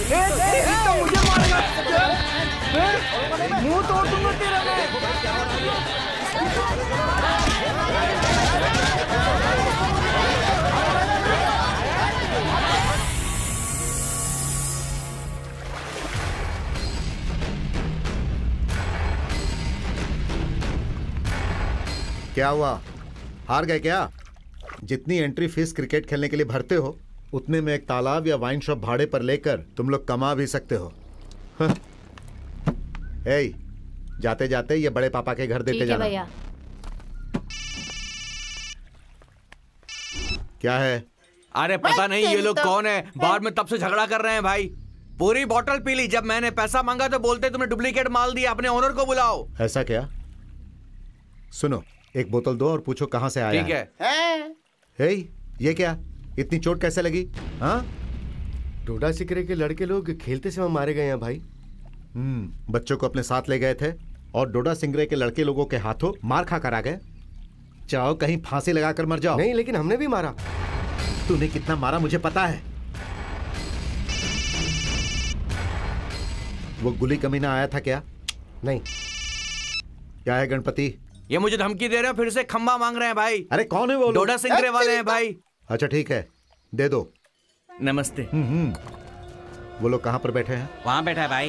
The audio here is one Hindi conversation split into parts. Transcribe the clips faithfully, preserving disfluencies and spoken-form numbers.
तो मुझे मारेगा, मुंह तोड़ दूंगा तेरा मैं। क्या हुआ, हार गए क्या? जितनी एंट्री फीस क्रिकेट खेलने के लिए भरते हो उतने में एक तालाब या वाइन शॉप भाड़े पर लेकर तुम लोग कमा भी सकते हो। ए, जाते जाते ये बड़े पापा के घर देते जाना। भैया क्या है? अरे पता नहीं ये लोग कौन है, बाहर में तब से झगड़ा कर रहे हैं भाई। पूरी बोतल पी ली, जब मैंने पैसा मांगा तो बोलते तुमने डुप्लीकेट माल दिया, अपने ओनर को बुलाओ। ऐसा क्या? सुनो, एक बोतल दो और पूछो कहां से आया। ठीक है, है? हे, ये क्या, इतनी चोट कैसे लगी? हाँ, डोडा सिकरे के लड़के लोग खेलते समय मारे गए हैं भाई। हम्म बच्चों को अपने साथ ले गए थे और डोडा सिंगरे के लड़के लोगों के हाथों मार खा कर आ गए। चाहो कहीं फांसी लगाकर मर जाओ। नहीं, लेकिन हमने भी मारा। तूने कितना मारा मुझे पता है। वो गुली कमीना आया था क्या? नहीं। क्या है गणपति? ये मुझे धमकी दे रहे हैं, फिर से खंबा मांग रहे हैं भाई। अरे कौन है वो? डोडा सिंगरे वाले हैं भाई। अच्छा ठीक है, दे दो। नमस्ते। हम्म वो लोग कहाँ पर बैठे हैं? वहां बैठा है भाई।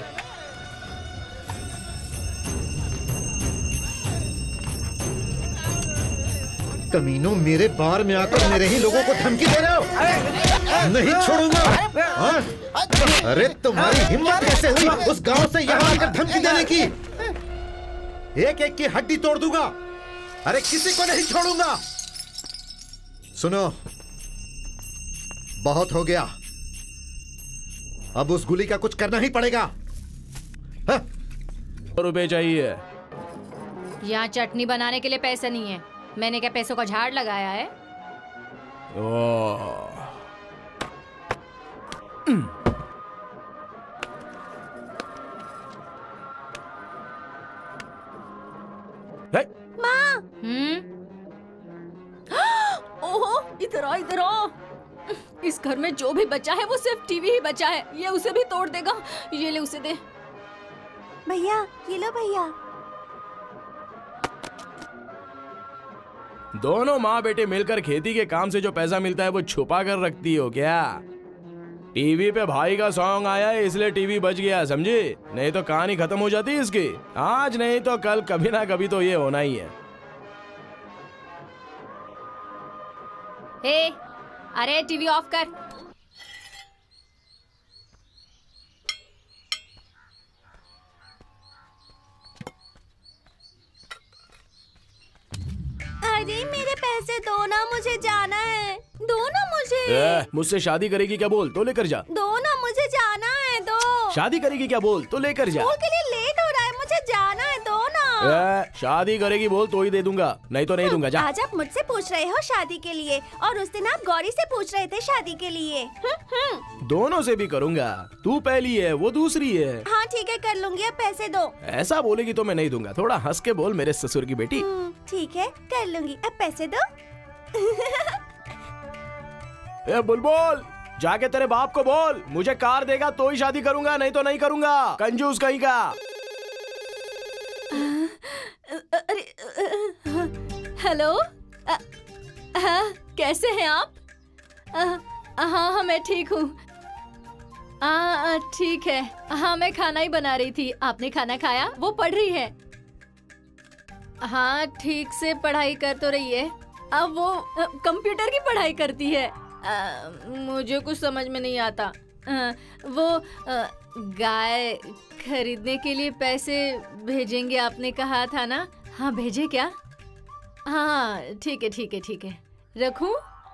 कमीनों, मेरे बार में आकर मेरे ही लोगों को धमकी दे रहे हो? नहीं छोड़ूंगा। अरे तुम्हारी हिम्मत कैसे हुई उस गांव से यहाँ आकर धमकी देने की? एक एक की हड्डी तोड़ दूंगा। अरे किसी को नहीं छोड़ूंगा। सुनो, बहुत हो गया, अब उस गुली का कुछ करना ही पड़ेगा। रुपए चाहिए। यहाँ चटनी बनाने के लिए पैसे नहीं है। मैंने क्या पैसों का झाड़ लगाया है? ओह। माँ। हम्म। ओहो, इधर आओ, इधर आओ। इस घर में जो भी बचा है वो सिर्फ टीवी ही बचा है। ये उसे भी तोड़ देगा। ये ले, उसे दे। भैया, ये लो भैया। दोनों माँ बेटे मिलकर खेती के काम से जो पैसा मिलता है वो छुपा कर रखती हो क्या? टीवी पे भाई का सॉन्ग आया है इसलिए टीवी बच गया, समझी? नहीं तो कहानी खत्म हो जाती इसकी। आज नहीं तो कल, कभी ना कभी तो ये होना ही है। हे, अरे टीवी ऑफ कर। अरे मेरे पैसे दो ना, मुझे जाना है। दो ना मुझे। मुझसे शादी करेगी क्या? बोल तो लेकर जा। दो ना, मुझे जाना है। दो। शादी करेगी क्या? बोल तो लेकर जा। स्कूल के लिए लेट हो रहा है, मुझे जाना है। दो ना। ए, शादी करेगी बोल तो ही दे दूंगा, नहीं तो नहीं दूंगा। जा। आज आप मुझसे पूछ रहे हो शादी के लिए और उस दिन आप गौरी से पूछ रहे थे शादी के लिए। हुँ, हुँ। दोनों से भी करूंगा। तू पहली है, वो दूसरी है। हाँ ठीक है, कर लूंगी। अब पैसे दो। ऐसा बोलेगी तो मैं नहीं दूंगा। थोड़ा हंस के बोल मेरे ससुर की बेटी। ठीक है, कर लूंगी। अब पैसे दो। ए बुलबुल, जाके तेरे बाप को बोल मुझे कार देगा तो ही शादी करूंगा, नहीं तो नहीं करूंगा। कंजूस कहीं का। अरे, हेलो, हाँ, कैसे हैं आप? हाँ हाँ, मैं ठीक हूँ। हाँ ठीक है। हाँ, मैं खाना ही बना रही थी। आपने खाना खाया? वो पढ़ रही है। हाँ, ठीक से पढ़ाई कर तो रही है। अब वो कंप्यूटर की पढ़ाई करती है। आ, मुझे कुछ समझ में नहीं आता। आ, वो आ, गाय खरीदने के लिए पैसे भेजेंगे आपने कहा था ना? हाँ, भेजे क्या? हाँ ठीक है ठीक है ठीक है, रखूं?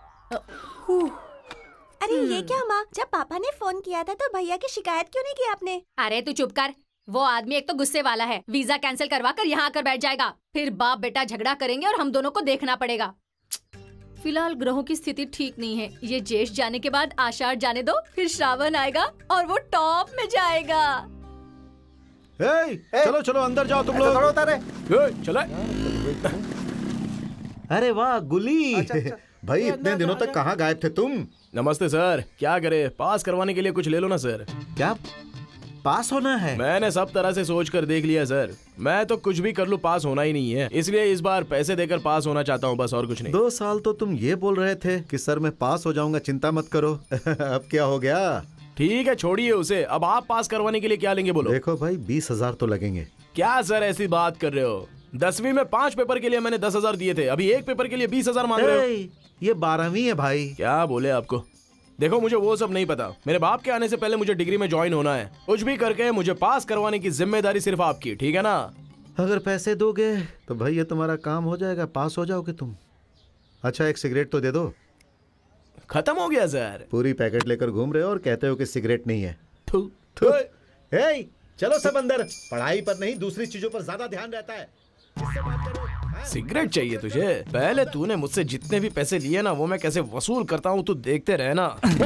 अरे ये क्या माँ, जब पापा ने फोन किया था तो भैया की शिकायत क्यों नहीं की आपने? अरे तू चुप कर। वो आदमी एक तो गुस्से वाला है, वीजा कैंसिल करवा कर यहाँ आकर बैठ जाएगा। फिर बाप बेटा झगड़ा करेंगे और हम दोनों को देखना पड़ेगा। फिलहाल ग्रहों की स्थिति ठीक नहीं है। ये जेठ जाने के बाद आषाढ़ जाने दो, फिर श्रावण आएगा और वो टॉप में जाएगा। ए, चलो चलो अंदर जाओ तुम लोग। चलो। अरे वाह गुली। अच्छा, अच्छा। भाई इतने दिनों तक कहाँ गायब थे तुम? नमस्ते सर, क्या करे, पास करवाने के लिए कुछ ले लो ना सर। क्या पास होना है? मैंने सब तरह से सोच कर देख लिया सर, मैं तो कुछ भी कर लूं पास होना ही नहीं है, इसलिए इस बार पैसे देकर पास होना चाहता हूं, बस और कुछ नहीं। दो साल तो तुम ये बोल रहे थे कि सर मैं पास हो जाऊंगा, चिंता मत करो। अब क्या हो गया? ठीक है छोड़िए उसे, अब आप पास करवाने के लिए क्या लेंगे बोलो। देखो भाई बीस हजार तो लगेंगे। क्या सर ऐसी बात कर रहे हो, दसवीं में पांच पेपर के लिए मैंने दस हजार दिए थे, अभी एक पेपर के लिए बीस हजार मांग रहे हो। ये बारहवीं है भाई। क्या बोले आपको, देखो मुझे वो सब नहीं पता, मेरे बाप के आने से पहले मुझे डिग्री में ज्वाइन होना है, कुछ भी करके मुझे पास करवाने की जिम्मेदारी सिर्फ आपकी, ठीक है ना? अगर पैसे दोगे तो भाई ये तुम्हारा काम हो जाएगा, पास हो जाओगे तुम। अच्छा एक सिगरेट तो दे दो। खत्म हो गया सर। पूरी पैकेट लेकर घूम रहे हो और कहते हो कि सिगरेट नहीं है। थू थू। हे, चलो सब अंदर, पढ़ाई पर नहीं दूसरी चीजों पर ज्यादा ध्यान रहता है। इससे बात करो। सिगरेट चाहिए तुझे? पहले तूने मुझसे जितने भी पैसे लिए ना वो मैं कैसे वसूल करता हूँ, तू देखते रहना।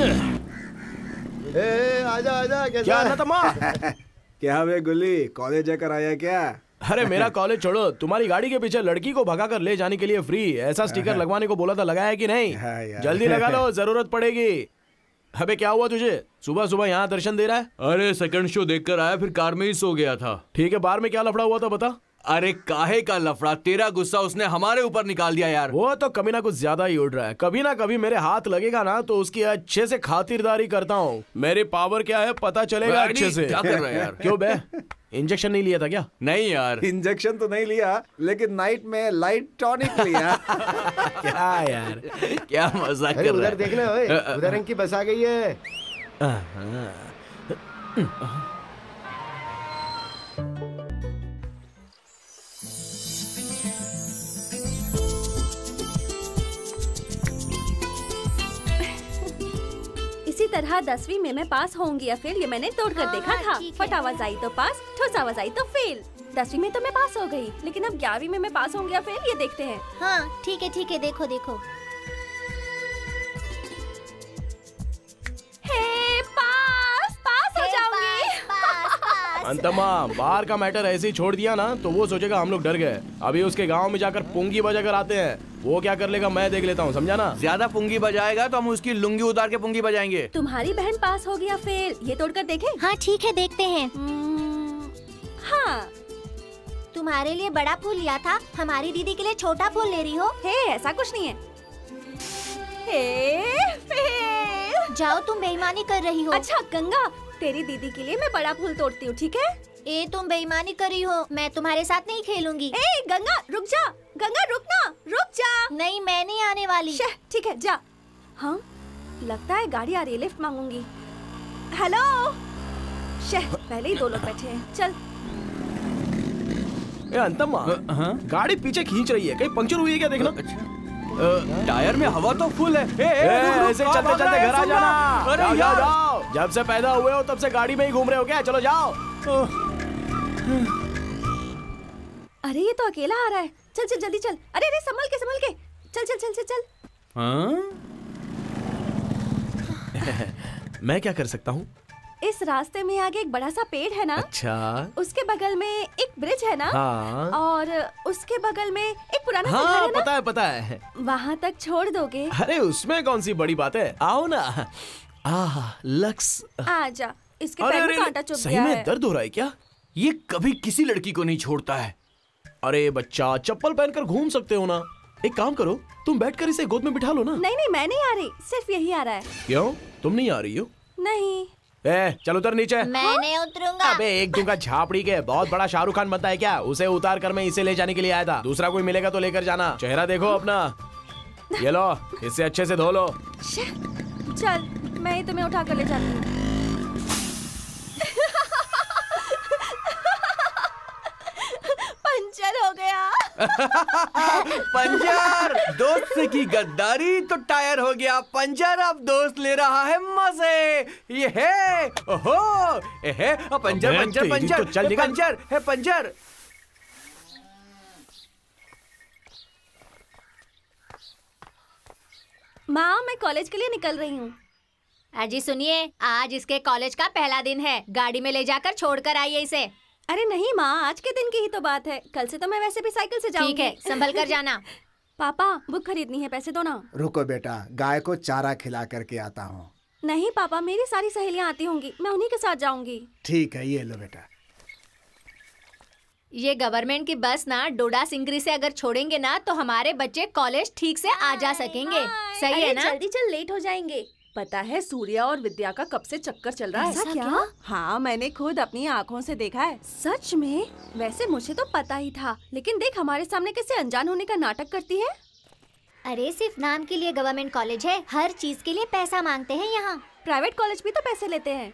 ए, आजा आजा, कैसा क्या है? नतमा? क्या बे गुल्ली, कॉलेज जाकर आया क्या? अरे मेरा कॉलेज छोड़ो, तुम्हारी गाड़ी के पीछे लड़की को भगाकर ले जाने के लिए फ्री ऐसा स्टिकर लगवाने को बोला था, लगाया कि नहीं? हाँ यार। जल्दी लगा लो, जरूरत पड़ेगी। अबे क्या हुआ तुझे, सुबह सुबह यहाँ दर्शन दे रहा है? अरे सेकंड शो देखकर आया, फिर कार में ही सो गया था। ठीक है, बार में क्या लफड़ा हुआ था बता। अरे काहे का लफड़ा, तेरा गुस्सा उसने हमारे ऊपर निकाल दिया यार। वो तो कभी ना कुछ ज्यादा ही उड़ रहा है, कभी ना कभी मेरे हाथ लगेगा ना तो उसकी अच्छे से खातिरदारी करता हूँ। मेरी पावर क्या है पता चलेगा अच्छे से। क्या कर रहा है यार? क्यों बे, इंजेक्शन नहीं लिया था क्या? नहीं यार, इंजेक्शन तो नहीं लिया, लेकिन नाइट में लाइट टॉनिक लिया। क्या यार, क्या मजाक अरे कर रहा उधर है? देखना, ओए, उधर रंग की बस आ गई है। इसी तरह दसवीं में मैं पास होंगी या फेल ये मैंने तोड़ कर हाँ, देखा हाँ, था। ठीक है। फटावाज आई तो पास, ठोसावाज आई तो फेल। दसवीं में तो मैं पास हो गई, लेकिन अब ग्यारहवीं में मैं पास होंगी या फेल ये देखते हैं। हाँ ठीक है ठीक है, देखो देखो। हे पास पास हो हे, जाऊंगी। पास, पास, पास। अंतमा, बाहर का मैटर ऐसे ही छोड़ दिया ना तो वो सोचेगा हम लोग डर गए। अभी उसके गांव में जाकर पुंगी बजाकर आते हैं, वो क्या कर लेगा मैं देख लेता हूँ, समझा ना? ज्यादा पुंगी बजाएगा तो हम उसकी लुंगी उतार के पुंगी बजाएंगे। तुम्हारी बहन पास हो गया फेल ये तोड़कर देखें। हाँ ठीक है, देखते हैं। हम्म, हाँ तुम्हारे लिए बड़ा फूल लिया था, हमारी दीदी के लिए छोटा फूल ले रही हो। हे ऐसा कुछ नहीं है। हे फेल। जाओ, तुम बेईमानी कर रही हो। अच्छा गंगा, तेरी दीदी के लिए मैं बड़ा फूल तोड़ती हूँ, ठीक है? ए तुम बेईमानी कर रही हो, मैं तुम्हारे साथ नहीं खेलूंगी। ए गंगा रुक जा, गंगा रुक ना, रुक जा। नहीं मैं नहीं आने वाली। शह, ठीक है जा। हाँ लगता है गाड़ी आ रही है, लिफ्ट मांगूंगी। हेलो शह, पहले ही दो लोग बैठे हैं, चल। ए अंतमा, हाँ? गाड़ी पीछे खींच रही है, कहीं पंक्चर हुई है क्या देखना। अ, टायर में हवा तो फुल है। ए, ए, ए, रुक, रुक, ऐसे कहाँ चलते भाग रहा चलते है? घर आ सुन जाना। ना। अरे जाओ, जाओ, यार, जाओ। जब से पैदा हुए हो तब से गाड़ी में ही घूम रहे हो क्या? चलो जाओ। अरे ये तो अकेला आ रहा है, चल चल जल्दी चल। अरे अरे संभल के संभल के, चल चल चल चल चल। हाँ? मैं क्या कर सकता हूँ? इस रास्ते में आगे एक बड़ा सा पेड़ है ना, अच्छा उसके बगल में एक ब्रिज है ना, हाँ और उसके बगल में एक पुराना सा घर हाँ है ना, पता है पता है। वहाँ तक छोड़ दोगे? अरे उसमें कौन सी बड़ी बात है, आओ ना। आह लक्स। आजा, इसके अरे पैर में अरे कांटा चुभ सही गया में है। दर्द हो रहा है क्या? ये कभी किसी लड़की को नहीं छोड़ता है। अरे बच्चा, चप्पल पहनकर घूम सकते हो ना। एक काम करो, तुम बैठकर इसे गोद में बिठा लो ना। नहीं नहीं मैं नहीं आ रही, सिर्फ यही आ रहा है। क्यों, तुम नहीं आ रही हो? नहीं। ए चल उतर नीचे। मैं नहीं उतरूंगा। अबे एक दूंगा झापड़ी के, बहुत बड़ा शाहरुख खान बनता है क्या? उसे उतार कर मैं इसे ले जाने के लिए आया था, दूसरा कोई मिलेगा तो लेकर जाना। चेहरा देखो अपना, ये लो, इससे अच्छे से धो लो। शे, चल मैं ही तुम्हें उठा कर ले जाती हूँ। पंचर हो गया। पंचर, दोस्त से की गद्दारी तो टायर हो गया पंचर। अब दोस्त ले रहा है मजे। ये है ओहो, ये है पंचर अबे, पंचर तेरी पंचर तो चल ये निकल। पंचर है पंचर। माँ मैं कॉलेज के लिए निकल रही हूँ। अजी सुनिए, आज इसके कॉलेज का पहला दिन है, गाड़ी में ले जाकर छोड़कर आइए इसे। अरे नहीं माँ, आज के दिन की ही तो बात है, कल से तो मैं वैसे भी साइकिल से जाऊंगी। ठीक है, संभल कर जाना। पापा बुक खरीदनी है, पैसे दो ना। रुको बेटा, गाय को चारा खिला करके आता हूँ। नहीं पापा, मेरी सारी सहेलियाँ आती होंगी, मैं उन्हीं के साथ जाऊंगी। ठीक है, ये लो बेटा। ये गवर्नमेंट की बस ना डोडा सिंगरी से अगर छोड़ेंगे ना तो हमारे बच्चे कॉलेज ठीक से आ जा सकेंगे। सही है ना? जल्दी चल, लेट हो जाएंगे। पता है सूर्या और विद्या का कब से चक्कर चल रहा है। ऐसा क्या? हाँ, मैंने खुद अपनी आँखों से देखा है। सच में? वैसे मुझे तो पता ही था, लेकिन देख हमारे सामने कैसे अनजान होने का नाटक करती है। अरे सिर्फ नाम के लिए गवर्नमेंट कॉलेज है, हर चीज के लिए पैसा मांगते हैं यहाँ। प्राइवेट कॉलेज भी तो पैसे लेते हैं।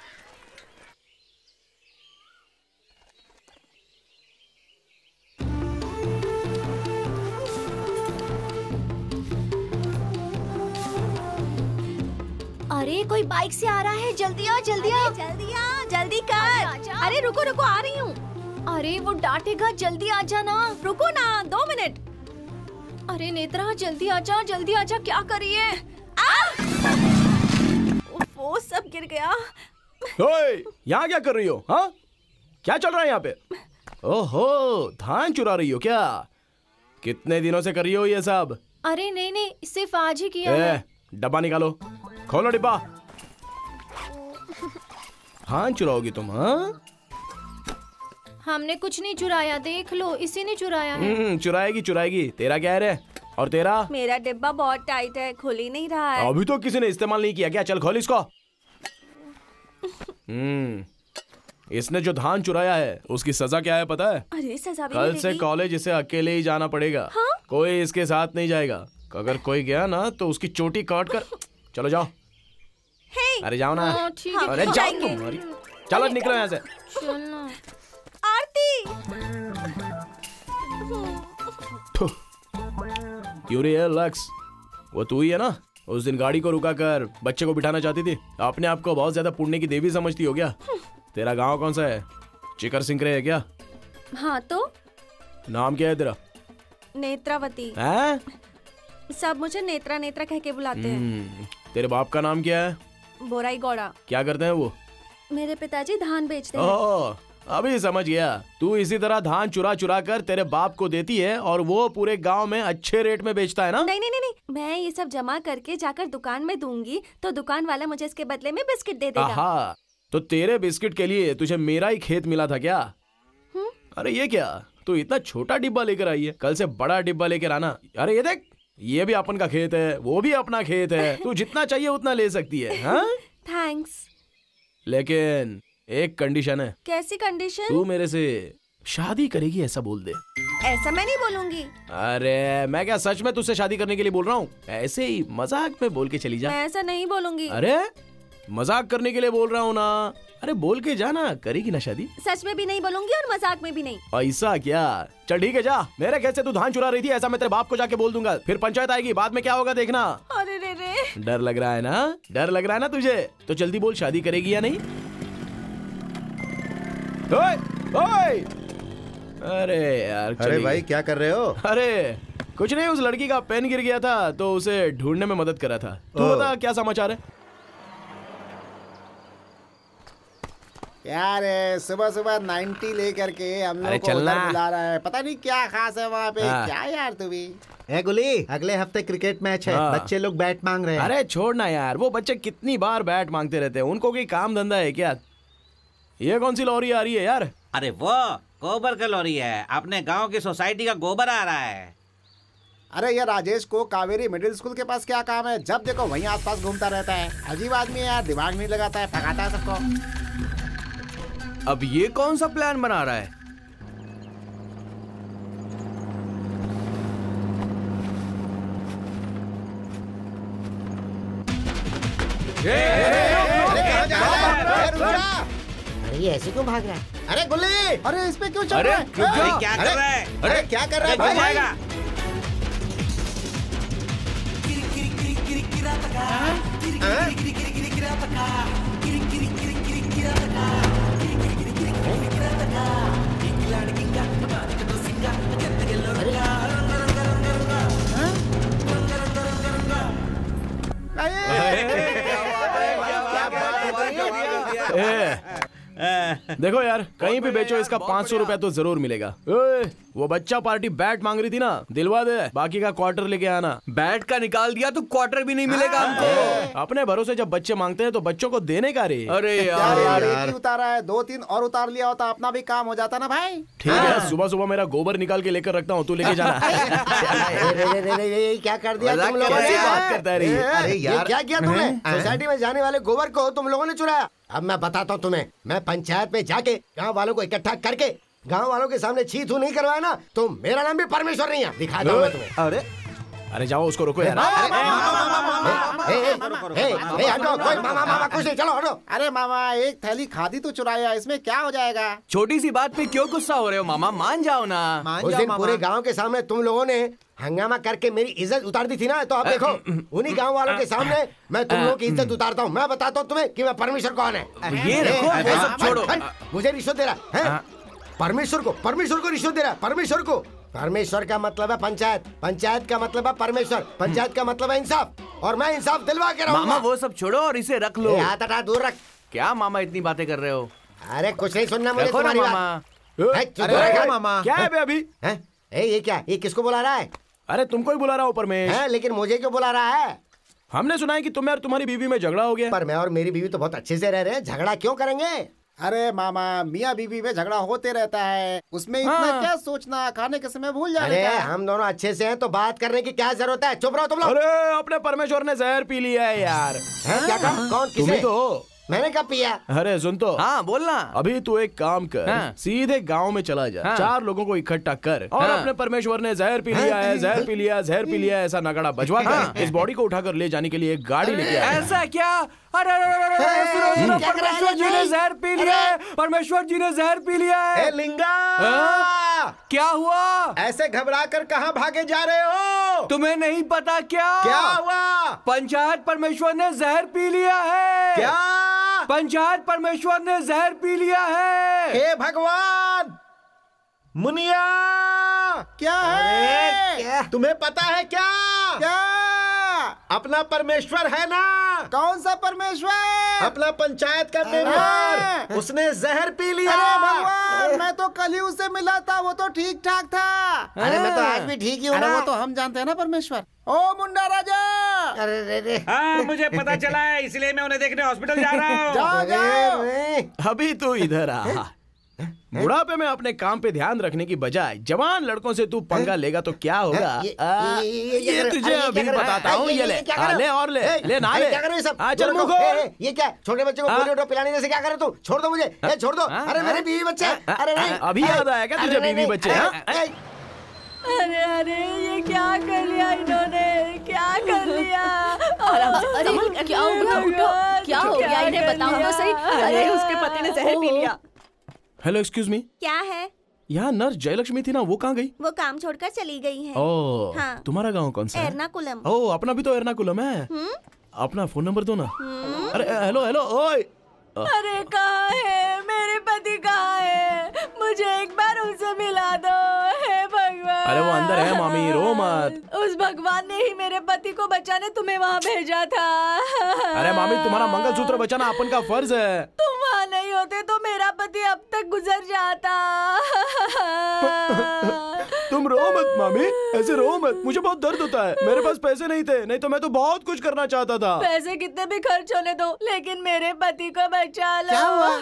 अरे कोई बाइक से आ रहा है, जल्दी आ जल्दी आ जल्दी आ, जल्दी कर। अरे रुको रुको, आ रही हूँ। अरे वो डांटेगा, जल्दी आ जाना। रुको ना, दो मिनट। अरे नेत्रा जल्दी आजा, जल्दी आजा, क्या कर रही है? वो सब गिर गया। ओए, यहाँ क्या कर रही हो? हाँ, क्या चल रहा है यहाँ पे? ओहो, धान चुरा रही हो क्या? कितने दिनों से कर रही हो ये सब? अरे नहीं नहीं, सिर्फ आज ही किया ए, है। डब्बा निकालो, खोलो डिब्बा। धान चुराओगी तुम? हाँ, हमने कुछ नहीं चुराया, देख लो, इसी ने चुराया है। हम्म, चुराएगी चुराएगी। तेरा क्या है रे? और तेरा? मेरा डिब्बा बहुत टाइट है, खुल ही नहीं रहा है। अभी तो किसी ने इस्तेमाल नहीं किया क्या? चल खोल इसको। हम्म, इसने जो धान चुराया है उसकी सजा क्या है पता है? अरे सजा भी कल से कॉलेज इसे अकेले ही जाना पड़ेगा। हाँ? कोई इसके साथ नहीं जाएगा। अगर कोई गया ना तो उसकी चोटी काट कर। चलो जाओ। अरे जाओ ना। हाँ, ठीक है, अरे जाओ तुम्हारी। चलो निकलो यहाँ से। चलना। आरती। क्यों रे लक्स? वो तू ही है ना? उस दिन गाड़ी को रुका कर बच्चे को बिठाना चाहती थी। अपने आप को बहुत ज्यादा पुण्य की देवी समझती हो क्या? तेरा गांव कौन सा है? चिकर सिंकरे है क्या? हाँ तो? नाम क्या है तेरा? नेत्रावती। हैं? सब मुझे नेत्रा नेत्रा कह के बुलाते हैं। तेरे बाप का नाम क्या है? बोराई गौड़ा। क्या करते हैं वो? मेरे पिताजी धान बेचते हैं। ओह, अभी समझ गया। तू इसी तरह धान चुरा चुरा कर तेरे बाप को देती है और वो पूरे गांव में अच्छे रेट में बेचता है ना? नहीं नहीं नहीं नहीं, मैं ये सब जमा करके जाकर दुकान में दूंगी तो दुकान वाला मुझे इसके बदले में बिस्किट दे देगा। आहा, तो तेरे बिस्किट के लिए तुझे मेरा ही खेत मिला था क्या? हुँ? अरे ये क्या, तू इतना छोटा डिब्बा लेकर आई है। कल से बड़ा डिब्बा लेकर आना। अरे ये देख, ये भी अपन का खेत है, वो भी अपना खेत है। तू जितना चाहिए उतना ले सकती है। हाँ? थैंक्स। लेकिन एक कंडीशन है। कैसी कंडीशन? तू मेरे से शादी करेगी ऐसा बोल दे। ऐसा मैं नहीं बोलूंगी। अरे मैं क्या सच में तुझसे शादी करने के लिए बोल रहा हूँ? ऐसे ही मजाक में बोल के चली जा। मैं ऐसा नहीं बोलूंगी। अरे मजाक करने के लिए बोल रहा हूँ ना। अरे बोल के जाना, करेगी ना शादी? सच में भी नहीं बोलूंगी और मजाक में भी नहीं। ऐसा क्या? चल ठीक है, जा। मेरे खेत से तू धान चुरा रही थी ऐसा मैं तेरे बाप को जाके बोल दूंगा। फिर पंचायत आएगी, बाद में क्या होगा देखना। अरे रे रे। डर लग रहा है ना? डर लग रहा है ना तुझे? तो जल्दी बोल, शादी करेगी या नहीं? ओए, ओए! अरे यार, अरे भाई क्या कर रहे हो? अरे कुछ नहीं, उस लड़की का पेन गिर गया था तो उसे ढूंढने में मदद कर रहा था। तू बता क्या समाचार है? यार सुबह सुबह नाइन्टी लेकर के हम लोग को चलना। उधर बुला रहा है। पता नहीं क्या खास है वहाँ पे। हाँ। क्या यार तू भी? ए गुली, अगले हफ्ते क्रिकेट मैच है। हाँ। बच्चे लोग बैट मांग रहे हैं। अरे छोड़ना यार, वो बच्चे कितनी बार बैट मांगते रहते हैं। उनको कोई काम धंधा है क्या? ये कौन सी लॉरी आ रही है यार? अरे वो गोबर का लॉरी है, अपने गांव की सोसाइटी का गोबर आ रहा है। अरे ये राजेश को कावेरी मिडिल स्कूल के पास क्या काम है? जब देखो वहीं आसपास घूमता रहता है। अजीब आदमी है यार, दिमाग नहीं लगाता है, भगाता है सबको। अब ये कौन सा प्लान बना रहा है? अरे ये ऐसे क्यों भाग रहा है? अरे गुल्ली, अरे इस पे क्यों चल अरे रहा है? रुक अरे जा। क्या कर रहा है? अरे क्या कर रहा है अरे भाई? गिर जाएगा। ए, देखो यार, कहीं भी बेचो इसका पाँच सौ रुपया तो जरूर मिलेगा। ओए, वो बच्चा पार्टी बैट मांग रही थी ना, दिलवा दे, बाकी का क्वार्टर लेके आना। बैट का निकाल दिया तो क्वार्टर भी नहीं मिलेगा हमको। अपने भरोसे जब बच्चे मांगते हैं तो बच्चों को देने का रे। अरे यार यार, एक ही उतारा है, दो तीन और उतार लिया होता अपना भी काम हो जाता ना भाई। ठीक है, सुबह सुबह मेरा गोबर निकाल के लेकर रखता हूँ, तू लेके जाना। क्या कर दिया तुम लोगों कैसी ने? बात करता है रे? अरे ये क्या किया तुमने? सोसाइटी में जाने वाले गोबर को तुम लोगों ने चुराया। अब मैं बताता हूँ तुम्हें, मैं पंचायत में जाके गांव वालों को इकट्ठा करके गांव वालों के सामने छी थू नहीं करवाया ना, तो मेरा नाम भी परमेश्वर नहीं है। दिखाता हूँ मैं तुम्हें। अरे अरे जाओ, उसको रोको यार। कुछ नहीं, चलो हटो। अरे मामा, एक थैली खादी तो चुराया, इसमें क्या हो जाएगा? छोटी सी बात पे क्यों गुस्सा हो रहे हो मामा? मान जाओ ना। उस दिन पूरे गांव के सामने तुम लोगों ने हंगामा करके मेरी इज्जत उतार दी थी ना, तो अब देखो उन्हीं गांव वालों के सामने मैं तुम लोगों की इज्जत उतारता हूँ। मैं बताता हूँ तुम्हें कि मैं परमेश्वर कौन है। ये देखो, वो सब छोड़ो। मुझे रिश्वत दे रहा है? परमेश्वर को परमेश्वर को रिश्वत दे रहा है। परमेश्वर को परमेश्वर का मतलब है पंचायत, पंचायत का मतलब है परमेश्वर, पंचायत का मतलब है इंसाफ, और मैं इंसाफ दिलवा के रहूंगा। मामा वो सब छोड़ो और इसे रख लो। हाथ हटा, दूर रख। क्या मामा इतनी बातें कर रहे हो? अरे कुछ नहीं सुनना मुझे रखो ना तुम्हारी मामा। बात। अरे मामा, क्या है बे अभी? हैं? ए, ये क्या? ये किसको बुला रहा है? अरे तुमको ही बुला रहा हूँ परमेश। हैं, लेकिन मुझे क्यों बुला रहा है? हमने सुना है कि तुम्हें और तुम्हारी बीवी में झगड़ा हो गया। पर मैं और मेरी बीवी तो बहुत अच्छे से रह रहे हैं, झगड़ा क्यों करेंगे? अरे मामा, मियाँ बीवी में झगड़ा होते रहता है, उसमें इतना हाँ। क्या सोचना, खाने के समय भूल जाने अरे का। हम दोनों अच्छे से हैं तो बात करने की क्या जरूरत है? चुप रहो तुम लोग। अरे अपने परमेश्वर ने जहर पी लिया है यार। हैं, क्या कहा? कौन? तुम्ही किसे? तो हो। मैंने कब पिया? अरे सुन तो, हाँ बोलना। अभी तू एक काम कर, हाँ। सीधे गांव में चला जा, हाँ। चार लोगों को इकट्ठा कर और हाँ। अपने परमेश्वर ने जहर पी लिया है, जहर पी लिया, जहर पी लिया है, ऐसा नगाड़ा बजवा कर इस बॉडी को उठाकर ले जाने के लिए एक गाड़ी लेके आया। ऐसा क्या? अरे अरे अरे अरे, अरे, सुनो सुनो, क्या कर रहा है? परमेश्वर जी ने जहर पी लिया है, परमेश्वर जी ने जहर पी लिया है। ए लिंगा, हाँ? क्या हुआ? ऐसे घबरा कर कहाँ भागे जा रहे हो? तुम्हें नहीं पता क्या? क्या हुआ? पंचायत परमेश्वर ने जहर पी लिया है। क्या? पंचायत परमेश्वर ने जहर पी लिया है। हे भगवान, मुनिया, क्या है? क्या? तुम्हें पता है क्या? क्या? अपना परमेश्वर है ना, कौन सा परमेश्वर? अपना पंचायत का मेंबर, उसने जहर पी लिया। अरे भगवान, मैं तो कल ही उससे मिला था, वो तो ठीक ठाक था। अरे मैं तो आज भी ठीक ही हूँ अरे ना। वो तो हम जानते हैं ना परमेश्वर। ओ मुंडा राजा, अरे रे रे। हाँ मुझे पता चला है, इसलिए मैं उन्हें देखने हॉस्पिटल जा रहा हूँ। जाओ जाओ। अरे रे। अभी तू इधर आ। बुढ़ापे में अपने काम पे ध्यान रखने की बजाय जवान लड़कों से तू पंगा लेगा तो क्या होगा? ये- आ, ये- ये- ये- ये अरे, तुझे ये अभी क्या कर रहा है? बताता हूँ। ये- ये ये- ले, ये क्या कर आ, रहा है? ले और ले, ए, ले ना अरे ले। क्या कर रहे हो ये सब? आ, चल रुको, मुँह खोल। ए, ए, ये क्या? छोटे बच्चे को हाँ। पोलियो ड्रॉप पिलाने जैसे क्या कर रहे हो तुम? छोड़ दो मुझे, ए, छोड़ दो। हाँ, अरे मेरे बीवी बच्चे हैं। हाँ, अरे नहीं। अभी याद आया क्या तुझे अरे बीवी नहीं, बच्चे? ए, हाँ? ए, अरे अरे ये क्या कर लिया इन्होंने, क्या कर लिया? अरे क्या हो गया? उठो, क्या हो गया? इन्हें बताओ तो सही। अरे उसके पति ने जहर पी लिया। हेलो, एक्सक्यूज मी, क्या है? यहाँ नर्स जयलक्ष्मी थी ना, वो कहाँ गई? वो काम छोड़कर चली गई है। ओ, हाँ। तुम्हारा गांव कौन सा है? एर्नाकुलम। ओ, अपना भी तो एर्नाकुलम है। हम्म? अपना फोन नंबर दो ना। अरे हेलो हेलो, ओए। अरे कहाँ है मेरे पति? कहाँ है? मुझे एक बार उनसे मिला दो, हे भगवान। अरे वो अंदर है मामी, रो मत। उस भगवान ने ही मेरे पति को बचाने तुम्हें वहाँ भेजा था। अरे मामी, तुम्हारा मंगलसूत्र बचाना अपन का फर्ज है। तुम वहाँ नहीं होते तो मेरा पति अब तक गुजर जाता। तुम रो मत मामी, ऐसे रो मत, मुझे बहुत दर्द होता है। मेरे पास पैसे नहीं थे, नहीं तो मैं तो बहुत कुछ करना चाहता था। पैसे कितने भी खर्च होने दो, लेकिन मेरे पति को बचा लो। क्या हुआ?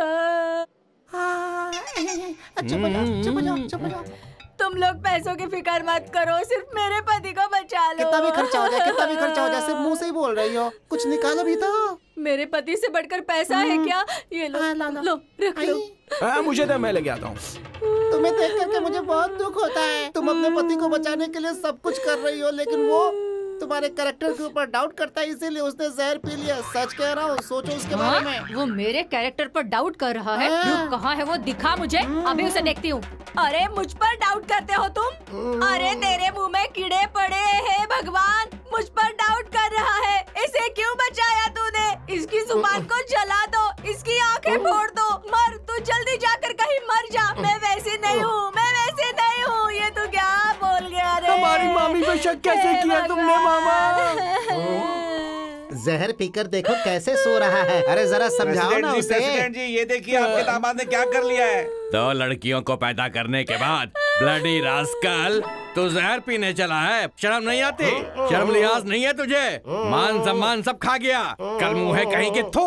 चुप हो जाओ, चुप हो जाओ, चुप हो जाओ। तुम लोग पैसों की फिक्र मत करो, सिर्फ मेरे पति को बचा लो। कितना भी खर्चा हो जाए, कितना भी खर्चा हो जाए, सिर्फ मुंह से ही बोल रही हो, कुछ निकालो भी तो। मेरे पति से बढ़कर पैसा है क्या? ये लो, हाँ, ला, ला। लो, रख लो। आ, मुझे दे, मैं लेके आता हूँ। तुम्हें देख करके मुझे बहुत दुख होता है। तुम अपने पति को बचाने के लिए सब कुछ कर रही हो, लेकिन वो तुम्हारे कैरेक्टर के ऊपर डाउट करता है, इसीलिए उसने जहर पी लिया। सच कह रहा हूँ, सोचो उसके बारे में। हाँ? वो मेरे कैरेक्टर पर डाउट कर रहा है। हाँ। रुक, कहाँ है वो? दिखा मुझे, अभी उसे देखती हूँ। अरे मुझ पर डाउट करते हो तुम? अरे तेरे मुंह में कीड़े पड़े हैं भगवान, मुझ पर डाउट कर रहा है। इसे क्यों बचाया तूने? इसकी जुबान को जला दो, इसकी आंखें फोड़ दो, मर तू, जल्दी जाकर कहीं मर जा। मैं वैसी नहीं हूँ, मैं वैसी नहीं हूँ। ये तू क्या बोल गया रे? हमारी मामी पे शक कैसे किया तुमने मामा? जहर पीकर देखो कैसे सो रहा है। अरे जरा समझाओ ना उसे। प्रेसिडेंट जी, ये देखिए आपके दामाद ने क्या कर लिया है। दो लड़कियों को पैदा करने के बाद ब्लडी रास्कल तू जहर पीने चला है। शर्म नहीं आती? शर्म लिहाज नहीं है तुझे? मान सम्मान सब खा गया। कल मुंह है कहीं के थू।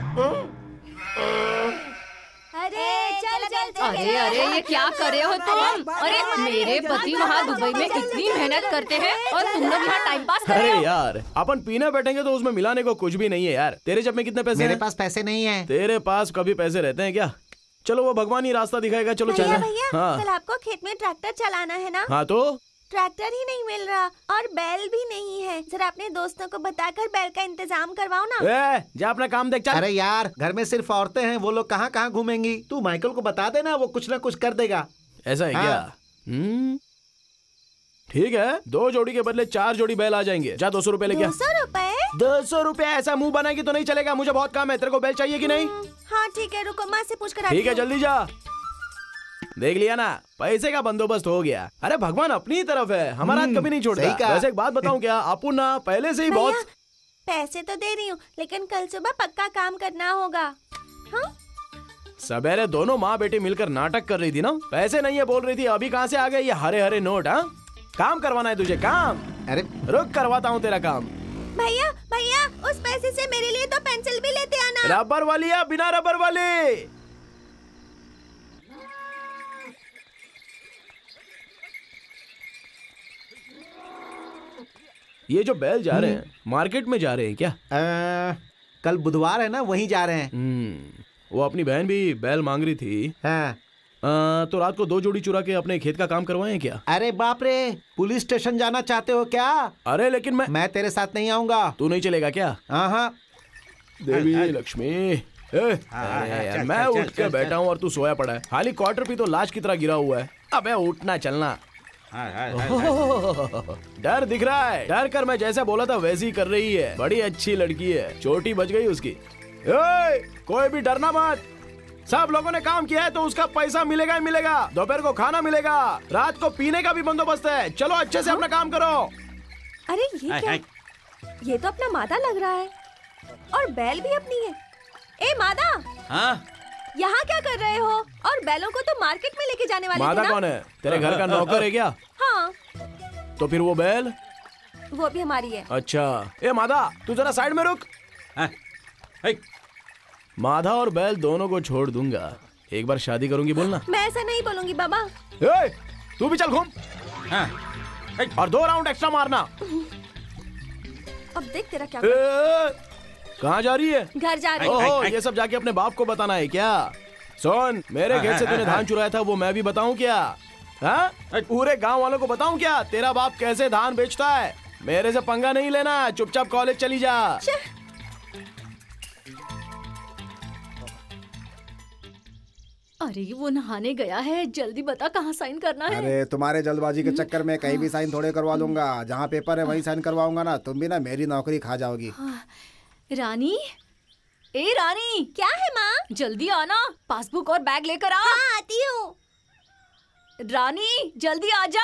अरे चल चल चल। अरे अरे ये क्या कर रहे हो तुम? अरे मेरे पति वहाँ दुबई में इतनी मेहनत करते हैं और तुम लोग यहाँ टाइम पास कर रहे हो। अरे यार अपन पीने बैठेंगे तो उसमें मिलाने को कुछ भी नहीं है यार। तेरे जेब में कितने पैसे मेरे हैं? पास पैसे नहीं है। तेरे पास कभी पैसे रहते हैं क्या? चलो वो भगवान ही रास्ता दिखाएगा। चलो चलना। हाँ कल आपको खेत में ट्रैक्टर चलाना है ना? हाँ तो ट्रैक्टर ही नहीं मिल रहा और बैल भी नहीं है। जरा अपने दोस्तों को बताकर बैल का इंतजाम करवाओ ना। ए, जा अपना काम देख चल। अरे यार घर में सिर्फ औरतें हैं, वो लोग कहाँ कहाँ घूमेंगी। तू माइकल को बता देना, वो कुछ ना कुछ कर देगा। ऐसा है हाँ। क्या? हम्म ठीक है, दो जोड़ी के बदले चार जोड़ी बैल आ जाएंगे। जा दो सौ रूपए लेके। दो सौ रूपए? दो सौ रूपए ऐसा मुंह बनाएगी तो नहीं चलेगा। मुझे बहुत काम है। तेरे को बैल चाहिए कि नहीं? हाँ ठीक है, रुको माँ से पूछ कर आती ठीक है, हूँ। जल्दी जा। देख लिया ना, पैसे का बंदोबस्त हो गया। अरे भगवान अपनी ही तरफ है, हमारा हाथ कभी नहीं छोड़ता। सही कहा। वैसे एक बात बताऊं क्या, आपू ना पहले से ही भैया, बहुत पैसे तो दे रही हूँ लेकिन कल सुबह पक्का काम करना होगा। हाँ? सवेरे दोनों माँ बेटी मिलकर नाटक कर रही थी ना। पैसे नहीं है बोल रही थी, अभी कहाँ से आ गए ये हरे हरे नोट? हाँ काम करवाना है तुझे? काम अरे रुक, करवाता हूँ तेरा काम। भैया भैया उस पैसे से मेरे लिए तो पेंसिल भी लेते आना। रबर वाली या बिना रबर वाली? ये जो बैल जा रहे हैं मार्केट में जा रहे हैं क्या? आ, कल बुधवार है ना, वहीं जा रहे हैं। हम्म, वो अपनी बहन भी बैल मांग रही थी। हाँ। आ, तो रात को दो जोड़ी चुरा के अपने खेत का काम करवाएं क्या? अरे बाप रे, पुलिस स्टेशन जाना चाहते हो क्या? अरे लेकिन मैं मैं तेरे साथ नहीं आऊंगा। तू नहीं चलेगा क्या? हाँ हाँ। देवी लक्ष्मी ए, अरे यार, मैं उठ के बैठा हूँ और तू सोया पड़ा है। खाली क्वार्टर भी तो लाश की तरह गिरा हुआ है। अबे उठना चलना। डर दिख रहा है? डर कर मैं जैसा बोला था वैसे ही कर रही है। बड़ी अच्छी लड़की है, चोटी बच गई उसकी। ए, कोई भी डरना मत। सब लोगों ने काम किया है तो उसका पैसा मिलेगा ही मिलेगा। दोपहर को खाना मिलेगा, रात को पीने का भी बंदोबस्त है। चलो अच्छे से अपना काम करो। अरे ये क्या? ये तो अपना मादा लग रहा है और बैल भी अपनी है। ए मादा, हाँ? यहाँ क्या कर रहे हो? और बैलों को तो मार्केट में लेके जाने वाले मादा थे ना? कौन है? तेरे घर का नौकर है क्या? हाँ, तो फिर वो बैल? वो भी हमारी है। अच्छा, ए मादा तू जरा साइड में रुक। माधा और बैल दोनों को छोड़ दूंगा। एक बार शादी करूंगी बोलना। मैं ऐसा नहीं बोलूंगी बाबा। ए, तू भी चल घूम। हाँ। और दो राउंड एक्स्ट्रा मारना। अब देख तेरा क्या। कहाँ जा रही है? घर जा रही है। ओहो, ये सब जाके अपने बाप को बताना है क्या? सुन, मेरे खेत से तूने धान चुराया था वो मैं भी बताऊं क्या? हाँ? पूरे गांव वालों को बताऊं क्या तेरा बाप कैसे धान बेचता है? मेरे से पंगा नहीं लेना, चुपचाप कॉलेज चली जा। अरे वो नहाने गया है, जल्दी बता कहाँ साइन करना है? अरे तुम्हारे जल्दबाजी के चक्कर में कहीं भी साइन थोड़े करवा लूंगा। जहाँ पेपर है वहीं साइन करवाऊंगा ना। तुम भी ना मेरी नौकरी खा जाओगी। रानी, ए रानी, क्या है माँ? जल्दी आना, पासबुक और बैग लेकर आ। हाँ, आती हूँ। रानी जल्दी आजा।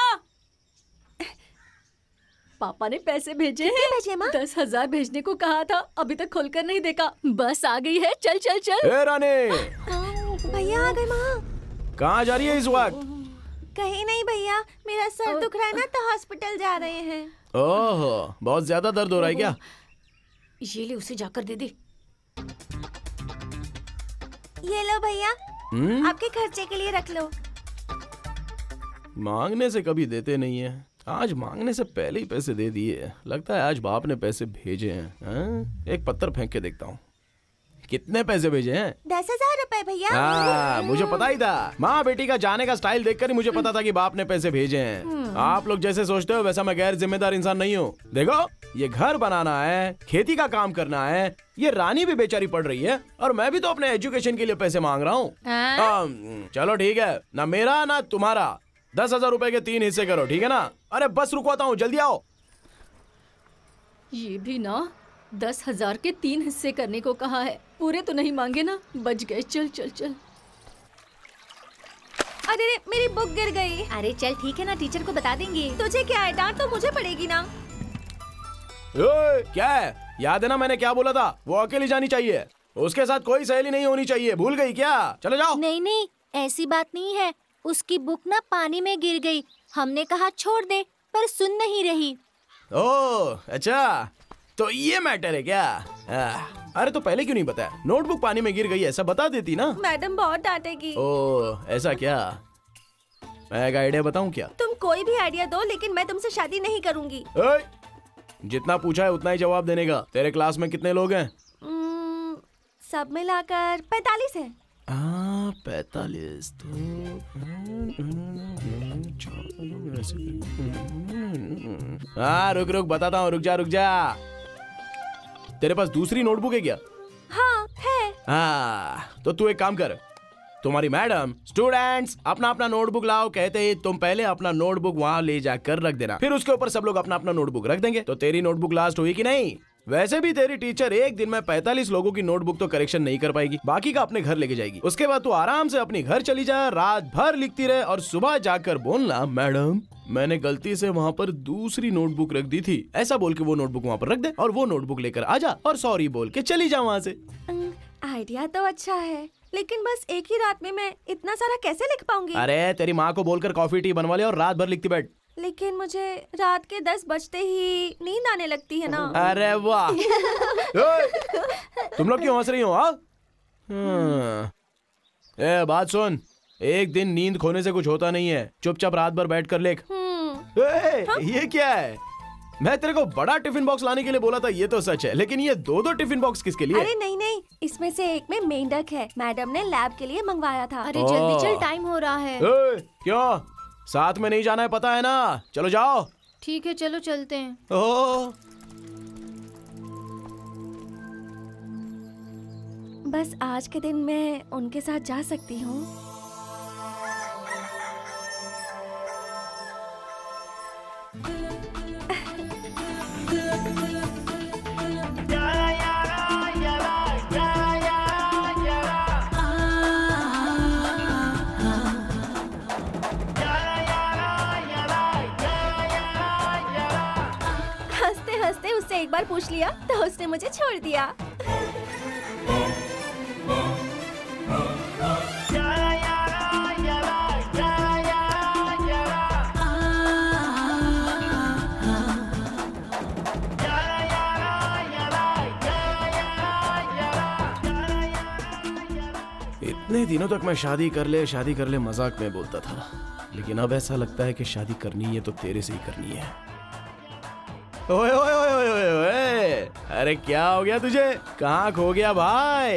पापा ने पैसे भेजे हैं। भेजे माँ? दस हजार भेजने को कहा था, अभी तक खोलकर नहीं देखा। बस आ गई है, चल चल चल। ए रानी, भैया आ गए माँ। कहाँ जा रही है इस वक्त? कहीं नहीं भैया, मेरा सर दुख रहा है ना तो हॉस्पिटल जा रहे हैं। ओह, बहुत ज्यादा दर्द हो रहा है क्या? ये ले, उसे जाकर दे दे। ये लो भैया, आपके खर्चे के लिए रख लो। मांगने से कभी देते नहीं है, आज मांगने से पहले ही पैसे दे दिए। लगता है आज बाप ने पैसे भेजे हैं। हाँ? एक पत्थर फेंक के देखता हूँ। कितने पैसे भेजे हैं? दस हजार रुपए भैया। हाँ, मुझे पता ही था। माँ बेटी का जाने का स्टाइल देखकर ही मुझे पता था कि बाप ने पैसे भेजे हैं। आप लोग जैसे सोचते हो वैसा मैं गैर जिम्मेदार इंसान नहीं हूँ। देखो, ये घर बनाना है, खेती का काम करना है। ये रानी भी बेचारी पढ़ रही है और मैं भी तो अपने एजुकेशन के लिए पैसे मांग रहा हूँ। चलो ठीक है, ना मेरा ना तुम्हारा। दस हजार रुपए के तीन हिस्से करो, ठीक है ना? अरे बस रुकवाता हूँ, जल्दी आओ। ये भी ना दस हजार के तीन हिस्से करने को कहा है। पूरे तो नहीं मांगे ना, बच गए। चल चल चल। अरे रे, मेरी बुक गिर गई। अरे चल ठीक है ना, टीचर को बता देंगे। तुझे क्या है, डांट तो मुझे पड़ेगी ना। ए, क्या है? याद है ना मैंने क्या बोला था? वो अकेली जानी चाहिए, उसके साथ कोई सहेली नहीं होनी चाहिए। भूल गई क्या? चलो जाओ। नहीं नहीं, ऐसी बात नहीं है। उसकी बुक ना पानी में गिर गई, हमने कहा छोड़ दे, पर सुन नहीं रही। ओह अच्छा, तो ये मैटर है क्या? आ, अरे तो पहले क्यों नहीं बताया? नोटबुक पानी में गिर गई ऐसा बता देती ना। मैडम बहुत डांटेगी। ओह ऐसा क्या? मैं एक आइडिया बताऊं क्या? तुम कोई भी आइडिया दो, लेकिन मैं तुमसे शादी नहीं करूंगी। ए, जितना पूछा है उतना ही जवाब देने का। तेरे क्लास में कितने लोग हैं? hmm, सब मिलाकर पैतालीस है। हाँ पैतालीस तो हाँ रुक रुक बताता हूँ, रुक जा रुक जा। तेरे पास दूसरी नोटबुक है क्या? हाँ है। हाँ तो तू एक काम कर, तुम्हारी मैडम स्टूडेंट्स अपना अपना नोटबुक लाओ कहते ही तुम पहले अपना नोटबुक वहाँ ले जाकर रख देना, फिर उसके ऊपर सब लोग अपना अपना नोटबुक रख देंगे। तो तेरी नोटबुक लास्ट हुई कि नहीं? वैसे भी तेरी टीचर एक दिन में पैंतालीस लोगों की नोटबुक तो करेक्शन नहीं कर पाएगी, बाकी का अपने घर लेके जाएगी। उसके बाद तू आराम से अपने घर चली जा, रात भर लिखती रहे और सुबह जाकर बोलना मैडम मैंने गलती से वहाँ पर दूसरी नोटबुक रख दी थी, ऐसा बोल के वो नोटबुक वहाँ पर रख दे और वो नोटबुक लेकर आ जा और सॉरी बोल के चली जा वहाँ से। आइडिया तो अच्छा है, लेकिन बस एक ही रात में मैं इतना सारा कैसे लिख पाऊंगी? अरे तेरी माँ को बोलकर कॉफी टी बनवा ले और रात भर लिखती बैठ। लेकिन मुझे रात के दस बजते ही नींद आने लगती है ना। अरे वाह तुम लोग क्यों हंस रही हो? हाँ ए बात सुन, एक दिन नींद खोने से कुछ होता नहीं है, चुपचाप रात भर बैठ कर लिख। ए, हाँ? ये क्या है? मैं तेरे को बड़ा टिफिन बॉक्स लाने के लिए बोला था, ये तो सच है, लेकिन ये दो दो टिफिन बॉक्स किसके लिए? अरे नहीं नहीं, इसमें से एक में मेंढक है, मैडम ने लैब के लिए मंगवाया था। अरे जल्दी चल, टाइम हो रहा है। ए, क्यों? साथ में नहीं जाना है पता है ना? चलो जाओ। ठीक है चलो चलते हैं। ओ बस आज के दिन मैं उनके साथ जा सकती हूँ। हंसते उससे एक बार पूछ लिया तो उसने मुझे छोड़ दिया। इतने दिनों तक मैं शादी कर ले शादी कर ले मजाक में बोलता था, लेकिन अब ऐसा लगता है कि शादी करनी है तो तेरे से ही करनी है। ओए ओए ओए ओए ओए ओए, अरे क्या हो गया तुझे? कहाँ खो गया भाई?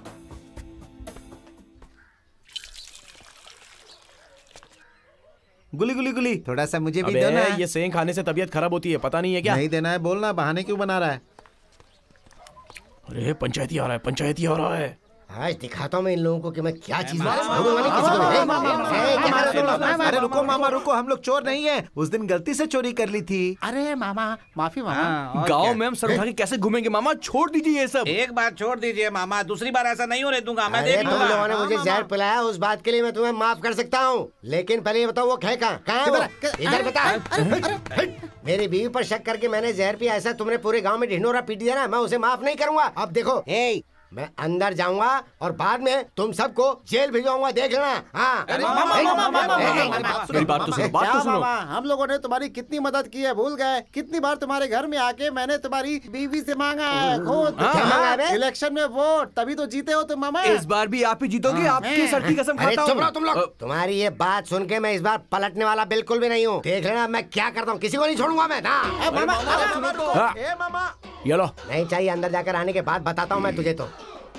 गुली गुली गुली थोड़ा सा मुझे भी दो ना। ये सेंग खाने से तबीयत खराब होती है, पता नहीं है क्या? नहीं देना है, बोलना, बहाने क्यों बना रहा है? अरे पंचायती आ रहा है, पंचायती आ रहा है। आज दिखाता हूँ मैं इन लोगों को कि मैं क्या चीज। अरे रुको मामा रुको, हम लोग चोर नहीं है, उस दिन गलती से चोरी कर ली थी। अरे मामा माफी मामा। गाँव में हम सर उठा के कैसे घूमेंगे मामा? छोड़ दीजिए ये सब। एक बार छोड़ दीजिए मामा, दूसरी बार ऐसा नहीं होने दूंगा मैं। तुम लोगों ने मुझे जहर पिलाया, उस बात के लिए मैं तुम्हें माफ कर सकता हूँ, लेकिन पहले ये बताओ वो है कहाँ? कहाँ है वो? इधर बता। मेरी बीवी पर शक करके मैंने जहर पिया, ऐसा तुमने पूरे गाँव में ढिंढोरा पीट दिया ना, मैं उसे माफ नहीं करूंगा। अब देखो मैं अंदर जाऊंगा और बाद में तुम सबको जेल भिजवाऊंगा, देख लेना। हाँ अरे मामा मामा मामा मेरी बात तो सुनो, बात तो सुनो। हम लोगों ने तुम्हारी कितनी मदद की है भूल गए? कितनी बार तुम्हारे घर में आके मैंने तुम्हारी बीवी से मांगा है खुद इलेक्शन में वोट, तभी तो जीते हो तुम मामा। इस बार भी आप ही जीतोगे, आपकी सर की कसम खाता हूँ। तुम लोग, तुम्हारी ये बात सुन के मैं इस बार पलटने वाला बिल्कुल भी नहीं हूँ, देख लेना मैं क्या करता हूँ, किसी को नहीं छोड़ूंगा मैं। नहीं चाहिए, अंदर जाकर आने के बाद बताता हूँ मैं तुझे। तो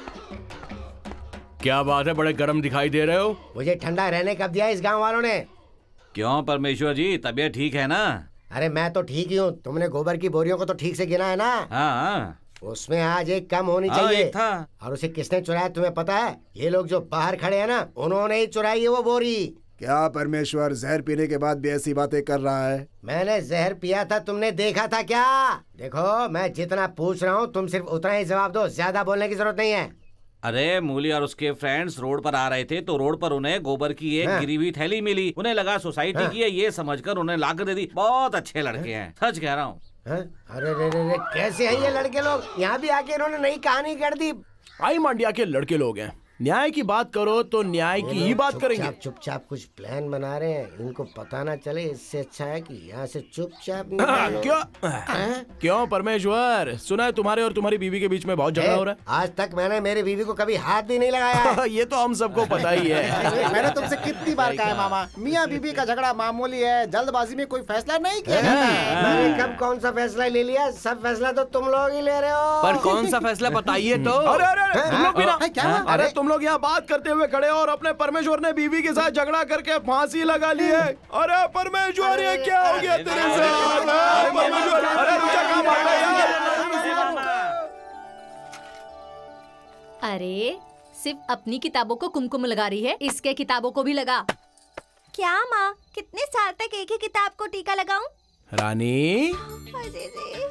क्या बात है, बड़े गर्म दिखाई दे रहे हो? मुझे ठंडा रहने कब दिया इस गांव वालों ने? क्यों परमेश्वर जी, तबीयत ठीक है ना? अरे मैं तो ठीक ही हूँ, तुमने गोबर की बोरियों को तो ठीक से गिना है ना? हाँ। उसमें आज एक कम होनी हाँ, चाहिए एक था। और उसे किसने चुराया तुम्हें पता है? ये लोग जो बाहर खड़े हैं ना, उन्होंने ही चुराई है वो बोरी। क्या परमेश्वर जहर पीने के बाद भी ऐसी बातें कर रहा है? मैंने जहर पिया था, तुमने देखा था क्या? देखो मैं जितना पूछ रहा हूँ तुम सिर्फ उतना ही जवाब दो, ज्यादा बोलने की जरूरत नहीं है। अरे मूली और उसके फ्रेंड्स रोड पर आ रहे थे तो रोड पर उन्हें गोबर की एक हाँ। गिरी हुई थैली मिली, उन्हें लगा सोसाइटी हाँ। की है, ये समझकर उन्हें लाकर दे दी। बहुत अच्छे लड़के हैं, सच कह रहा हूँ। अरे रे रे रे, कैसे हैं ये लड़के लोग? यहाँ भी आके इन्होंने नई कहानी कर दी। आई मांडिया के लड़के लोग हैं। न्याय की बात करो तो न्याय की ही बात करेंगे। चुपचाप कुछ प्लान बना रहे हैं, इनको पता ना चले। इससे अच्छा है कि यहाँ से चुपचाप क्यों क्यों परमेश्वर, सुना है तुम्हारे और तुम्हारी बीवी के बीच में बहुत झगड़ा हो रहा है। आज तक मैंने मेरी बीवी को कभी हाथ भी नहीं लगाया। ये तो हम सबको पता ही है। मैंने तुमसे कितनी बार कहा है मामा, मियाँ बीवी का झगड़ा मामूली है, जल्दबाजी में कोई फैसला नहीं किया जाता। मैंने कब कौन सा फैसला ले लिया? सब फैसला तो तुम लोग ही ले रहे हो। पर कौन सा फैसला बताइए तो। अरे अरे तुम लोग भी ना, अरे तुम लोग यहाँ बात करते हुए खड़े हो और अपने परमेश्वर ने बीवी के साथ झगड़ा करके फांसी लगा ली है। अरे परमेश्वर, ये क्या हो गया तेरे साथ? परमेश्वर, अरे रुचा कहाँ भाग रहा है यार? अरे सिर्फ अपनी किताबों को कुमकुम लगा रही है, इसके किताबों को भी लगा। क्या माँ, कितने साल तक एक ही किताब को टीका लगाऊं? रानी। अरे रे।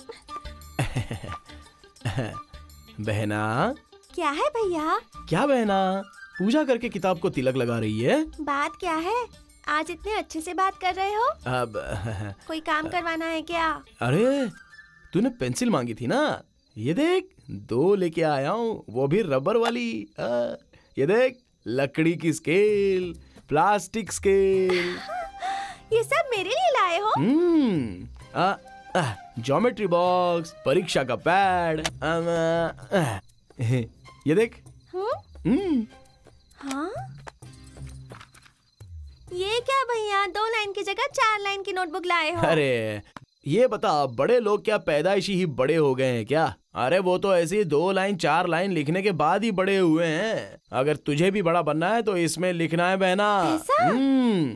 बहना। क्या है भैया? क्या बहना, पूजा करके किताब को तिलक लगा रही है? बात क्या है? आज इतने अच्छे से बात कर रहे हो। अब कोई काम करवाना है क्या? अरे तूने पेंसिल मांगी थी ना, ये देख दो लेके आया हूँ, वो भी रबर वाली। आ, ये देख, लकड़ी की स्केल, प्लास्टिक स्केल। ये सब मेरे लिए लाए हो? हम्म, ज्योमेट्री बॉक्स, परीक्षा का पैड। आ, आ, ये देख। हम्म। हाँ? ये क्या भैया, दो लाइन की जगह चार लाइन की नोटबुक लाए हो? अरे ये बता, बड़े लोग क्या पैदाइशी ही बड़े हो गए हैं क्या? अरे वो तो ऐसे ही दो लाइन चार लाइन लिखने के बाद ही बड़े हुए हैं। अगर तुझे भी बड़ा बनना है तो इसमें लिखना है बहना। हम्म।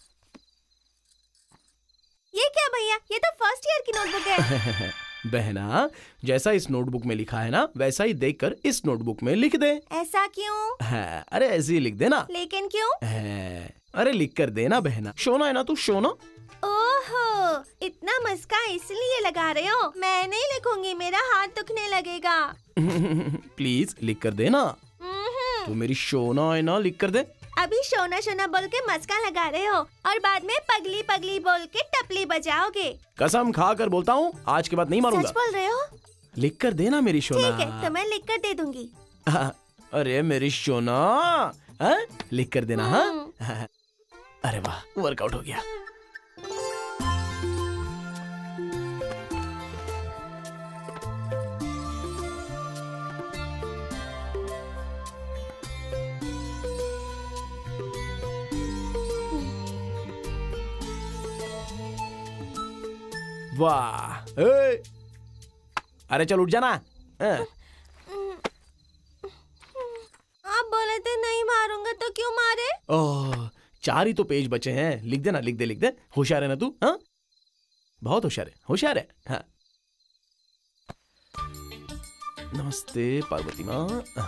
ये क्या भैया, ये तो फर्स्ट ईयर की नोटबुक है। बहना, जैसा इस नोटबुक में लिखा है ना, वैसा ही देखकर इस नोटबुक में लिख दे। ऐसा क्यों? है, अरे ऐसे ही लिख देना। लेकिन क्यों? है, अरे लिख कर देना बहना। शोना है ना तू, शोना। ओहो, इतना मस्का इसलिए लगा रहे हो? मैं नहीं लिखूंगी, मेरा हाथ दुखने लगेगा। प्लीज लिख कर देना। तू मेरी शोना है ना, लिख कर दे। अभी शोना शोना बोल के मस्का लगा रहे हो और बाद में पगली पगली बोल के टपली बजाओगे। कसम खा कर बोलता हूँ, आज के बाद नहीं मारूंगा। सच बोल रहे हो? लिख कर देना मेरी शोना। ठीक है, तो मैं लिख कर दे दूंगी। अरे मेरी शोना, हा? लिख कर देना। हाँ, अरे वाह, वर्कआउट हो गया। वाह, ए! अरे चल उठ जाना। आप बोले थे नहीं मारूंगा तो क्यों मारे? ओह, चार ही तो पेज बचे हैं। लिख देना, लिख दे लिख दे। होशियार है ना तू? हाँ, बहुत होशियार है, होशियार है। हाँ। नमस्ते पार्वती माँ।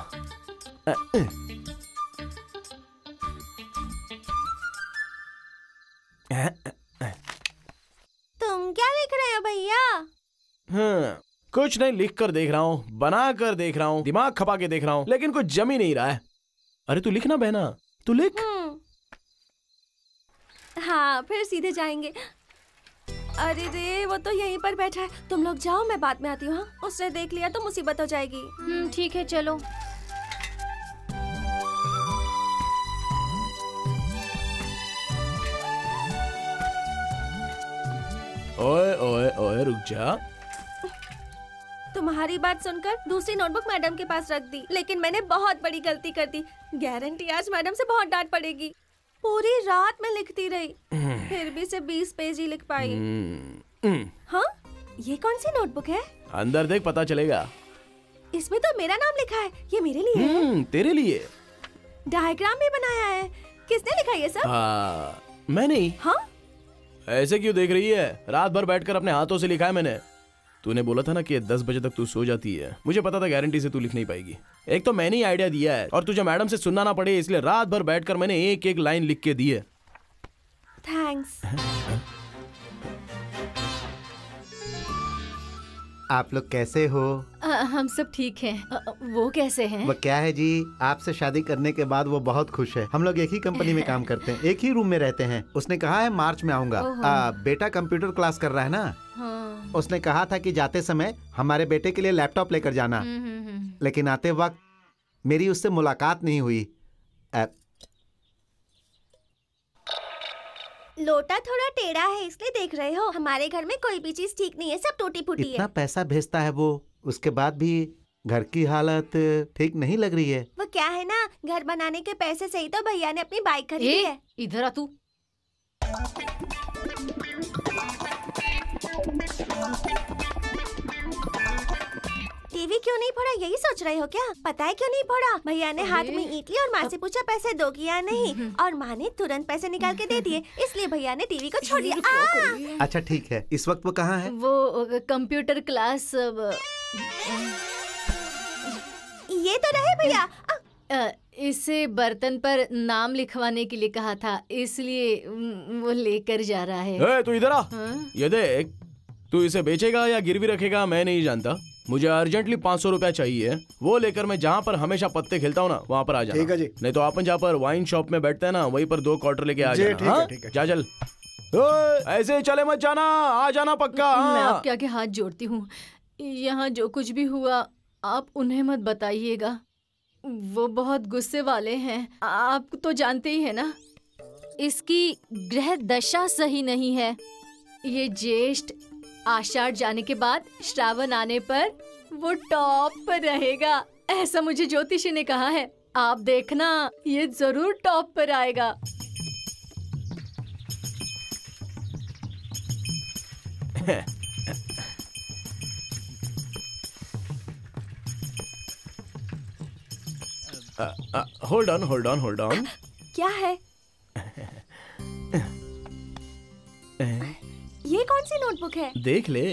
तुम क्या लिख रहे हो भैया? हाँ, कुछ नहीं, लिख कर देख रहा हूँ, बना कर देख रहा हूँ, दिमाग खपा के देख रहा हूँ, लेकिन कुछ जम ही नहीं रहा है। अरे तू लिखना बहना, तू लिख। हाँ, फिर सीधे जाएंगे। अरे रे, वो तो यहीं पर बैठा है। तुम लोग जाओ, मैं बाद में आती हूँ। उसने देख लिया तो मुसीबत हो जाएगी। हम्म, ठीक है, चलो। ओए ओए ओए, रुक जा। तुम्हारी बात सुनकर दूसरी नोटबुक मैडम के पास रख दी, लेकिन मैंने बहुत बड़ी गलती कर दी। गारंटी आज मैडम से बहुत डांट पड़ेगी। पूरी रात में लिखती रही, फिर भी सिर्फ बीस पेज ही लिख पाई। हाँ, ये कौन सी नोटबुक है? अंदर देख, पता चलेगा। इसमें तो मेरा नाम लिखा है। ये मेरे लिए है। तेरे लिए। डायग्राम भी बनाया है। किसने लिखा ये सब? हाँ, मैंने ही। हाँ? ऐसे क्यों देख रही है? रात भर बैठकर अपने हाथों से लिखा है मैंने। तूने बोला था ना कि दस बजे तक तू सो जाती है। मुझे पता था गारंटी से तू लिख नहीं पाएगी। एक तो मैंने ही आइडिया दिया है और तुझे मैडम से सुनना ना पड़े, इसलिए रात भर बैठकर मैंने एक एक लाइन लिख के दी है। थैंक्स। आप लोग कैसे हो? आ, हम सब ठीक हैं। आ, वो कैसे हैं? वो क्या है जी, आपसे शादी करने के बाद वो बहुत खुश है। हम लोग एक ही कंपनी में काम करते हैं, एक ही रूम में रहते हैं। उसने कहा है मार्च में आऊंगा। आ, बेटा कंप्यूटर क्लास कर रहा है ना। हाँ। उसने कहा था कि जाते समय हमारे बेटे के लिए लैपटॉप लेकर जाना, लेकिन आते वक्त मेरी उससे मुलाकात नहीं हुई। आ, लोटा थोड़ा टेढ़ा है इसलिए देख रहे हो। हमारे घर में कोई भी चीज ठीक नहीं है, सब टूटी फूटी है। इतना पैसा भेजता है वो, उसके बाद भी घर की हालत ठीक नहीं लग रही है। वो क्या है ना, घर बनाने के पैसे से ही तो भैया ने अपनी बाइक खरीदी है। इधर आ तू। टीवी क्यों नहीं फोड़ा, यही सोच रहे हो क्या? पता है क्यों नहीं फोड़ा? भैया ने हाथ में ईंट ली और माँ से पूछा पैसे दो या नहीं, और माँ ने तुरंत पैसे निकाल के दे दिए, इसलिए भैया ने टीवी को छोड़ दिया। अच्छा ठीक है, इस वक्त वो कहाँ है? वो कंप्यूटर क्लास। ये तो रहे भैया। इसे बर्तन पर नाम लिखवाने के लिए कहा था, इसलिए वो लेकर जा रहा है। ए, तू इधर आ। ये देख, तू इसे बेचेगा या गिरवी रखेगा मैं नहीं जानता। मुझे अर्जेंटली पाँच सौ रुपया चाहिए, वो लेकर मैं जहाँ पर हमेशा पत्ते खेलता हूँ ना वहाँ पर आ जाना। ठीक है जी। नहीं तो अपन जहाँ पर वाइन शॉप में बैठते हैं ना वहीं पर दो क्वार्टर लेके आ जाना। हाँ? ठीक है, जा चल। ऐसे चले मत जाना, आ जाना पक्का। मैं आपके आगे हाथ जोड़ती हूँ, यहाँ जो कुछ भी हुआ आप उन्हें मत बताइएगा, वो बहुत गुस्से वाले हैं। आप तो जानते ही है ना, इसकी ग्रह दशा सही नहीं है। ये ज्येष्ठ आषाढ़ जाने के बाद श्रावण आने पर वो टॉप पर रहेगा, ऐसा मुझे ज्योतिषी ने कहा है। आप देखना, ये जरूर टॉप पर आएगा। Hold on hold on hold on. क्या है ये? कौन सी नोटबुक है? देख ले।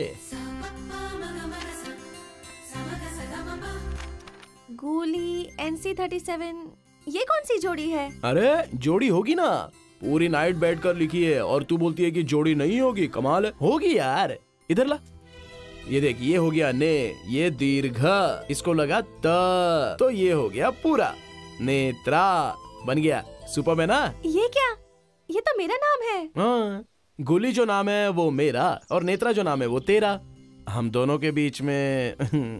Guli N C thirty seven, ये कौन सी जोड़ी है? अरे जोड़ी होगी ना, पूरी नाइट बैठ कर लिखी है और तू बोलती है कि जोड़ी नहीं होगी। कमाल है, होगी यार। इधर ला, ये देख, ये हो गया ने, ये दीर्घ, इसको लगा त, तो ये हो गया पूरा नेत्रा। बन गया सुपर है ना? ये क्या? ये तो मेरा नाम है। हाँ, गुली जो नाम है वो मेरा और नेत्रा जो नाम है वो तेरा। हम दोनों के बीच में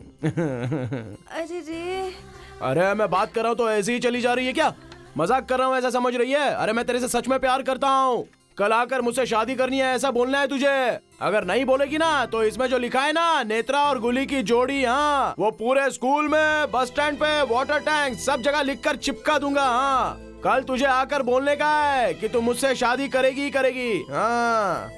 अरे रे। अरे मैं बात कर रहा हूँ तो ऐसे ही चली जा रही है क्या? मजाक कर रहा हूँ ऐसा समझ रही है? अरे मैं तेरे से सच में प्यार करता हूँ, कल आकर मुझसे शादी करनी है ऐसा बोलना है तुझे। अगर नहीं बोलेगी ना तो इसमें जो लिखा है ना, नेत्रा और गुली की जोड़ी, हाँ वो पूरे स्कूल में, बस स्टैंड पे, वाटर टैंक, सब जगह लिखकर चिपका दूंगा। हाँ, कल तुझे आकर बोलने का है कि तू मुझसे शादी करेगी ही करेगी। हाँ।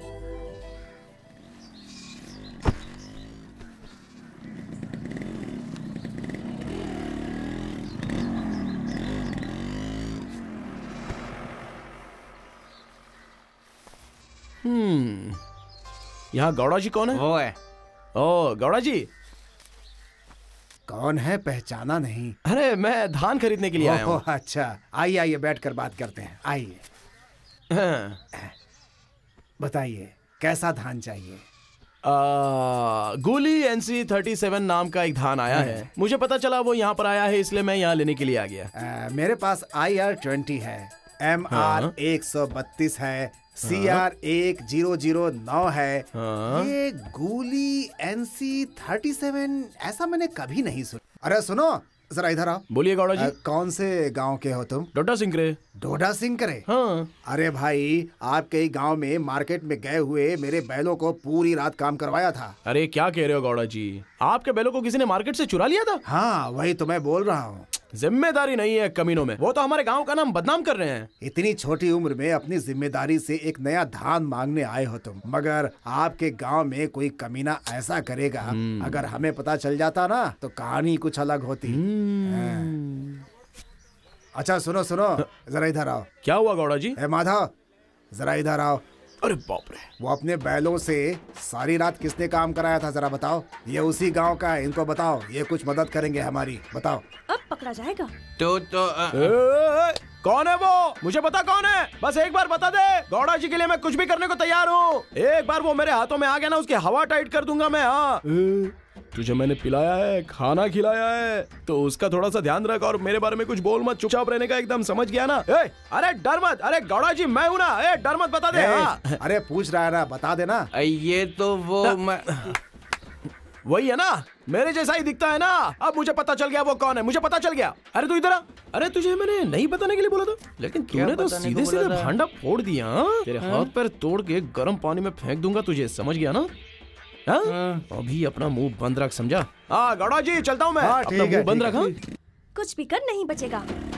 हम्म, यहाँ गौड़ा जी कौन है? वो है। ओ गौड़ा जी। कौन है, पहचाना नहीं? अरे मैं धान खरीदने के लिए आया हूँ। अच्छा, आइए आइए बैठकर बात करते हैं, आइए। हाँ। बताइए कैसा धान चाहिए? गोली एनसी थर्टी सेवन नाम का एक धान आया है, मुझे पता चला वो यहाँ पर आया है इसलिए मैं यहाँ लेने के लिए आ गया। आ, मेरे पास आई आर ट्वेंटी है, एम आर एक सौ बत्तीस है, सी आर एक जीरो जीरो नौ है। हाँ? ये गोली एनसी थर्टी सेवन ऐसा मैंने कभी नहीं सुना। अरे सुनो जरा इधर आओ। बोलिए गौड़ा जी। कौन से गांव के हो तुम? डोडा सिंकरे। डोडा सिंकरे? हाँ। अरे भाई, आपके ही गांव में मार्केट में गए हुए मेरे बैलों को पूरी रात काम करवाया था। अरे क्या कह रहे हो गौड़ा जी, आपके बैलों को किसी ने मार्केट से चुरा लिया था? हाँ वही तो मैं बोल रहा हूँ। जिम्मेदारी नहीं है कमीनों में, वो तो हमारे गांव का नाम बदनाम कर रहे हैं। इतनी छोटी उम्र में अपनी जिम्मेदारी से एक नया धान मांगने आए हो तुम, मगर आपके गांव में कोई कमीना ऐसा करेगा, अगर हमें पता चल जाता ना तो कहानी कुछ अलग होती। अच्छा सुनो सुनो, जरा इधर आओ। क्या हुआ गौड़ा जी? ए माधव, जरा इधर आओ। अरे बाप रे, वो अपने बैलों से सारी रात किसने काम कराया था जरा बताओ। ये उसी गांव का है, इनको बताओ, ये कुछ मदद करेंगे हमारी, बताओ। अब पकड़ा जाएगा। तो तो ए, कौन है वो? मुझे पता कौन है, बस एक बार बता दे। गौड़ा जी के लिए मैं कुछ भी करने को तैयार हूँ। एक बार वो मेरे हाथों में आ गया ना, उसकी हवा टाइट कर दूंगा मैं। हाँ, तुझे मैंने पिलाया है, खाना खिलाया है, तो उसका थोड़ा सा ध्यान रख और मेरे बारे में कुछ बोल मत, चुपचाप रहने का, एकदम समझ गया ना? ए, अरे डर मत। अरे गौड़ा जी मैं हूँ ना, ए, डर मत, बता दे। हाँ। अरे पूछ रहा है ना, बता देना। ये तो वो मैं... वही है ना, मेरे जैसा ही दिखता है ना। अब मुझे पता चल गया वो कौन है, मुझे पता चल गया। अरे तू इधर आ। अरे तुझे मैंने नहीं बताने के लिए बोला था, लेकिन तूने तो सीधे सीधे भांडा फोड़ दिया। तेरे हाथ पैर तोड़ के गर्म पानी में फेंक दूंगा तुझे, समझ गया ना? हाँ? अभी अपना मुंह बंद रख, समझा? हाँ गौड़ा जी चलता हूँ मैं। हाँ, अपना मुंह बंद रख। कुछ भी कर नहीं बचेगा,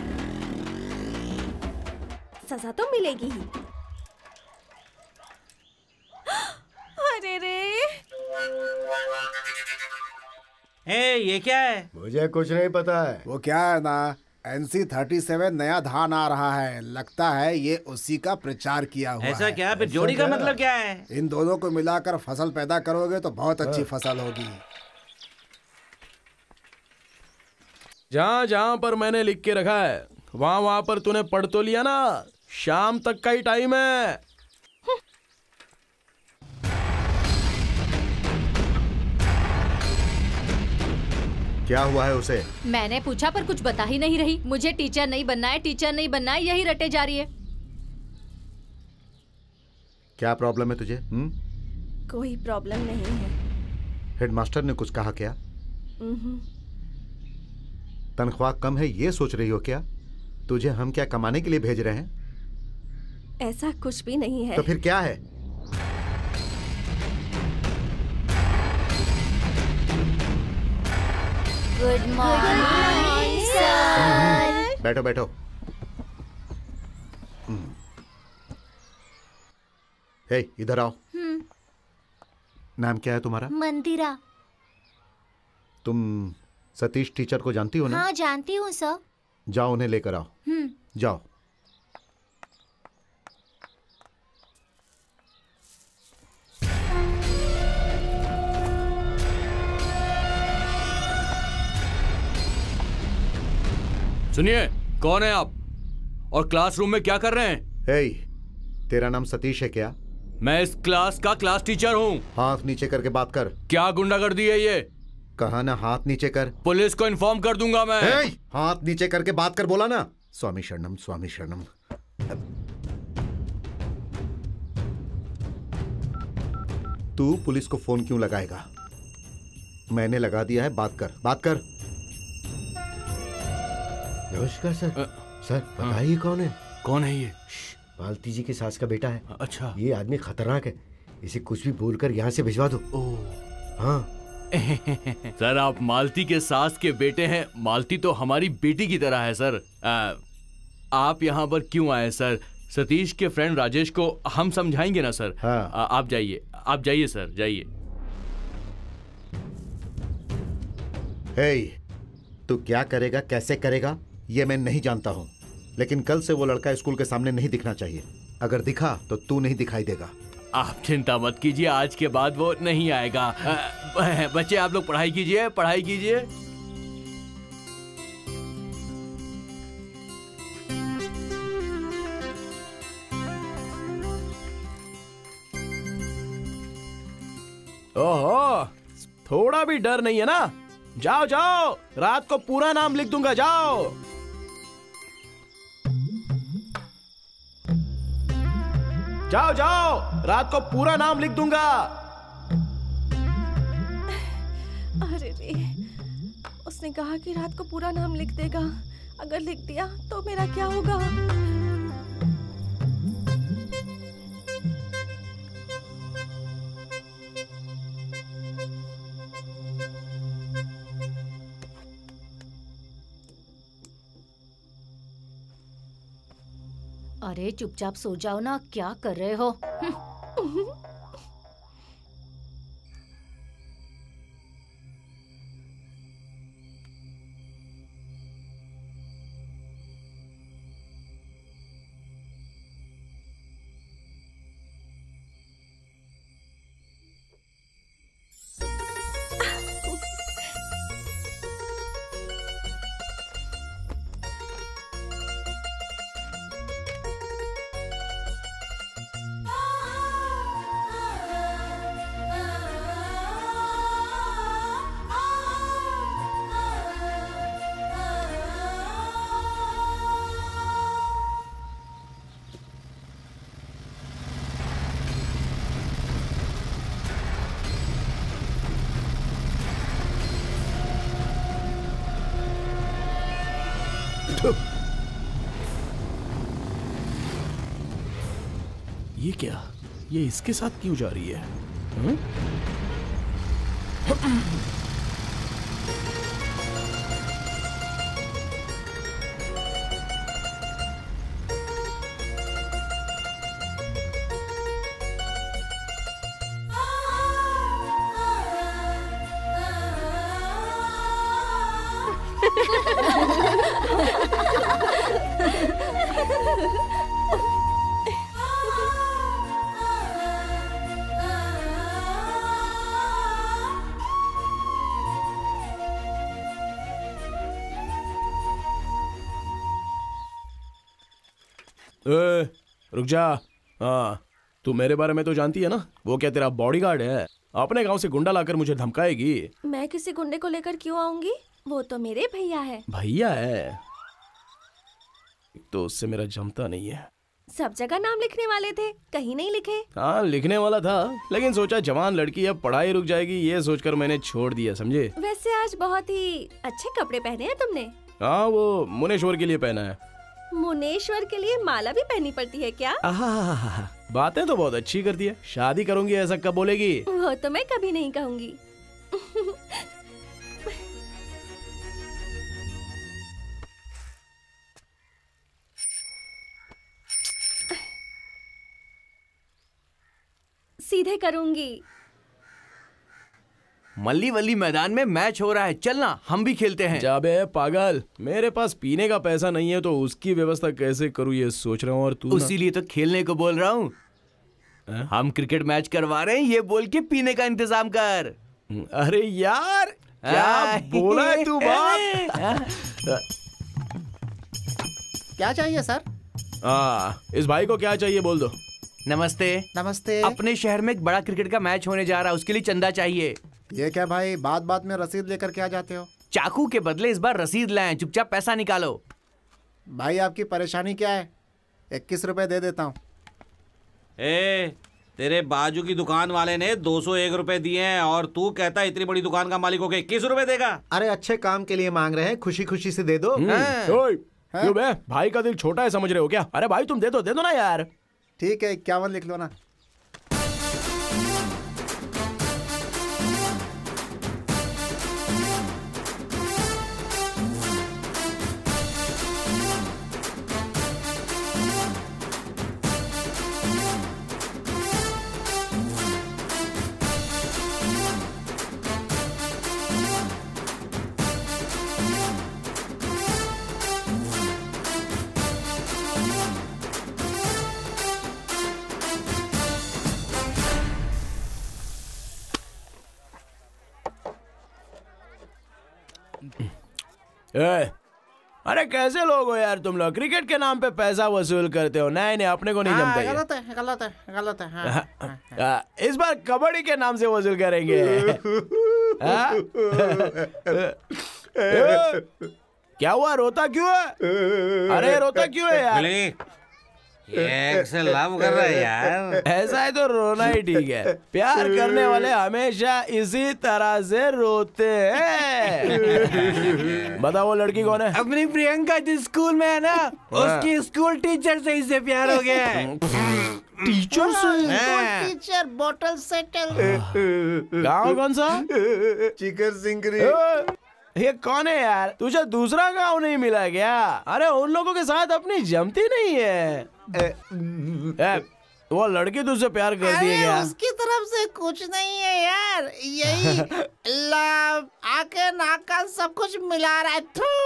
सजा तो मिलेगी ही। अरे रे, ए, ये क्या है? मुझे कुछ नहीं पता है। वो क्या है ना, एन सी थर्टी सेवन नया धान आ रहा है, लगता है ये उसी का प्रचार किया हुआ ऐसा है। क्या? फिर जोड़ी का मतलब क्या है? इन दोनों को मिलाकर फसल पैदा करोगे तो बहुत अच्छी फसल होगी। जहाँ जहाँ पर मैंने लिख के रखा है वहाँ वहाँ पर तूने पढ़ तो लिया ना? शाम तक का ही टाइम है। क्या हुआ है उसे? मैंने पूछा पर कुछ बता ही नहीं रही। मुझे टीचर नहीं बनना है, टीचर नहीं बनना है, यही रटे जा रही है। क्या प्रॉब्लम है तुझे? हुँ? कोई प्रॉब्लम नहीं है। हेडमास्टर ने कुछ कहा क्या? तनख्वाह कम है ये सोच रही हो क्या? तुझे हम क्या कमाने के लिए भेज रहे हैं? ऐसा कुछ भी नहीं है। तो फिर क्या है? Good morning sir. बैठो बैठो। हे इधर आओ। हम्म। नाम क्या है तुम्हारा? मंदिरा। तुम सतीश टीचर को जानती हो ना? हाँ जानती हूँ सर। जाओ उन्हें लेकर आओ। हम्म। जाओ। सुनिए, कौन है आप और क्लासरूम में क्या कर रहे हैं? हे, तेरा नाम सतीश है क्या? मैं इस क्लास का क्लास टीचर हूँ। हाथ नीचे करके बात कर। क्या गुंडागर्दी है ये? कहा ना हाथ नीचे कर। पुलिस को इन्फॉर्म कर दूंगा मैं। हे, हाथ नीचे करके बात कर, बोला ना। स्वामी शरणम, स्वामी शरणम। तू पुलिस को फोन क्यों लगाएगा? मैंने लगा दिया है, बात कर, बात कर। नमस्कार सर। सर बताइए कौन है? कौन है ये? मालती जी की सास का बेटा है। अच्छा। ये आदमी खतरनाक है, इसे कुछ भी बोलकर यहाँ से भिजवा दो। हाँ। सर आप मालती के सास के बेटे हैं। मालती तो हमारी बेटी की तरह है सर। आ, आप यहाँ पर क्यों आए सर? सतीश के फ्रेंड राजेश को हम समझाएंगे ना सर। हाँ। आ, आप जाइए, आप जाइए सर, जाइए। हे, तू क्या करेगा, कैसे करेगा, ये मैं नहीं जानता हूँ, लेकिन कल से वो लड़का स्कूल के सामने नहीं दिखना चाहिए। अगर दिखा तो तू नहीं दिखाई देगा। आप चिंता मत कीजिए, आज के बाद वो नहीं आएगा। आ, बच्चे आप लोग पढ़ाई कीजिए, पढ़ाई कीजिए। ओहो, थोड़ा भी डर नहीं है ना? जाओ जाओ, रात को पूरा नाम लिख दूंगा, जाओ। जाओ जाओ, रात को पूरा नाम लिख दूंगा। अरे रे, उसने कहा कि रात को पूरा नाम लिख देगा। अगर लिख दिया तो मेरा क्या होगा? अरे चुपचाप सो जाओ ना, क्या कर रहे हो? ये क्या? ये इसके साथ क्यों जा रही है? हुँ? ए, रुक जा। हाँ, तू मेरे बारे में तो जानती है ना? वो क्या तेरा बॉडीगार्ड है? अपने गांव से गुंडा लाकर मुझे धमकाएगी? मैं किसी गुंडे को लेकर क्यों आऊंगी? वो तो मेरे भैया है। भैया है तो उससे मेरा जमता नहीं है। सब जगह नाम लिखने वाले थे, कहीं नहीं लिखे। हाँ, लिखने वाला था, लेकिन सोचा जवान लड़की अब पढ़ाई रुक जाएगी, ये सोचकर मैंने छोड़ दिया, समझे? वैसे आज बहुत ही अच्छे कपड़े पहने हैं तुमने। हाँ, वो मुनेश्वर के लिए पहना है। मुनेश्वर के लिए माला भी पहननी पड़ती है क्या? आहा, बातें तो बहुत अच्छी करती है। शादी करूंगी ऐसा कब बोलेगी? वो तो मैं कभी नहीं कहूंगी। सीधे करूंगी। मल्ली वल्ली मैदान में मैच हो रहा है, चलना हम भी खेलते हैं। जाबे पागल, मेरे पास पीने का पैसा नहीं है तो उसकी व्यवस्था कैसे करूँ ये सोच रहा हूँ। और तू? उसीलिए तो खेलने को बोल रहा हूँ। हम क्रिकेट मैच करवा रहे हैं, ये बोल के पीने का इंतजाम कर। अरे यार क्या बोला है तू बाप? क्या चाहिए सर? आ, इस भाई को क्या चाहिए बोल दो। नमस्ते। नमस्ते। अपने शहर में एक बड़ा क्रिकेट का मैच होने जा रहा है, उसके लिए चंदा चाहिए। ये क्या भाई, बात बात में रसीद लेकर क्या जाते हो? चाकू के बदले इस बार रसीद लाए, चुपचाप पैसा निकालो। भाई आपकी परेशानी क्या है? इक्कीस रुपए दे देता हूँ। ए, तेरे बाजू की दुकान वाले ने दो सौ एक रुपए दिए हैं और तू कहता है इतनी बड़ी दुकान का मालिक होके इक्कीस रुपए देगा? अरे अच्छे काम के लिए मांग रहे हैं, खुशी खुशी से दे दो। क्यों बे, भाई का दिल छोटा है समझ रहे हो क्या? अरे भाई तुम दे दो दे दो ना यार। ठीक है, इक्यावन लिख लो ना। ए, अरे कैसे लोग हो यार तुम लोग? क्रिकेट के नाम पे पैसा वसूल करते हो। नहीं नहीं, अपने को नहीं जमता ये। गलत है, गलत है, गलत है। हाँ, हाँ, हाँ। इस बार कबड्डी के नाम से वसूल करेंगे। क्या हुआ, रोता क्यों है? अरे रोता क्यों है यार? एक से लव कर रहा है यार। ऐसा है तो रोना ही ठीक है। प्यार करने वाले हमेशा इसी तरह से रोते हैं। बताओ वो लड़की कौन है? अपनी प्रियंका जिस स्कूल में है ना, उसकी स्कूल टीचर से इससे प्यार हो गया है। टीचर से? Teacher bottle settle. गाँव कौन सा? चिकर सिंगरी। ये कौन है यार? तुझे दूसरा गाँव नहीं मिला क्या? अरे उन लोगों के साथ अपनी जमती नहीं है। ए, ए, वो लड़की तुझसे प्यार करती है क्या? उसकी तरफ से कुछ नहीं है यार, यही लव आके नाका सब कुछ मिला रहा है।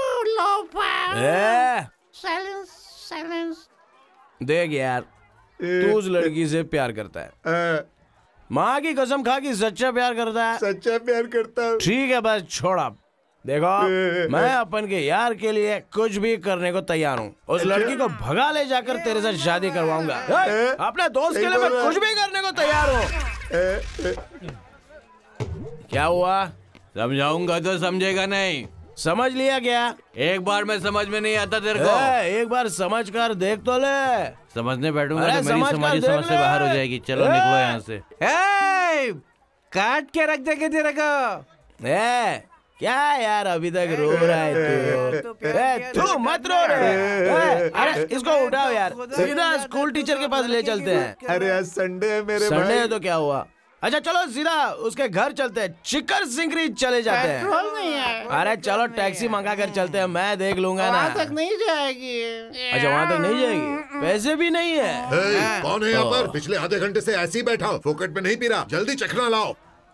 Silence, silence. देख यार, तू उस लड़की से प्यार करता है, माँ की कसम खा कि सच्चा प्यार करता है। सच्चा प्यार करता हूँ। ठीक है बस छोड़ अब। देखो मैं अपन के यार के लिए कुछ भी करने को तैयार हूँ। उस लड़की को भगा ले जाकर तेरे साथ शादी करवाऊंगा। अपने दोस्त के लिए मैं कुछ भी करने को तैयार हूँ। क्या हुआ? समझाऊंगा तो समझेगा नहीं। समझ लिया क्या? एक बार में समझ में नहीं आता तेरे को। एक बार समझ कर देख तो ले। समझने बैठूंगा तो मेरी समझ समझ से बाहर हो जाएगी। चलो निकलो यहाँ से। काट के रख देंगे तेरे को। ए, क्या यार अभी तक रो रहा है तू? ए, तू मत रो रे। ए, अरे इसको उठाओ यार, सीधा स्कूल टीचर के पास ले चलते हैं। अरे आज संडे है मेरे भाई। संडे है तो क्या हुआ? अच्छा चलो सीधा उसके घर चलते हैं, चिकन सिंगरी चले जाते हैं। पेट्रोल नहीं है। अरे चलो टैक्सी मंगा कर चलते हैं, मैं देख लूंगा ना। वहाँ तक नहीं जाएगी। अच्छा वहाँ तक नहीं जाएगी, पैसे भी नहीं है। ए, कौन है यहाँ पर? पिछले आधे घंटे से ऐसे ही बैठा हूँ, फोकट में नहीं पी रहा, जल्दी चखना लाओ।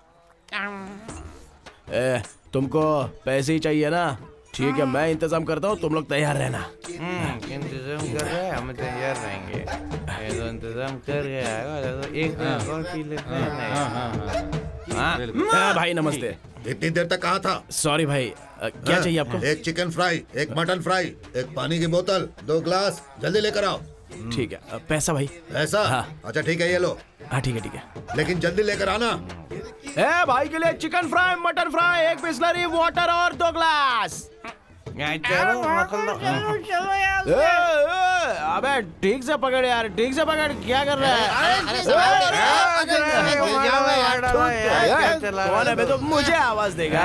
ए, तुमको पैसे ही चाहिए ना? ठीक है मैं इंतजाम करता हूँ, तुम लोग तैयार रहना। इंतजाम कर रहे हैं, हम तैयार रहेंगे। ये तो इंतजाम कर गया है, तो एक दिन और पी लेते हैं। हाँ भाई नमस्ते। इतनी देर तक कहाँ था? सॉरी भाई, आ, क्या चाहिए आपको? एक चिकन फ्राई, एक मटन फ्राई, एक पानी की बोतल, दो ग्लास, जल्दी लेकर आओ। ठीक है, पैसा भाई? पैसा? हाँ। अच्छा ठीक है ये लो। हाँ ठीक है ठीक है, लेकिन जल्दी लेकर आना। ए भाई के लिए चिकन फ्राई, मटन फ्राई, एक बिस्लरी वाटर और दो ग्लास। चलो चलो चलो यार। ए, ए, अबे ठीक से पकड़ यार, ठीक से पकड़, क्या कर रहा है? कौन है बे तो मुझे आवाज देगा?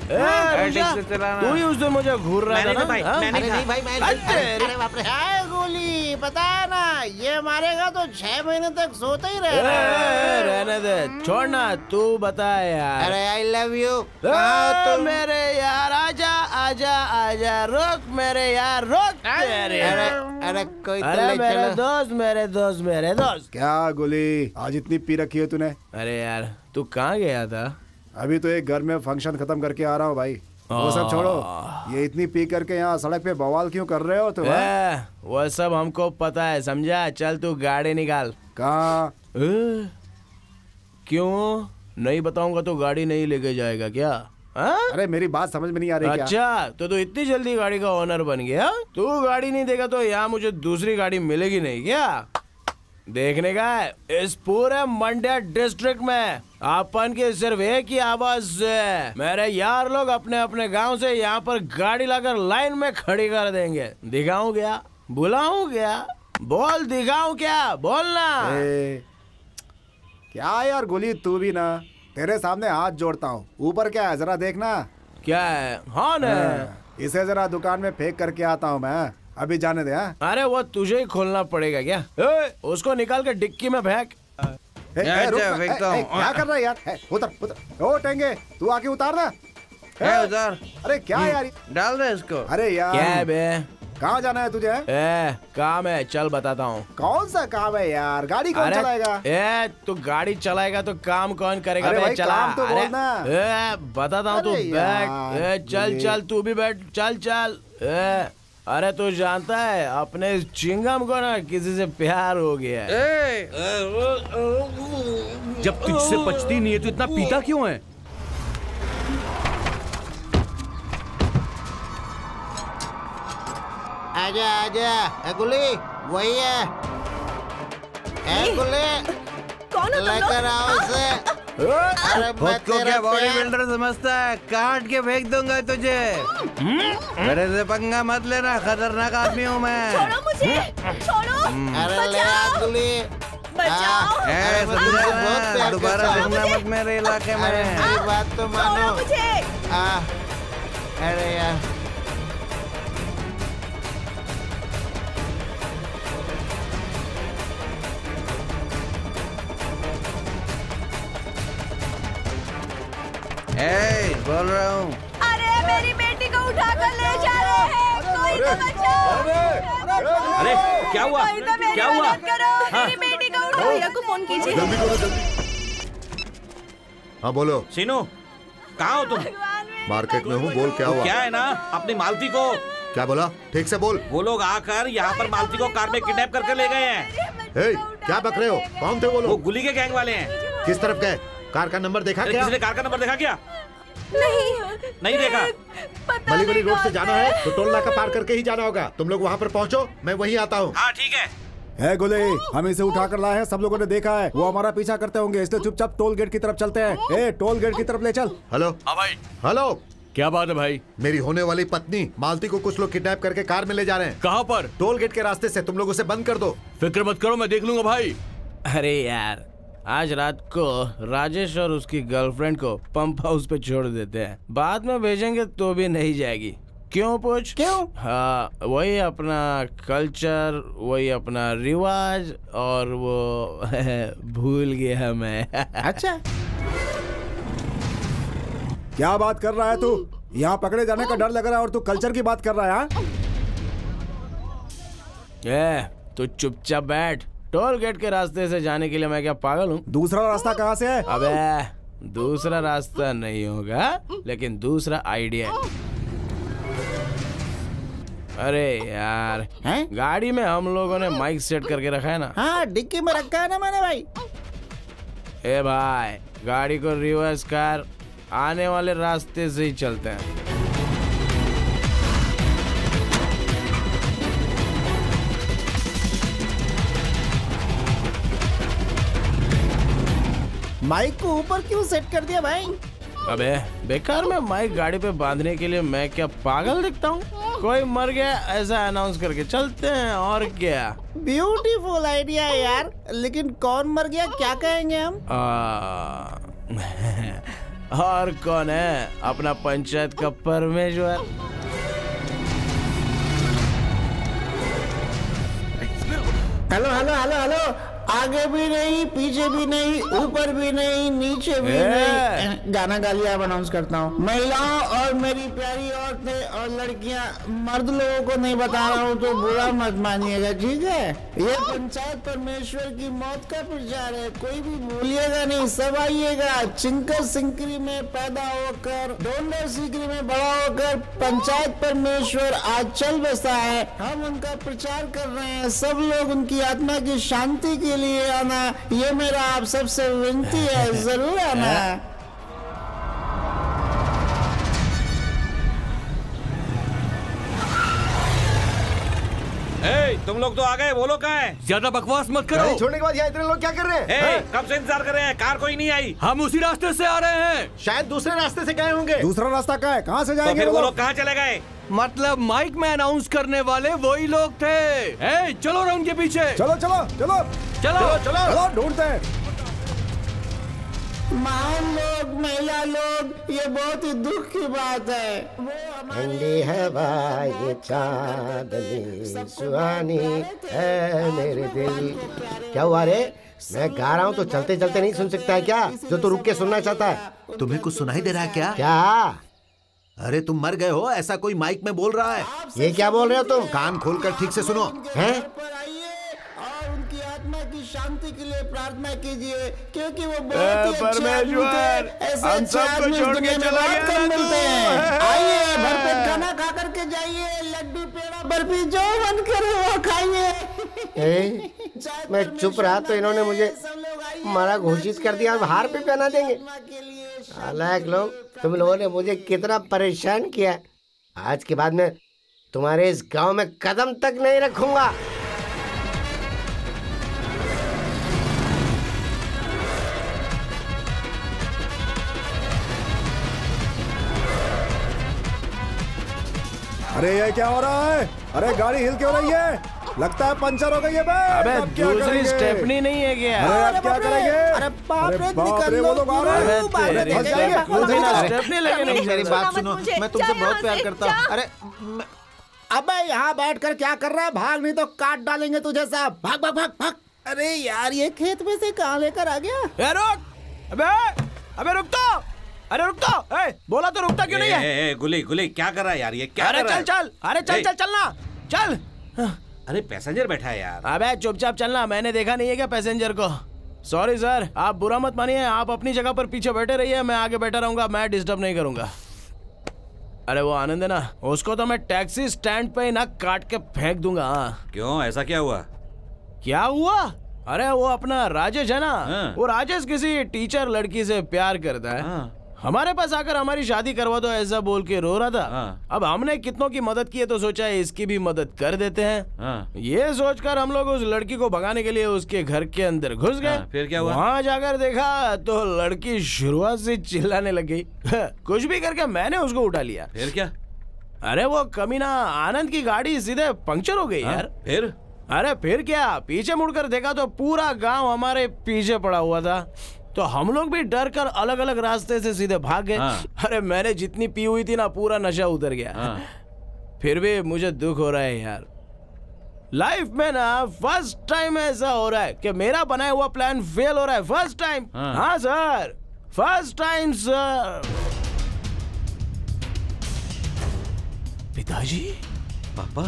तू ही उस दिन मुझे घूर रहा था ना? मैंने नहीं भाई, मैंने अरे बाप रे। हाय गोली, पता है ना ये मारेगा तो छह महीने तक सोते ही रहेगा। रहने दे, छोड़ना, तू बता यार। अरे आई लव यू। तो मेरे यार आजा आजा आजा, रोक मेरे यार, रोक तेरे। अरे अरे कोई अरे मेरे दोस्त मेरे दोस्त मेरे दोस्त। क्या गोली, आज इतनी पी रखी है तूने? अरे यार तू कहाँ गया था? अभी तो एक घर में फंक्शन खत्म करके आ रहा हूँ भाई। वो सब छोड़ो, ये इतनी पी करके यहाँ सड़क पे बवाल क्यों कर रहे हो तुम? वो सब हमको पता है, समझा? चल तू गाड़ी निकाल। कहाँ? क्यों नहीं बताऊंगा तो गाड़ी नहीं लेके जाएगा क्या? आ? अरे मेरी बात समझ में नहीं आ रही। अच्छा क्या? तो तू इतनी जल्दी गाड़ी का ओनर बन गया? तू गाड़ी नहीं देगा तो यहाँ मुझे दूसरी गाड़ी मिलेगी नहीं क्या? देखने का है, इस पूरे मंड्या डिस्ट्रिक्ट में अपन की सिर्फ एक ही आवाज है, मेरे यार लोग अपने अपने गांव से यहाँ पर गाड़ी लाकर लाइन में खड़ी कर देंगे। दिखाऊं क्या? बुलाऊं क्या? बोल दिखाऊं क्या? बोलना। ए, क्या यार गोली, तू भी ना, तेरे सामने हाथ जोड़ता हूँ, ऊपर क्या है जरा देखना। क्या है? हाँ ना, इसे जरा दुकान में फेंक करके आता हूँ मैं, अभी जाने दे। अरे वो तुझे ही खोलना पड़ेगा क्या? ए, उसको निकाल के डिक्की में फेंक। ए, ए, रुक, ए, ए, क्या कर रहा है यार? ए, उतर उतर, ओ टेंगे तू आके उतार ना। उतार। अरे क्या यार, डाल दे इसको। अरे यार क्या है बे? कहाँ जाना है तुझे? ए, काम है, चल बताता हूँ। कौन सा काम है यार? गाड़ी कौन चलाएगा? ए, तू गाड़ी चलाएगा तो काम कौन करेगा? अरे भाई, चला। काम तो अरे, बोलना। ए, बताता हूँ, तू बैठ। ए, चल चल तू भी बैठ, चल चल। ए, अरे तू जानता है अपने चिंगम को ना किसी से प्यार हो गया है। ए, जब तुझसे पचती नहीं है तो इतना पीता क्यों है? आजा आजा गुली, वही है। ए गुली, कौन हो लेकर आओ उसे। अरे खुद को क्या बॉडी बिल्डर समझता है? काट के फेंक दूंगा तुझे। मेरे से पंगा मत लेना, खतरनाक आदमी हूँ मैं। छोड़ो मुझे, छोड़ो। अरे ले आ गुली, बचाओ। ए, समझा, दोबारा देखना मत मेरे इलाके में। मेरी बात तो मानो। मुझे। अरे यार ए, बोल रहा हूँ। अरे मेरी बेटी को उठाकर ले जा रहे हैं, कोई तो बचाओ। अरे क्या हुआ? कोई तो मेरी क्या हुआ? मदद करो, मेरी बेटी को उठाओ। भैया को फोन कीजिए। जल्दी करो जल्दी। हाँ बोलो। सीनू, कहाँ हो तुम? मार्केट में हूँ, बोल क्या हुआ? क्या है ना, अपनी मालती को। क्या बोला? ठीक से बोल। वो लोग आकर यहाँ पर मालती को कार में किडनैप करके ले गए हैं। ए, क्या बक रहे हो? कौन थे वो लोग? वो गुली के गैंग वाले हैं। किस तरफ गए? कार का नंबर देखा क्या? किसी ने कार का नंबर देखा क्या? नहीं नहीं देखा। मली गली रोड से जाना है तो टोल नाका पार करके ही जाना होगा। तुम लोग वहाँ पर पहुँचो, मैं वहीं आता हूँ। हाँ ठीक है। है गोले, हम इसे उठा कर लाए हैं, सब लोगों ने देखा है, वो हमारा पीछा करते होंगे, इसलिए चुपचाप टोल गेट की तरफ चलते हैं। ए, टोल गेट की तरफ ले चल। हेलो। हाँ भाई। हेलो, क्या बात है भाई? मेरी होने वाली पत्नी मालती को कुछ लोग किडनैप करके कार में ले जा रहे हैं। कहाँ पर? टोल गेट के रास्ते से। तुम लोग उसे बंद कर दो। फिक्र मत करो, मैं देख लूंगा भाई। अरे यार आज रात को राजेश और उसकी गर्लफ्रेंड को पंप हाउस पे छोड़ देते हैं, बाद में भेजेंगे तो भी नहीं जाएगी। क्यों पूछ? क्यों? हाँ, वही अपना कल्चर, वही अपना रिवाज, और वो भूल गया मैं। अच्छा, क्या बात कर रहा है तू? यहाँ पकड़े जाने का डर लग रहा है और तू कल्चर की बात कर रहा है? ए, तू चुपचाप बैठ। टोल गेट के रास्ते से जाने के लिए मैं क्या पागल हूँ? दूसरा रास्ता कहाँ से है? अबे दूसरा रास्ता नहीं होगा, लेकिन दूसरा आइडिया। अरे यार, हैं? गाड़ी में हम लोगों ने माइक सेट करके रखा है ना? हाँ, डिक्की में रखा है ना मैंने भाई। ए भाई, गाड़ी को रिवर्स कर, आने वाले रास्ते से ही चलते हैं। माइक को ऊपर क्यों सेट कर दिया भाई? अबे बेकार में माइक गाड़ी पे बांधने के लिए मैं क्या पागल दिखता हूँ? कोई मर गया ऐसा अनाउंस करके चलते हैं, और क्या। ब्यूटीफुल आइडिया है यार, लेकिन कौन मर गया क्या कहेंगे हम? आ, और कौन है? अपना पंचायत का परमेश्वर। हेलो हेलो हेलो हेलो, आगे भी नहीं, पीछे भी नहीं, ऊपर भी नहीं, नीचे भी नहीं। गाना गा लिया, अनाउंस करता हूँ। महिलाओं और मेरी प्यारी औरतें और लड़कियाँ, मर्द लोगों को नहीं बता रहा हूँ तो बुरा मत मानिएगा, ठीक है? ये पंचायत परमेश्वर की मौत का प्रचार है, कोई भी भूलिएगा नहीं, सब आइएगा। चिंकर सिंकरी में पैदा होकर डोंडर सिकरी में बड़ा होकर पंचायत परमेश्वर आज चल बसा है। हम उनका प्रचार कर रहे हैं, सब लोग उनकी आत्मा की शांति के लिए आना, ये मेरा आप सबसे विनती है, जरूर आना। ए, तुम लोग तो आ गए, वो लोग कहाँ हैं? ज्यादा बकवास मत करो। छोड़ने के बाद यहाँ इतने लोग क्या कर रहे हैं? ए, कब से इंतजार कर रहे हैं? कार कोई नहीं आई। हम उसी रास्ते से आ रहे हैं। शायद दूसरे रास्ते से गए होंगे। दूसरा रास्ता क्या है? कहाँ से तो जाएंगे फिर वो लोग कहाँ चले गए? मतलब माइक में अनाउंस करने वाले वही लोग थे। ए, चलो रे उनके पीछे। चलो चलो चलो चलो चलो चलो ढूंढते हैं। महान लोग, महिला लोग, ये बहुत ही दुख की बात है। ठंडी हवा ये चांदनी सुहानी है मेरे दिल। क्या हुआ रे? मैं गा रहा हूँ तो चलते चलते नहीं सुन सकता है क्या? जो तू रुक के सुनना चाहता है। तुम्हें कुछ सुनाई दे रहा है क्या? क्या? अरे तुम मर गए हो, ऐसा कोई माइक में बोल रहा है। ये क्या बोल रहे हो तुम? कान खोलकर ठीक से सुनो। हैं? और उनकी आत्मा की शांति के लिए प्रार्थना कीजिए, क्योंकि वो बहुत ही अच्छे आदमी थे। ऐसे हम अच्छे सबको आदमी छोड़ दुनिया के में चला बहुत गया कम ना मिलते तू। हैं। आइए, भरपेट खाना खा करके जाइए, लड्डू पेड़ा बर्फी जो मन करे वो खाइए। मैं चुप रहा तो इन्होंने मुझे मारा घोषित कर दिया, अब हार पे पहना देंगे। नालायक लोग, तुम लोगों ने मुझे कितना परेशान किया। आज के बाद मैं तुम्हारे इस गांव में कदम तक नहीं रखूंगा। अरे ये क्या हो रहा है? अरे गाड़ी हिल क्यों रही है? लगता है पंचर हो गई है बे। अबे अब क्या दूसरी करेंगे? स्टेपनी नहीं है क्या? अरे अब क्या करेंगे? अरे बाप रे, बाप रे, वो लोग आ रहे हैं। तेरी फंस जाएंगे। स्टेपनी लेके नहीं मेरी बात सुनो, मैं तुमसे बहुत प्यार करता हूँ। अरे अबे यहाँ बैठकर क्या कर रहा है? भाग, नहीं तो काट डालेंगे तुझे साहब। भाग भाग भाग भाग। अरे यार, ये खेत में से कहाँ लेकर आ गया? ए रुक! अबे अबे रुक तो! अरे रुक तो! ए, बोला तो रुकता क्यों नहीं है? ए, ए, गुली गुली क्या कर रहा है यार? ये क्या अरे कर रहा चल है? चल! अरे चल चल चलना! चल! अरे पैसेंजर बैठा है यार। अबे चुपचाप चलना, मैंने देखा नहीं है क्या पैसेंजर को? सॉरी सर, आप बुरा मत मानिए, आप अपनी जगह पर पीछे बैठे रहिए, मैं आगे बैठा रहूंगा, मैं डिस्टर्ब नहीं करूंगा। अरे वो आनंद है ना, उसको तो मैं टैक्सी स्टैंड पे ही ना काट के फेंक दूंगा। क्यों, ऐसा क्या हुआ? क्या हुआ? अरे वो अपना राजेश है ना, वो राजेश किसी टीचर लड़की से प्यार करता है, हमारे पास आकर हमारी शादी करवा दो ऐसा बोल के रो रहा था। अब हमने कितनों की मदद की है तो सोचा है इसकी भी मदद कर देते हैं। ये सोचकर हम लोग उस लड़की को भगाने के लिए उसके घर के अंदर घुस गए। फिर क्या हुआ? वहाँ जाकर देखा तो लड़की शुरुआत से चिल्लाने लग गई। कुछ भी करके मैंने उसको उठा लिया। फिर क्या? अरे वो कमीना आनंद की गाड़ी सीधे पंक्चर हो गई यार। फिर? अरे फिर क्या, पीछे मुड़कर देखा तो पूरा गांव हमारे पीछे पड़ा हुआ था। तो हम लोग भी डर कर अलग अलग रास्ते से सीधे भाग गए। हाँ। अरे मैंने जितनी पी हुई थी ना, पूरा नशा उतर गया। हाँ। फिर भी मुझे दुख हो रहा है यार। लाइफ में ना फर्स्ट टाइम ऐसा हो रहा है कि मेरा बनाया हुआ प्लान फेल हो रहा है। First time. हाँ, हाँ सर, फर्स्ट टाइम सर। पिताजी, पापा,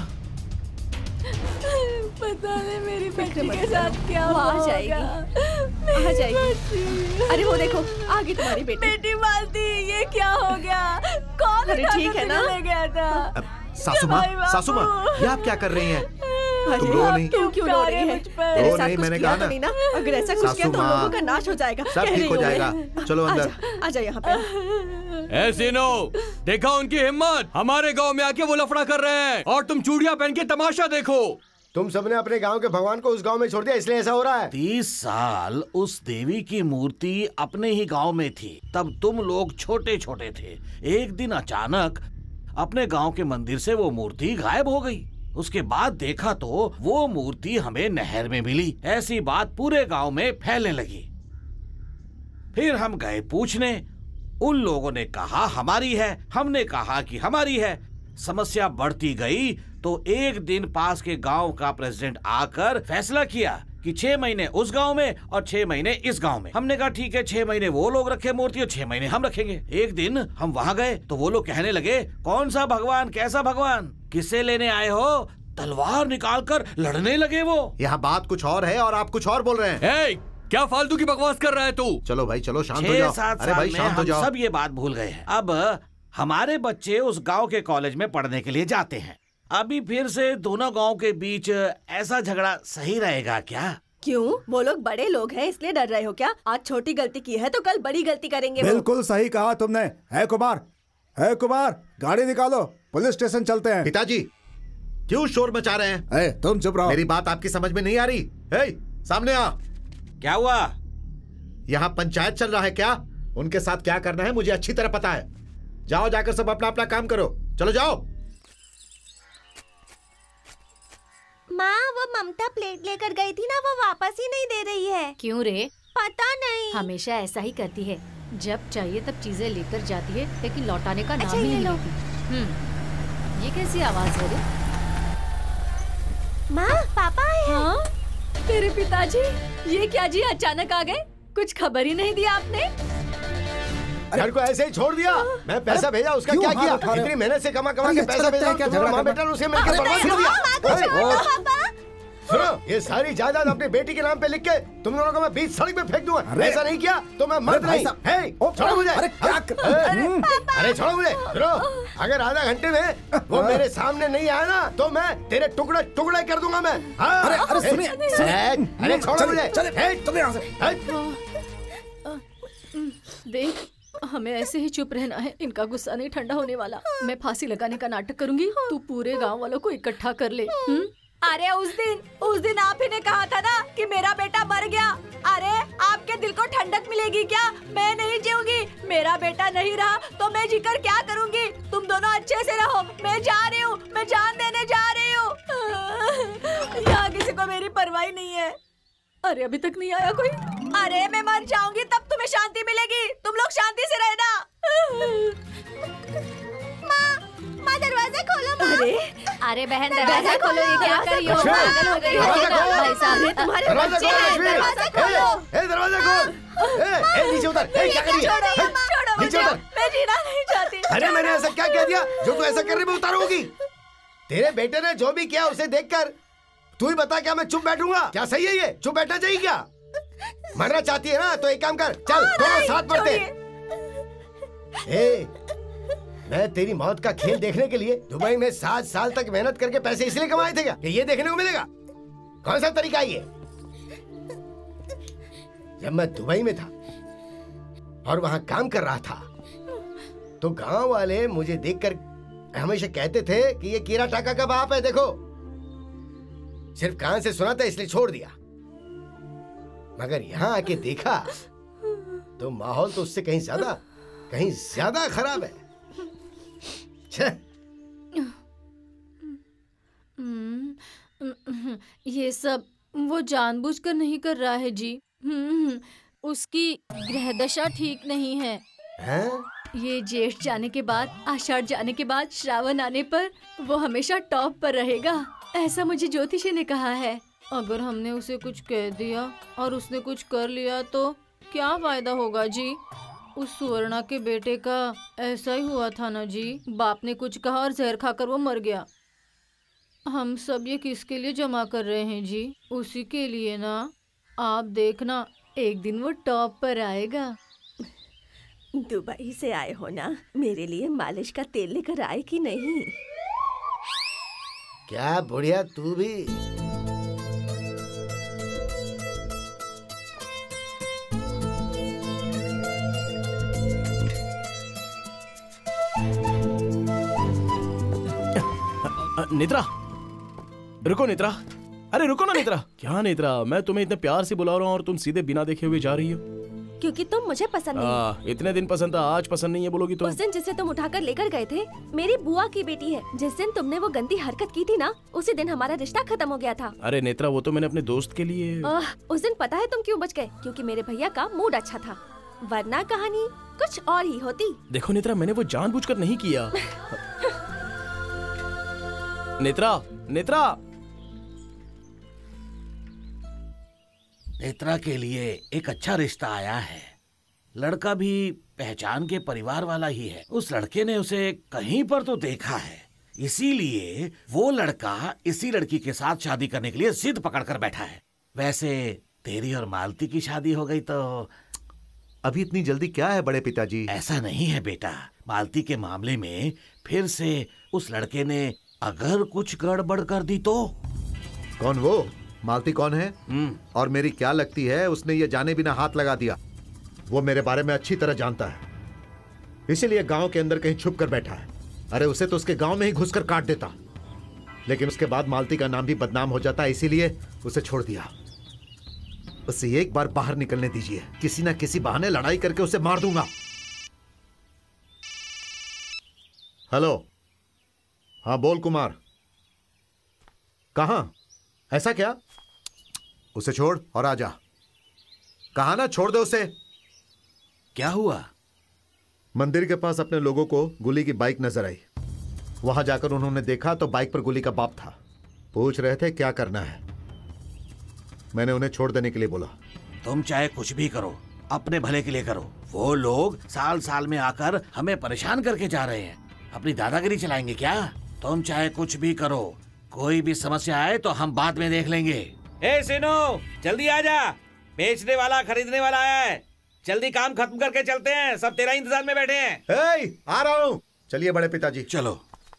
पता नहीं मेरी बेटी के साथ क्या वो आ जाएगी, आ जाएगी। अरे वो देखो आ गई तुम्हारी बेटी। बेटी मालती, ये क्या हो गया? कौन? अरे ठीक है ना? ले गया था। सासू माँ, सासू माँ, ये आप क्या कर रही हैं? तुम रो नहीं। क्यों क्यों रो रही है? तेरे साथ कुछ किया तो नहीं ना? अगर ऐसा कुछ किया तो लोगों का नाश हो जाएगा। सब ठीक हो जाएगा। चलो अंदर। आजा यहाँ पे। ऐसे नो, देखा उनकी हिम्मत, हमारे गांव में आके वो लफड़ा कर रहे हैं और तुम चूड़ियां पहन के तमाशा देखो। तुम सबने अपने गांव के भगवान को उस गांव में छोड़ दिया, इसलिए ऐसा हो रहा है। तीस साल उस देवी की मूर्ति अपने ही गांव में थी, तब तुम लोग छोटे छोटे थे। एक दिन अचानक अपने गांव के मंदिर से वो मूर्ति गायब हो गई। उसके बाद देखा तो वो मूर्ति हमें नहर में मिली। ऐसी बात पूरे गांव में फैलने लगी। फिर हम गए पूछने, उन लोगों ने कहा हमारी है, हमने कहा कि हमारी है। समस्या बढ़ती गई तो एक दिन पास के गांव का प्रेसिडेंट आकर फैसला किया कि छह महीने उस गांव में और छह महीने इस गांव में। हमने कहा ठीक है, छह महीने वो लोग रखे मूर्ति और छह महीने हम रखेंगे। एक दिन हम वहां गए तो वो लोग कहने लगे, कौन सा भगवान, कैसा भगवान, किसे लेने आए हो? तलवार निकालकर लड़ने लगे वो। यहाँ बात कुछ और है और आप कुछ और बोल रहे हैं। ए, क्या फालतू की बकवास कर रहा है तू? चलो भाई चलो, शांत हो जाओ। अरे भाई शांत हो जाओ। सब ये बात भूल गए हैं। अब हमारे बच्चे उस गांव के कॉलेज में पढ़ने के लिए जाते हैं। अभी फिर से दोनों गांव के बीच ऐसा झगड़ा सही रहेगा क्या? क्यों? वो लोग बड़े लोग हैं इसलिए डर रहे हो क्या? आज छोटी गलती की है तो कल बड़ी गलती करेंगे। बिल्कुल सही कहा तुमने। है कुमार, है कुमार, गाड़ी निकालो, पुलिस स्टेशन चलते हैं। पिताजी क्यों शोर मचा रहे हैं? ए, तुम चुप रहो। मेरी बात आपकी समझ में नहीं आ रही। ए, सामने आ। क्या हुआ? यहाँ पंचायत चल रहा है क्या? उनके साथ क्या करना है मुझे अच्छी तरह पता है। जाओ, जाकर सब अपना अपना काम करो। चलो जाओ। माँ, वो ममता प्लेट लेकर गई थी ना, वो वापस ही नहीं दे रही है। क्यों रे? पता नहीं, हमेशा ऐसा ही करती है। जब चाहिए तब चीजें लेकर जाती है लेकिन लौटाने का नाम अच्छा, ही ये नहीं लो। लेती। हम्म, ये कैसी आवाज है रे? माँ, पापा आए हैं। हाँ? तेरे पिताजी ये क्या जी, अचानक आ गए? कुछ खबर ही नहीं दिया आपने? घर को ऐसे ही छोड़ दिया? मैं पैसा भेजा, उसका क्या किया? इतनी मेहनत से कमा कमा के पैसा भेजा, तुम माँ बेटा ने उसे मिलकर बर्बाद कर दिया। सुनो, ये सारी जायदाद अपनी बेटी के नाम पे लिख के तुम दोनों को मैं बीच सड़क पे फेंक दूंगा। ऐसा नहीं किया तो मैं मर्द नहीं। हे, छोड़ो मुझे। अरे क्या? अरे छोड़ो मुझे। सुनो, अगर आधा घंटे में वो मेरे सामने नहीं आया ना तो मैं तेरे टुकड़े टुकड़े कर दूंगा मैं। अरे अरे सुनिए, अरे छोड़ो मुझे। चले यहाँ से। देख, हमें ऐसे ही चुप रहना है। इनका गुस्सा नहीं ठंडा होने वाला। मैं फांसी लगाने का नाटक करूंगी, तू पूरे गांव वालों को इकट्ठा कर ले। हुँ? अरे उस दिन उस दिन आप ही ने कहा था ना कि मेरा बेटा मर गया। अरे आपके दिल को ठंडक मिलेगी क्या? मैं नहीं जीऊंगी। मेरा बेटा नहीं रहा तो मैं जीकर क्या करूंगी? तुम दोनों अच्छे से रहो। मैं जा रही हूँ, मैं जान देने जा रही हूँ। यहाँ किसी को मेरी परवाह नहीं है। अरे अभी तक नहीं आया कोई? अरे मैं मर जाऊंगी तब तुम्हें शांति मिलेगी। तुम लोग शांति से रहना। माँ, दरवाजा खोलो माँ। अरे अरे बहन, दरवाजा खोलो। ये क्या कर रही हो? पागल हो गई हो भाई साहब? तुम्हारे बच्चे हैं, दरवाजा खोलो। ए, दरवाजा खोल। ए, ए, नीचे उतर। ए, क्या कर रही है? छोड़ो मुझे, मैं जीना नहीं चाहती। अरे मैंने ऐसा क्या कह दिया जो तू ऐसा करने में उतारोगी? तेरे बेटे ने जो भी किया उसे देखकर तू ही बता, क्या मैं चुप बैठूंगा? क्या सही है ये? चुप बैठना चाहिए क्या? मरना चाहती है ना तो एक काम कर, चल दोनों साथ मरते। ए, मैं तेरी मौत का खेल देखने के लिए दुबई में सात साल तक मेहनत करके पैसे इसलिए कमाए थे क्या कि ये देखने को मिलेगा? कौन सा तरीका ये? जब मैं दुबई में था और वहां काम कर रहा था तो गांव वाले मुझे देखकर हमेशा कहते थे कि ये कीरा टाका का बाप है। देखो, सिर्फ कान से सुना था इसलिए छोड़ दिया, मगर यहाँ आके देखा तो माहौल तो उससे कहीं ज्यादा कहीं ज्यादा खराब है। छे। ये सब वो जानबूझकर नहीं कर रहा है जी। हम्म, उसकी ग्रहदशा ठीक नहीं है। है? ये जेठ जाने के बाद, आषाढ़ जाने के बाद, श्रावण आने पर वो हमेशा टॉप पर रहेगा, ऐसा मुझे ज्योतिषी ने कहा है। अगर हमने उसे कुछ कह दिया और उसने कुछ कर लिया तो क्या फायदा होगा जी? उस सुवर्णा के बेटे का ऐसा ही हुआ था ना जी। बाप ने कुछ कहा और जहर खाकर वो मर गया। हम सब ये किसके लिए जमा कर रहे हैं जी? उसी के लिए ना। आप देखना एक दिन वो टॉप पर आएगा। दुबई से आए हो ना, मेरे लिए मालिश का तेल लेकर आए कि नहीं? क्या बुढ़िया तू भी? नेत्रा, रुको नेत्रा, अरे रुको ना नेत्रा। क्या नेत्रा, मैं तुम्हें इतने प्यार से बुला रहा हूँ और तुम सीधे बिना देखे हुए जा रही हो। क्योंकि तुम मुझे पसंद नहीं। आ, इतने दिन पसंद था, आज पसंद नहीं है बोलोगी तुम? उस दिन जिसे तुम उठाकर लेकर गए थे, मेरी बुआ की बेटी है। जिस दिन तुमने वो गंदी हरकत की थी ना, उसी दिन हमारा रिश्ता खत्म हो गया था। अरे नेत्रा, वो तो मैंने अपने दोस्त के लिए। आ, उस दिन पता है तुम क्यों बच गए? क्योंकि मेरे भैया का मूड अच्छा था, वरना कहानी कुछ और ही होती। देखो नेत्रा, मैंने वो जानबूझकर नहीं किया। नेत्रा, नेत्रा, नेत्रा के लिए एक अच्छा रिश्ता आया है। लड़का भी पहचान के परिवार वाला ही है। उस लड़के ने उसे कहीं पर तो देखा है, इसीलिए वो लड़का इसी लड़की के साथ शादी करने के लिए जिद पकड़ कर बैठा है। वैसे तेरी और मालती की शादी हो गई तो अभी इतनी जल्दी क्या है बड़े पिताजी? ऐसा नहीं है बेटा, मालती के मामले में फिर से उस लड़के ने अगर कुछ गड़बड़ कर दी तो। कौन वो? मालती कौन है? और मेरी क्या लगती है उसने ये जाने बिना हाथ लगा दिया? वो मेरे बारे में अच्छी तरह जानता है, इसीलिए गांव के अंदर कहीं छुप कर बैठा है। अरे उसे तो उसके गांव में ही घुसकर काट देता, लेकिन उसके बाद मालती का नाम भी बदनाम हो जाता, इसीलिए उसे छोड़ दिया। उसे एक बार बाहर निकलने दीजिए, किसी ना किसी बहाने लड़ाई करके उसे मार दूंगा। हेलो, हाँ बोल कुमार। कहां? ऐसा क्या? उसे छोड़ और आजा। कहा ना छोड़ दे उसे। क्या हुआ? मंदिर के पास अपने लोगों को गुली की बाइक नजर आई। वहां जाकर उन्होंने देखा तो बाइक पर गुली का बाप था। पूछ रहे थे क्या करना है। मैंने उन्हें छोड़ देने के लिए बोला। तुम चाहे कुछ भी करो, अपने भले के लिए करो। वो लोग साल साल में आकर हमें परेशान करके जा रहे हैं। अपनी दादागिरी चलाएंगे क्या? तुम चाहे कुछ भी करो, कोई भी समस्या आए तो हम बाद में देख लेंगे। ए सिनो, जल्दी आ जा, बेचने वाला खरीदने वाला आया है। जल्दी काम खत्म करके चलते हैं, सब तेरा इंतजार में बैठे हैं। ए, आ रहा हूँ। चलिए बड़े पिताजी। चलो।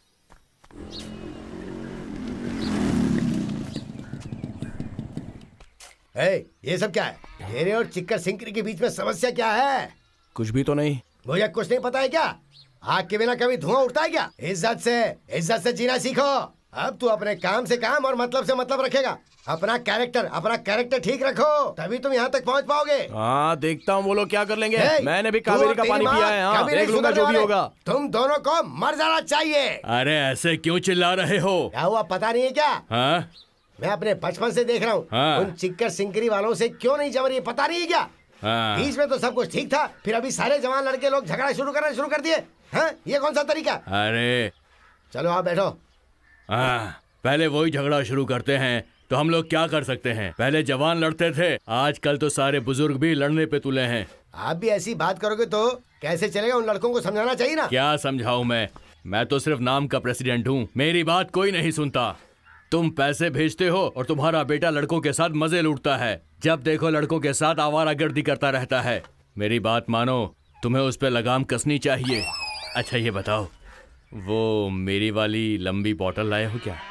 ए, ये सब क्या है? तेरे और चिक्कर सिंकरी के बीच में समस्या क्या है? कुछ भी तो नहीं। मुझे कुछ नहीं पता है क्या? आग के बिना कभी धुआं उठता है क्या? इज्जत से इज्जत से जीना सीखो। अब तू अपने काम से काम और मतलब से मतलब रखेगा। अपना कैरेक्टर अपना कैरेक्टर ठीक रखो, तभी तुम यहाँ तक पहुँच पाओगे। हाँ, देखता हूँ वो लोग क्या कर लेंगे। hey, मैंने भी कावेरी का पानी पिया है। हाँ, देख लूंगा जो भी होगा। तुम दोनों को मर जाना चाहिए। अरे ऐसे क्यों चिल्ला रहे हो? क्या हुआ पता नहीं है क्या? हाँ? मैं अपने बचपन से देख रहा हूँ। हाँ? उन चिक्कर सिंकरी वालों से क्यों नहीं जम रही पता नहीं है क्या? हाँ? बीच में तो सब कुछ ठीक था, फिर अभी सारे जवान लड़के लोग झगड़ा शुरू करना शुरू कर दिए। हाँ? ये कौन सा तरीका? अरे चलो आप बैठो। हाँ, पहले वही झगड़ा शुरू करते हैं तो हम लोग क्या कर सकते हैं? पहले जवान लड़ते थे, आजकल तो सारे बुजुर्ग भी लड़ने पे तुले हैं। आप भी ऐसी बात करोगे तो कैसे चलेगा? उन लड़कों को समझाना चाहिए ना। क्या समझाऊं मैं? मैं तो सिर्फ नाम का प्रेसिडेंट हूँ, मेरी बात कोई नहीं सुनता। तुम पैसे भेजते हो और तुम्हारा बेटा लड़कों के साथ मजे लूटता है। जब देखो लड़कों के साथ आवारागर्दी करता रहता है। मेरी बात मानो, तुम्हें उस पर लगाम कसनी चाहिए। अच्छा ये बताओ, वो मेरी वाली लंबी बॉटल लाए हो क्या?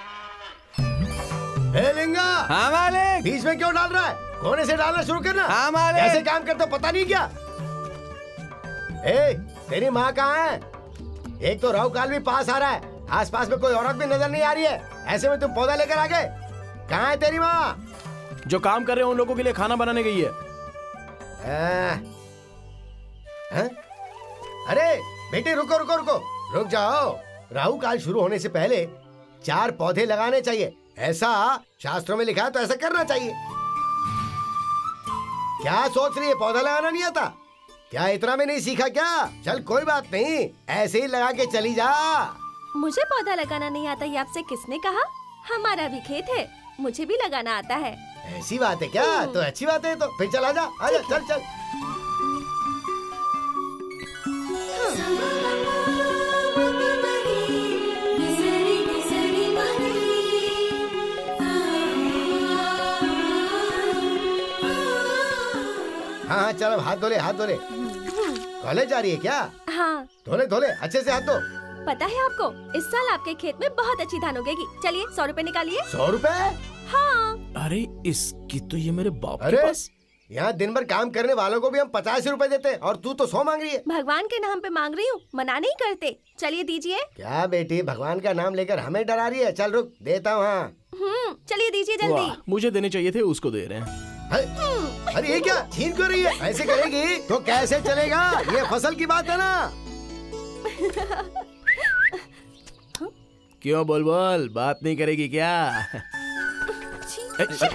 ए लिंगा। हाँ मालिक। बीच में क्यों डाल रहा है? कोने से डालना शुरू करना। हाँ मालिक। कैसे काम करते पता नहीं क्या? ए, तेरी माँ कहाँ है? एक तो राहु काल भी पास आ रहा है, आसपास में कोई औरत भी नजर नहीं आ रही है, ऐसे में तुम पौधा लेकर आ गए। कहाँ है तेरी माँ? जो काम कर रहे हैं उन लोगों के लिए खाना बनाने गई है। आ, आ? अरे बेटे रुको रुको रुको रुक जाओ। राहु काल शुरू होने से पहले चार पौधे लगाने चाहिए। ऐसा शास्त्रों में लिखा है तो ऐसा करना चाहिए। क्या सोच रही है, पौधा लगाना नहीं आता क्या? इतना भी नहीं सीखा क्या? चल कोई बात नहीं, ऐसे ही लगा के चली जा। मुझे पौधा लगाना नहीं आता ये आपसे किसने कहा? हमारा भी खेत है, मुझे भी लगाना आता है। ऐसी बात है क्या? तो अच्छी बात है, तो फिर चल आजा, आजा, चल चल। हाँ हाँ चलो, हाथ धोले हाथ धोले। कॉलेज जा रही है क्या? हाँ। धोले धोले अच्छे से हाथ धो। पता है आपको, इस साल आपके खेत में बहुत अच्छी धान उगेगी। चलिए सौ रुपए निकालिए। सौ रुपए? हाँ। अरे इसकी तो ये मेरे बाप अरे के पास। यहाँ दिन भर काम करने वालों को भी हम पचास रुपए देते हैं और तू तो सौ मांग रही है। भगवान के नाम पे मांग रही हूँ, मना नहीं करते। चलिए दीजिए। क्या बेटी, भगवान का नाम लेकर हमें डरा रही है? चल रुक, देता हूँ। हाँ हम्म, चलिए दीजिए जल्दी। मुझे देने चाहिए थे, उसको दे रहे हैं। अरे ये क्या छीन क्यों रही है? ऐसे करेगी तो कैसे चलेगा? ये फसल की बात है ना। क्यों बोल बोल, बात नहीं करेगी क्या? ए, ए,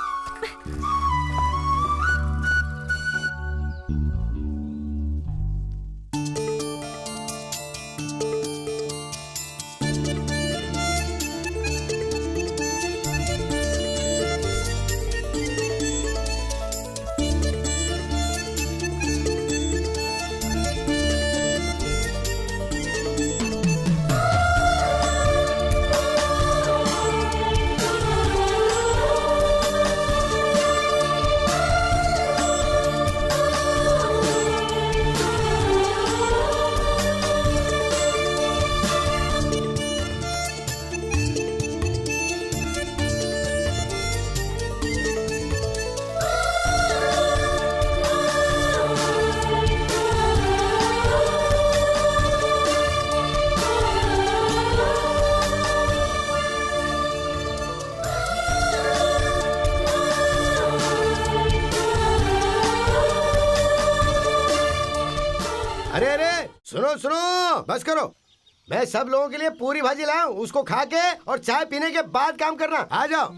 अरे अरे सुनो सुनो, बस करो। मैं सब लोगों के लिए पूरी भाजी लाया हूँ, उसको खा के और चाय पीने के बाद काम करना। आ जाओ।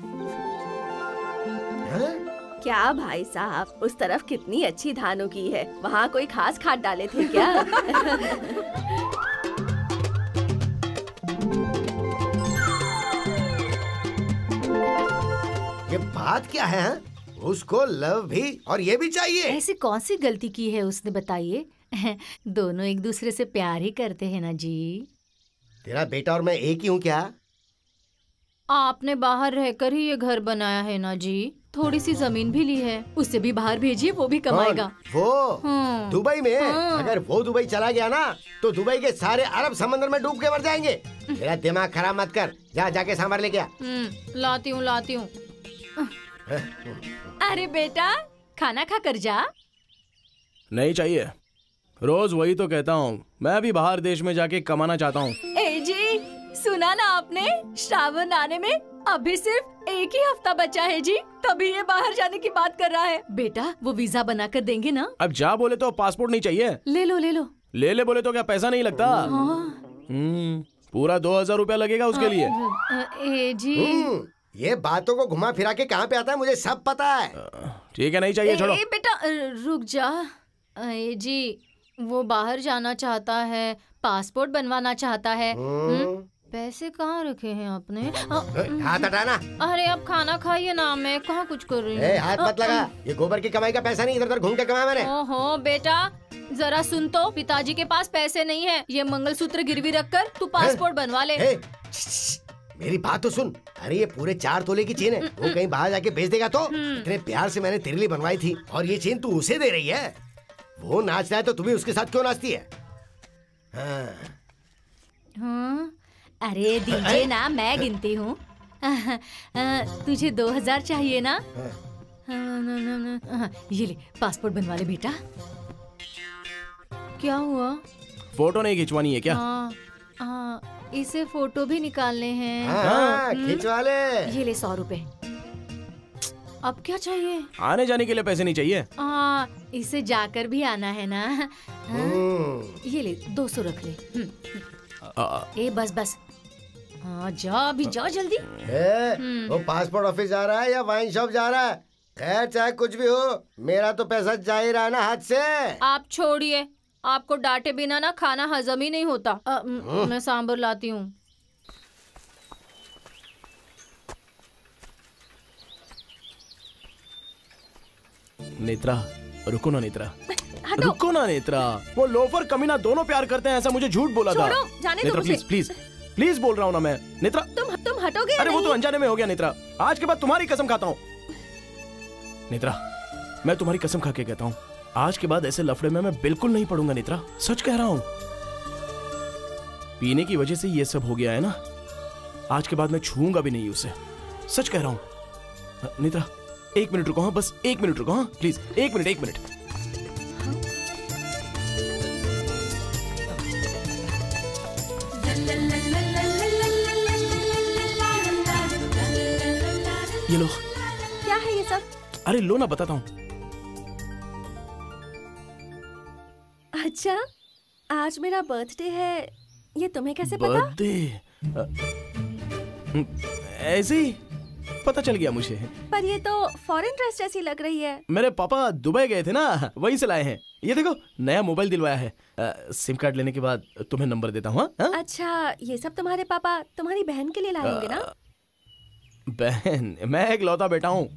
क्या भाई साहब, उस तरफ कितनी अच्छी धान उगी है। वहाँ कोई खास खाद डाले थे क्या? ये बात क्या है? उसको लव भी और ये भी चाहिए। ऐसी कौन सी गलती की है उसने, बताइए? दोनों एक दूसरे से प्यार ही करते हैं ना जी। तेरा बेटा और मैं एक ही हूँ क्या? आपने बाहर रहकर ही ये घर बनाया है ना जी। थोड़ी सी जमीन भी ली है, उससे भी बाहर भेजिए, वो भी कमाएगा। वो दुबई में। अगर वो दुबई चला गया ना तो दुबई के सारे अरब समंदर में डूब के मर जाएंगे। मेरा दिमाग खराब मत कर, जा जाके सांभर लेके आ। लाती हूँ लाती हूँ। अरे बेटा, खाना खा कर जा। नहीं चाहिए, रोज वही तो कहता हूँ। मैं भी बाहर देश में जाके कमाना चाहता हूँ। ए जी, सुना ना आपने? श्रावण आने में अभी सिर्फ एक ही हफ्ता बचा है जी, तभी ये बाहर जाने की बात कर रहा है। बेटा वो वीजा बना कर देंगे ना? अब जा बोले तो पासपोर्ट नहीं चाहिए? ले लो ले लो। ले ले बोले तो क्या पैसा नहीं लगता? हम्म, पूरा दो हजार रूपया लगेगा उसके लिए। ए जी, ये बातों को घुमा फिरा के कहाँ पे आता है, मुझे सब पता है। ठीक है, नहीं चाहिए, छोड़ो। ए बेटा रुक जा। ए जी, वो बाहर जाना चाहता है, पासपोर्ट बनवाना चाहता है। पैसे कहाँ रखे हैं आपने? हाथ हटाना। अरे अब खाना खाइए ना, मैं कहाँ कुछ कर रही हूँ। हाथ मत लगा, ये गोबर की कमाई का पैसा नहीं, इधर उधर घूम के कमाया मैंने। ओहो बेटा, जरा सुन तो, पिताजी के पास पैसे नहीं है। ये मंगलसूत्र गिरवी रखकर तू पासपोर्ट बनवा ले। मेरी बात तो सुन। अरे ये पूरे चार तोले की चेन है, वो कहीं बाहर जाके बेच देगा तो? इतने प्यार से मैंने तेरे लिए बनवाई थी और ये चेन तू उसे दे रही है। वो नाच रहा है तो तू भी उसके साथ क्यों नाचती है? हाँ। हाँ? अरे दीजिए ना, मैं गिनती हूँ। तुझे दो हजार चाहिए ना? हाँ, ये ले पासपोर्ट बनवा ले बेटा। क्या हुआ? फोटो नहीं खिंचवानी है क्या? हाँ, हाँ, इसे फोटो भी निकालने हैं। हाँ, खिंचवा ले। ये ले सौ रुपए। अब क्या चाहिए? आने जाने के लिए पैसे नहीं चाहिए? हाँ, इसे जाकर भी आना है ना। हाँ? ये ले दो सौ रख ले। ए बस बस। हाँ जा, अभी जा जल्दी। ए, वो पासपोर्ट ऑफिस जा रहा है या वाइन शॉप जा रहा है? खैर चाहे कुछ भी हो, मेरा तो पैसा जा ही रहा है ना हाथ से। आप छोड़िए, आपको डांटे बिना ना खाना हजम ही नहीं होता। आ, मैं सांभर लाती हूँ। नेत्रा, रुको ना नेत्रा, रुको ना नेत्रा। वो लोफर कमीना दोनों प्यार करते हैं ऐसा मुझे झूठ बोला था। जाने नेत्रा दो प्लीज प्लीज प्लीज बोल रहा हूँ ना मैं। नेत्रा तुम तुम हटोगे? अरे वो तो अनजाने में हो गया नेत्रा। आज के बाद तुम्हारी कसम खाता हूँ नेत्रा, मैं तुम्हारी कसम खा के कहता हूँ, आज के बाद ऐसे लफड़े में मैं बिल्कुल नहीं पड़ूंगा नेत्रा, सच कह रहा हूँ। पीने की वजह से ये सब हो गया है ना, आज के बाद मैं छूऊंगा भी नहीं उसे, सच कह रहा हूँ। नेत्रा एक मिनट रुको, हाँ बस एक मिनट रुको, हाँ प्लीज एक मिनट एक मिनट। ये लो। क्या है ये सब? अरे लो ना, बताता हूँ। अच्छा, आज मेरा बर्थडे है, ये तुम्हें कैसे पता? बर्थडे? ऐसे ही पता चल गया मुझे। पर ये तो फॉरेन ड्रेस जैसी लग रही है। मेरे पापा दुबई गए थे ना, वहीं से लाए हैं। ये देखो नया मोबाइल दिलवाया है। आ, सिम कार्ड लेने के बाद तुम्हें नंबर देता हूँ। अच्छा, ये सब तुम्हारे पापा तुम्हारी बहन के लिए लाए होंगे ना? बहन? मैं एक लौता बेटा हूँ।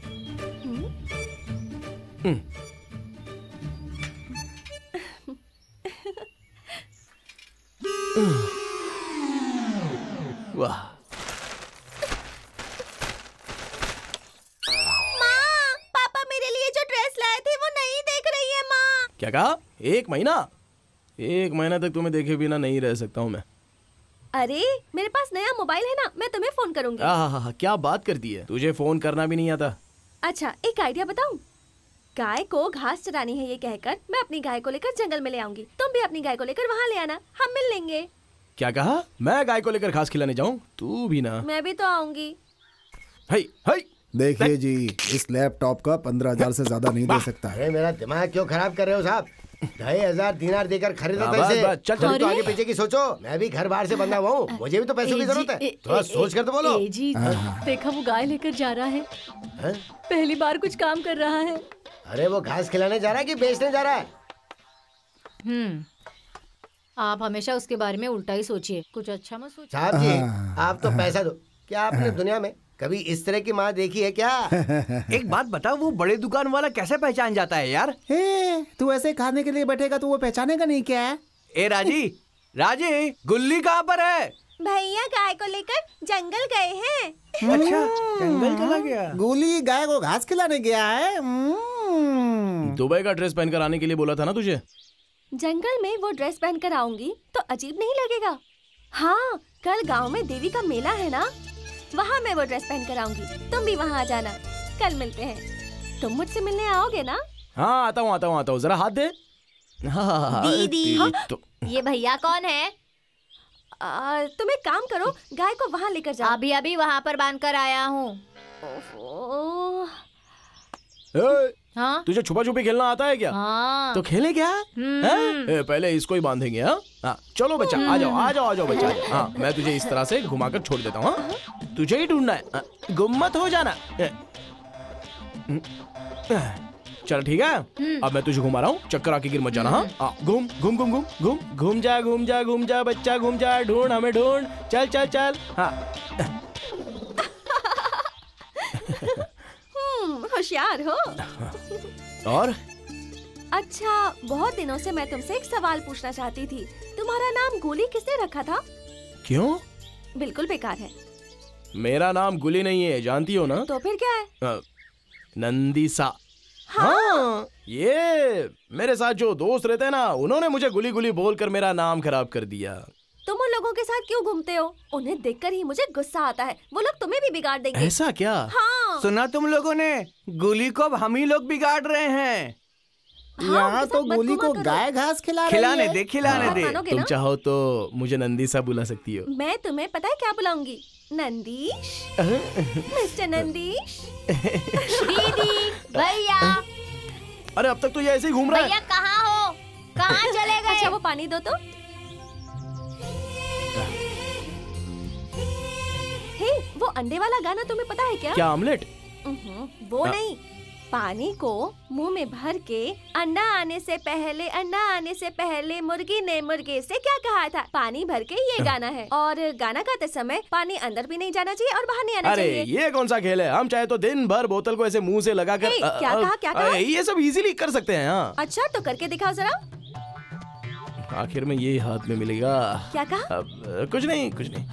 वाह। पापा मेरे लिए जो ड्रेस लाए थे वो नहीं देख रही है माँ। क्या कहा? एक महीना? एक महीना तक तुम्हें देखे बिना नहीं रह सकता हूँ मैं। अरे मेरे पास नया मोबाइल है ना, मैं तुम्हें फोन करूंगी। आहा, क्या बात कर दी है, तुझे फोन करना भी नहीं आता। अच्छा एक आइडिया बताऊं? गाय को घास चरानी है ये कहकर मैं अपनी गाय को लेकर जंगल में ले आऊंगी, तुम भी अपनी गाय को लेकर वहाँ ले आना, हम मिल लेंगे। क्या कहा? मैं गाय को लेकर घास खिलाने जाऊं? तू भी ना। मैं भी तो आऊंगी। हाय हाय। देखिए जी, इस लैपटॉप का पंद्रह हजार से ज्यादा नहीं दे सकता। अरे मेरा दिमाग क्यों खराब कर रहे हो साहब? ढाई हजार दिनार देकर खरीदा था इसे। चल चल, तो आगे पीछे की सोचो, मैं भी घर बाहर से बंदा हुआ हूँ, मुझे भी तो पैसों की जरूरत है, थोड़ा सोच कर तो बोलो। ए जी, देखा वो गाय लेकर जा रहा है, है? पहली बार कुछ काम कर रहा है। अरे वो घास खिलाने जा रहा है कि बेचने जा रहा है? हम्म, आप हमेशा उसके बारे में उल्टा ही सोचिए, कुछ अच्छा मत सोचिए। साहब जी, आप तो पैसा दो। क्या आपने दुनिया में कभी इस तरह की माँ देखी है क्या? एक बात बता, वो बड़े दुकान वाला कैसे पहचान जाता है यार? हे, तू ऐसे खाने के लिए बैठेगा तो वो पहचानेगा नहीं क्या है? ए राजी, राजी, गुल्ली कहाँ पर है? भैया गाय को लेकर जंगल गए हैं। अच्छा, जंगल चला गया। गुली गाय को घास खिलाने गया है। दुबई का ड्रेस पहनकर आने के लिए बोला था ना तुझे। जंगल में वो ड्रेस पहनकर आऊंगी तो अजीब नहीं लगेगा? हाँ, कल गांव में देवी का मेला है ना, वहाँ मैं वो ड्रेस पहनकर आऊंगी, तुम भी वहाँ आ जाना, कल मिलते हैं। तुम मुझसे मिलने आओगे ना? हाँ आता हूँ आता हूँ आता हूँ, जरा हाथ दे। हाँ, दीदी, हाँ? तो... ये भैया कौन है? आ, तुम एक काम करो, गाय को वहाँ लेकर जाओ। अभी अभी वहाँ पर बांध कर आया हूँ। हाँ? तुझे छुपा छुपी खेलना आता है क्या? हाँ। तो खेले क्या? ए, पहले इसको ही बांधेंगे। हाँ हाँ, चलो बच्चा, आ जाओ आ जाओ आ जाओ बच्चा। हाँ, मैं तुझे इस तरह से घुमाकर छोड़ देता हूँ। हाँ? तुझे ही ढूंढना है, गुम मत हो जाना। चल ठीक है, अब मैं तुझे घुमा रहा हूँ, चक्कर आके गिर मत जाना। हाँ, घूम घूम घूम घूम घूम घूम जा घूम जा घूम जा बच्चा, घूम जा, ढूंढ हमें ढूंढ, चल चल चल। हाँ होशियार हो। और अच्छा, बहुत दिनों से मैं तुमसे एक सवाल पूछना चाहती थी, तुम्हारा नाम गुली किसने रखा था? क्यों? बिल्कुल बेकार है। मेरा नाम गुली नहीं है, जानती हो ना? तो फिर क्या है? आ, नंदीसा। हाँ? हाँ, ये मेरे साथ जो दोस्त रहते हैं ना, उन्होंने मुझे गुली गुली बोलकर मेरा नाम खराब कर दिया। तुम उन लोगों के साथ क्यों घूमते हो? उन्हें देखकर ही मुझे गुस्सा आता है, वो लोग तुम्हें भी बिगाड़ देंगे। ऐसा क्या? हाँ। सुना तुम लोगों ने, गुली को अब हम ही लोग बिगाड़ रहे हैं। हाँ, यहाँ तो गुली को गाय घास खिला रही है। खिलाने दे खिलाने दे। तुम चाहो तो मुझे नंदीसा बुला सकती हो। मैं तुम्हें पता है क्या बुलाऊंगी? नंदीश, मिस्टर नंदीश। दीदी, भैया। अरे अब तक तो ये ऐसे ही घूम रहा है। भैया कहाँ हो? कहाँ चले गए? अच्छा वो पानी दो तो। वो अंडे वाला गाना तुम्हें पता है क्या? क्या ऑमलेट? वो नहीं, पानी को मुंह में भर के अंडा आने से पहले अंडा आने से पहले मुर्गी ने मुर्गे से क्या कहा था, पानी भर के ये गाना है। और गाना गाते समय पानी अंदर भी नहीं जाना चाहिए और बाहर नहीं आना अरे चाहिए। ये कौन सा खेल है? हम चाहे तो दिन भर बोतल को ऐसे मुंह से लगा कर क्या कहा क्या कहा? ये सब इजीली कर सकते हैं। हाँ अच्छा तो करके दिखाओ जरा। आखिर में ये हाथ में मिलेगा। क्या कहा? अब, कुछ नहीं कुछ नहीं।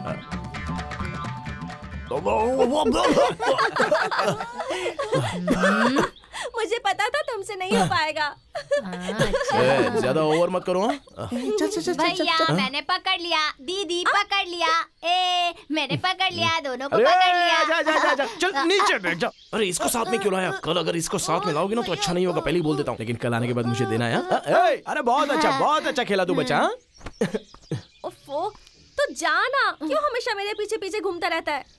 मुझे पता था तुमसे नहीं हो पाएगा। ज्यादा ओवर मत करो। भैया मैंने पकड़ लिया, दीदी पकड़ लिया, ए मैंने पकड़ लिया, दोनों को पकड़ लिया। जा, जा, जा, जा, चल नीचे बैठ जा। अरे इसको साथ में क्यों लाया? कल अगर इसको साथ में लाओगी ना तो अच्छा नहीं होगा, पहले ही बोल देता हूँ। लेकिन कल आने के बाद मुझे देना है। अरे बहुत अच्छा बहुत अच्छा खेला तू बच्चा। ओफो, तो जाना क्यों हमेशा मेरे पीछे पीछे घूमता रहता है?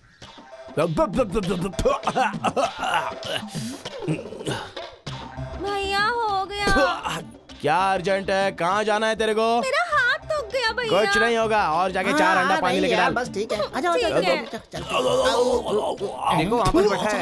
भैया हो गया। क्या अर्जेंट है? कहाँ जाना है तेरे को? मेरा हाथ दुख गया भैया। कुछ नहीं होगा, और जाके चार अंडा पानी लेके डाल। बस ठीक है, आजा ठीक है। देखो वहाँ पर बैठा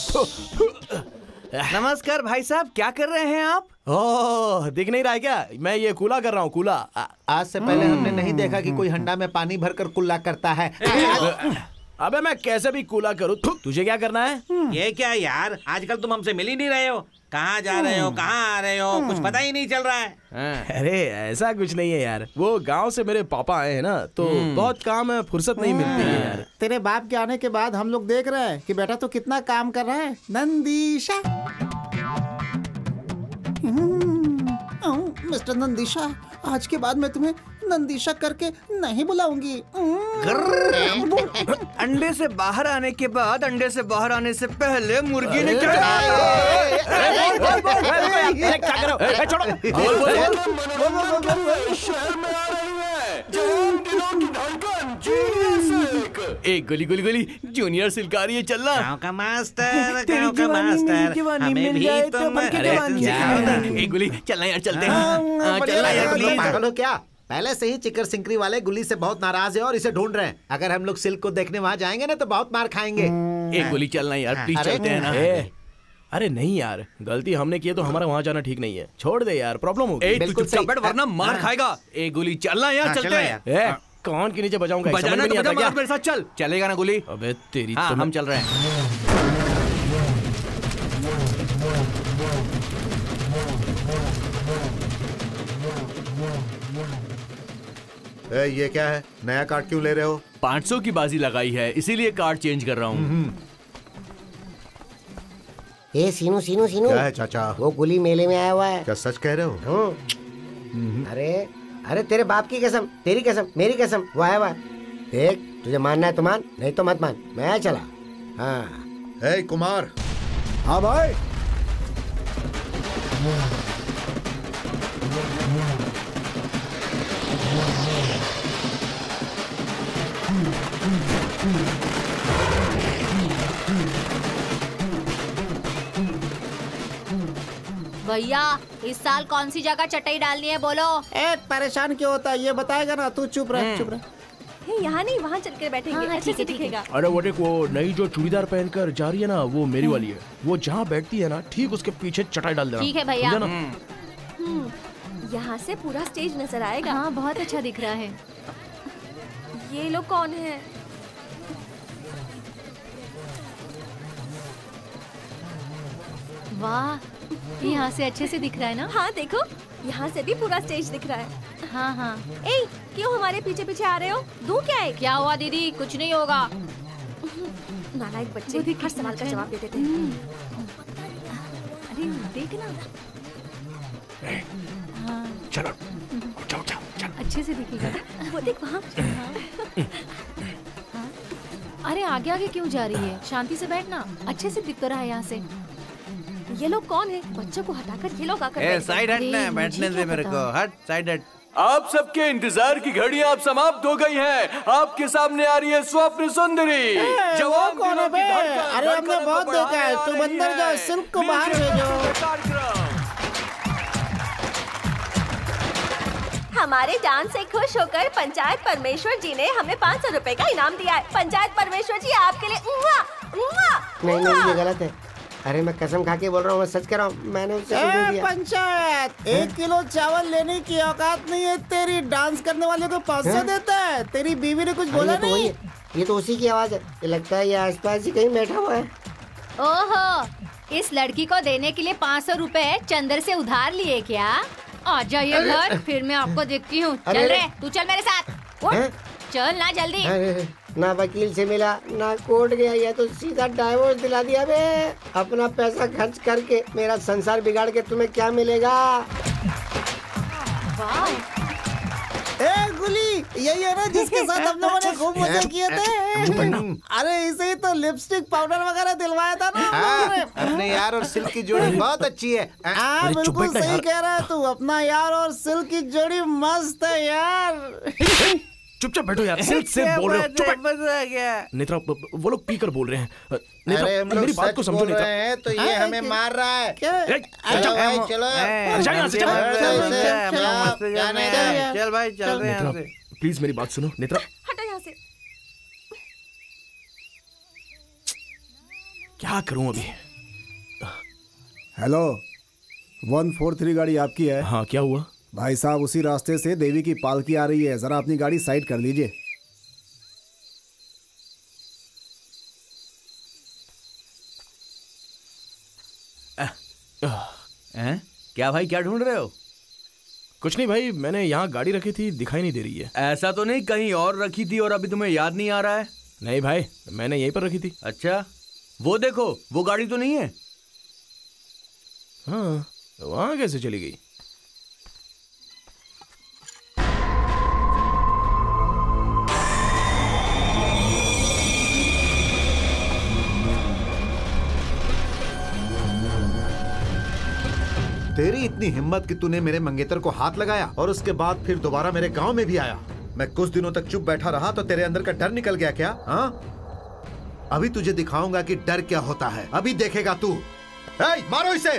है। नमस्कार भाई साहब, क्या कर रहे हैं आप? ओह, दिख नहीं रहा है क्या? मैं ये कूला कर रहा हूँ, कूला। आज से पहले हमने नहीं देखा कि कोई हंडा में पानी भरकर कुल्ला करता है। अबे मैं कैसे भी कूला करूँ, तुझे क्या करना है? ये क्या यार, आजकल तुम हमसे मिल ही नहीं रहे हो। कहाँ जा रहे हो, कहाँ आ रहे हो, कुछ पता ही नहीं चल रहा है। अरे ऐसा कुछ नहीं है यार, वो गांव से मेरे पापा आए हैं ना, तो बहुत काम है, फुर्सत नहीं मिलती है यार। तेरे बाप के आने के बाद हम लोग देख रहे हैं कि बेटा तो कितना काम कर रहा है। नंदीशा, मिस्टर नंदीशा, आज के बाद मैं तुम्हें नंदीशा करके नहीं बुलाऊंगी। अंडे से बाहर आने के बाद अंडे से बाहर आने से पहले मुर्गी ने क्या एक गोली गोली गोली जूनियर सिलकारी चल रहा। गाँव का मास्टर, गाँव का मास्टर, हमें भी तुम। एक गोली चलना यार, चलते हैं। चलना यार, पागल हो क्या? पहले से ही चिकर सिंकरी वाले गुली से बहुत नाराज है और इसे ढूंढ रहे हैं। अगर हम लोग सिल्क को देखने वहाँ जाएंगे ना तो बहुत मार खाएंगे। एक गोली चलना यार, प्लीज चलते हैं ना। अरे नहीं यार, गलती हमने की है तो हमारा वहाँ जाना ठीक नहीं है। छोड़ दे यार, प्रॉब्लम होगी। तू चुपचाप बैठ वरना मार खाएगा। एक गोली चलना यार, चलते हैं। कौन के नीचे बजाऊंगा? बजाना तो बजा, मगर मेरे साथ चल। चलेगा ना गोली? अबे तेरी। हाँ, हम चल रहे हैं। ए, ये क्या है? नया कार्ड क्यों ले रहे हो? पाँच सौ की बाजी लगाई है, इसीलिए कार्ड चेंज कर रहा हूँ। ए सीनू सीनू सीनू। क्या है चाचा? वो गुली मेले में आया हुआ है। क्या सच कह रहे हो? अरे अरे तेरे बाप की कसम, तेरी कसम, मेरी कसम, वो आया हुआ है। देख, तुझे मानना है तो मान, नहीं तो मत मान। मैं चला। हाँ। ए कुमार। हाँ भाई। भैया इस साल कौन सी जगह चटाई डालनी है बोलो? ए परेशान क्यों होता है, ये बताएगा ना। तू चुप रह, चुप रह। यहाँ नहीं, वहाँ चल कर बैठेंगे। हाँ, अच्छे से दिखेगा। अरे वो देख, वो नई जो चूड़ीदार पहनकर जा रही है ना, वो मेरी वाली है। वो जहाँ बैठती है ना, ठीक उसके पीछे चटाई डाल देना। ठीक है भैया। यहाँ से पूरा स्टेज नजर आएगा। हाँ, बहुत अच्छा दिख रहा है। ये लोग कौन है? वाह, यहाँ से अच्छे से दिख रहा है ना? हाँ देखो, यहाँ से भी पूरा स्टेज दिख रहा है। हाँ हाँ। ए, क्यों हमारे पीछे पीछे आ रहे हो? दूं क्या है? क्या हुआ दीदी? कुछ नहीं होगा। नालायक बच्चे हर सवाल का जवाब दे देते हैं। अरे देखना। हाँ। चलो, जाओ जाओ चलो। अच्छे से दिखेगा। वो देख वहाँ। अरे आगे आगे क्यों जा रही है? शांति से बैठना। अच्छे से दिख तो रहा है यहाँ से। ये लोग कौन है? बच्चों को हटाकर ये लोग आकर ए, साइड हटना है, बैठने दे मेरे को। हट, साइड हट। आप सबके इंतजार की घड़ियां अब समाप्त हो गई हैं। आपके सामने आ रही है स्वप्न सुंदरी। जवाब कौन है बे? अरे हमने बहुत देखा है। तुम अंदर जाओ, सिल्क को बाहर भेजो। हमारे डांस से खुश होकर पंचायत परमेश्वर जी ने हमें पाँच सौ रूपए का इनाम दिया है। पंचायत परमेश्वर जी आपके लिए उम्मा, उम्मा, नहीं नहीं ये गलत है। अरे मैं कसम खा के बोल रहा हूँ, मैं सच कह रहा हूँ, मैंने उससे कुछ दिया। पंचायत एक किलो चावल लेने की औकात नहीं है तेरी, डांस करने वाले को पाँच सौ देता है। तेरी बीवी ने कुछ बोला तो नहीं? ये तो उसी की आवाज है, ये लगता है ये आसपास ही कहीं बैठा हुआ है। ओहो, इस लड़की को देने के लिए पाँच सौ रूपए चंदर से उधार लिए क्या? आ जाइए घर, फिर मैं आपको देखती हूँ। चल रे, तू चल मेरे साथ। उठ, चल ना जल्दी। ना वकील से मिला ना कोर्ट गया, ये तो सीधा डाइवोर्स दिला दिया बे। अपना पैसा खर्च करके मेरा संसार बिगाड़ के तुम्हें क्या मिलेगा? ए गुली, यही है ना जिसके साथ हम लोगों ने खूब मजे किए थे? अरे इसे ही तो लिपस्टिक पाउडर वगैरह दिलवाया था ना। अपने यार और सिल्क की जोड़ी बहुत अच्छी है। हाँ बिल्कुल सही कह रहा है तू, अपना यार और सिल्क की जोड़ी मस्त है यार। चुपचाप बैठो यार, सिर्फ सिर्फ बोल रहे हो। चुप नेत्रा, वो लोग पीकर बोल रहे हैं। नेत्रा, अरे हम लोग मेरी बात सच को समझो बोल नेत्रा। रहे हैं तो ये हमें मार रहा है। चलो भाई चलो, चल भाई चल रहे हैं। प्लीज मेरी बात सुनो नेत्रा। हटो यहाँ से। क्या करूं अभी? हेलो, वन फोर थ्री गाड़ी आपकी है? हाँ, क्या हुआ? भाई साहब उसी रास्ते से देवी की पालकी आ रही है, जरा अपनी गाड़ी साइड कर लीजिए। हैं? क्या भाई, क्या ढूंढ रहे हो? कुछ नहीं भाई, मैंने यहाँ गाड़ी रखी थी, दिखाई नहीं दे रही है। ऐसा तो नहीं कहीं और रखी थी और अभी तुम्हें याद नहीं आ रहा है? नहीं भाई, मैंने यहीं पर रखी थी। अच्छा, वो देखो, वो गाड़ी तो नहीं है। हाँ, वहाँ कैसे चली गई? तेरी इतनी हिम्मत कि तूने मेरे मंगेतर को हाथ लगाया और उसके बाद फिर दोबारा मेरे गांव में भी आया। मैं कुछ दिनों तक चुप बैठा रहा तो तेरे अंदर का डर निकल गया क्या? हाँ, अभी तुझे दिखाऊंगा कि डर क्या होता है। अभी देखेगा तू। ए, मारो इसे।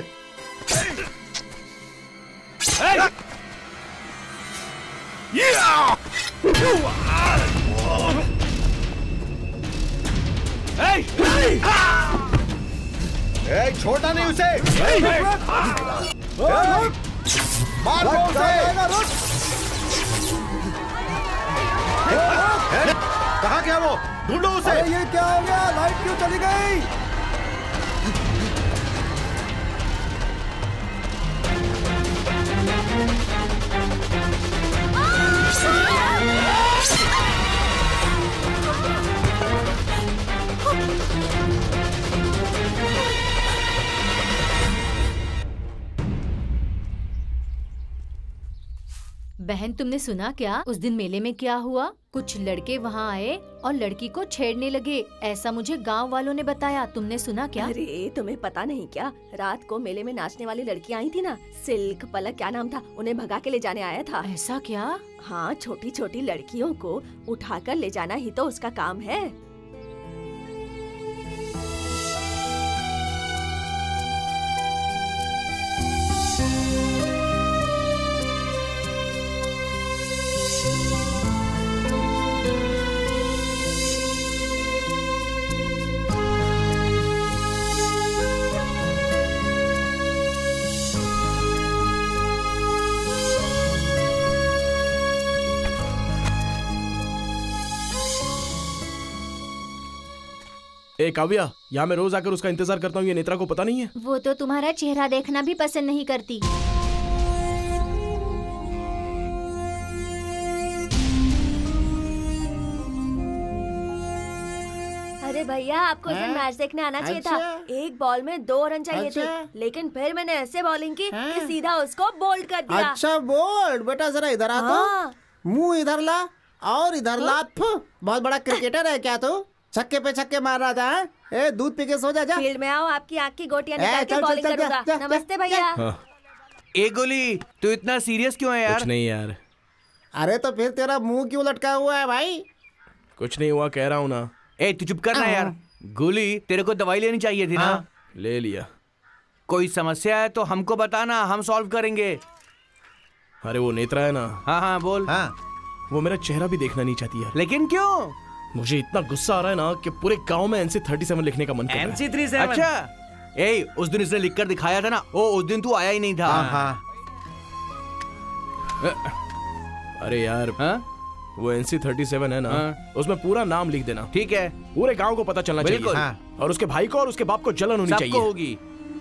ए, छोटा नहीं उसे। मार दो उसे। कहाँ गया वो? ढूंढो उसे। ये क्या हो गया? लाइट क्यों चली गई? बहन, तुमने सुना क्या? उस दिन मेले में क्या हुआ? कुछ लड़के वहाँ आए और लड़की को छेड़ने लगे, ऐसा मुझे गांव वालों ने बताया। तुमने सुना क्या? अरे तुम्हें पता नहीं क्या, रात को मेले में नाचने वाली लड़कियाँ आई थी ना, सिल्क, पलक, क्या नाम था, उन्हें भगा के ले जाने आया था। ऐसा क्या? हाँ, छोटी छोटी लड़कियों को उठाकर ले जाना ही तो उसका काम है। ए काव्या, यहाँ मैं रोज आकर उसका इंतजार करता हूँ, ये नेत्रा को पता नहीं है? वो तो तुम्हारा चेहरा देखना भी पसंद नहीं करती। अरे भैया, आपको इस दिन मैच देखने आना चाहिए था। एक बॉल में दो रन चाहिए थे, लेकिन फिर मैंने ऐसे बॉलिंग की कि सीधा उसको बोल्ड कर दिया। अच्छा बोल्ड? बेटा जरा इधर आ तो। मुंह इधर ला और इधर ला। बहुत बड़ा क्रिकेटर है क्या तू? छक्के पे छक्के मार रहा था। ए, दूध पी के सो जा। जा फील्ड में आओ, आपकी आँख की गोटियां निकाल के बॉलिंग करूंगा। नमस्ते भैया। ए गोली, तू इतना सीरियस क्यों है यार? कुछ नहीं यार। अरे तो फिर तेरा मुंह क्यों लटका हुआ है भाई? कुछ नहीं हुआ, कह रहा हूँ ना। ए, तू चुप करना यार। गोली, तेरे को दवाई लेनी चाहिए थी ना? ले लिया। कोई समस्या है तो हमको बताना, हम सॉल्व करेंगे। अरे वो नेत्रा है ना। हाँ हाँ बोल। हाँ वो मेरा चेहरा भी देखना नहीं चाहती यार। लेकिन क्यों? मुझे इतना गुस्सा आ रहा है ना कि पूरे गांव में एनसी थर्टी सेवन लिखने का मन कर रहा है। N C thirty seven? अच्छा ए उस दिन इसने लिखकर दिखाया था ना। ओ उस दिन तू आया ही नहीं था। हाँ हाँ। अरे यार हाँ? वो एनसी थर्टी सेवन है ना हाँ? उसमें पूरा नाम लिख देना। ठीक है। पूरे गांव को पता चलना चाहिए हाँ? और उसके भाई को और उसके बाप को जलन होनी चाहिए। होगी।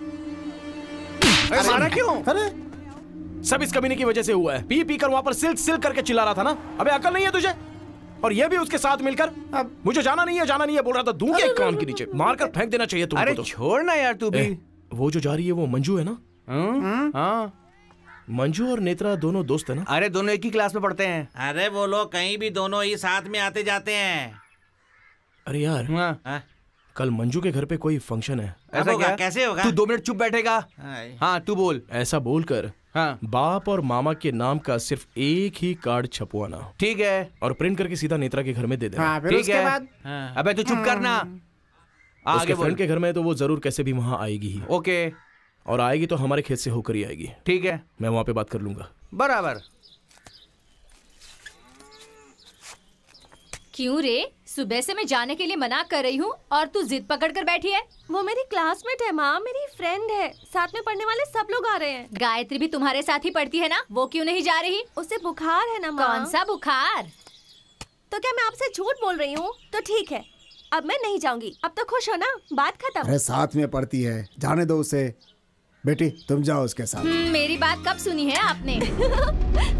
मारा क्यों? अरे सब इस कमीने की वजह से हुआ है। पी पी कर वहां पर सिल सिल करके चिल्ला रहा था ना। अबे अकल नहीं है तुझे? और ये भी उसके साथ मिलकर अब मुझे जाना नहीं है जाना नहीं है बोल रहा था। दूं क्या कान के नीचे मार कर फेंक देना चाहिए तुमको। अरे तो छोड़ ना यार तू भी। वो जो जा रही है वो मंजू है ना? हाँ मंजू और नेत्रा दोनों दोस्त है ना? अरे दोनों एक ही क्लास में पढ़ते हैं। अरे वो लोग कहीं भी दोनों ही साथ में आते जाते हैं। अरे यार हाँ? कल मंजू के घर पे कोई फंक्शन है। ऐसा होगा? कैसे होगा? तू दो मिनट चुप बैठेगा? हाँ तू बोल। ऐसा बोलकर हाँ बाप और मामा के नाम का सिर्फ एक ही कार्ड छपवाना। ठीक है। और प्रिंट करके सीधा नेत्रा के घर में दे देना। हाँ, फिर ठीक उसके है। बाद हाँ। अबे तू चुप करना। उसके फ्रेंड के घर में तो वो जरूर कैसे भी वहां आएगी ही। ओके। और आएगी तो हमारे खेत से होकर ही आएगी। ठीक है। मैं वहां पे बात कर लूंगा। बराबर। क्यों रे? सुबह से मैं जाने के लिए मना कर रही हूँ और तू जिद पकड़ कर बैठी है। वो मेरी क्लासमेट है माँ, मेरी फ्रेंड है। साथ में पढ़ने वाले सब लोग आ रहे हैं। गायत्री भी तुम्हारे साथ ही पढ़ती है ना, वो क्यों नहीं जा रही? उसे बुखार है ना माँ। कौन सा बुखार? तो क्या मैं आपसे झूठ बोल रही हूँ? तो ठीक है, अब मैं नहीं जाऊंगी। अब तो खुश हो ना? बात खत्म। अरे साथ में पढ़ती है, जाने दो उसे। बेटी तुम जाओ उसके साथ। मेरी बात कब सुनी है आपने?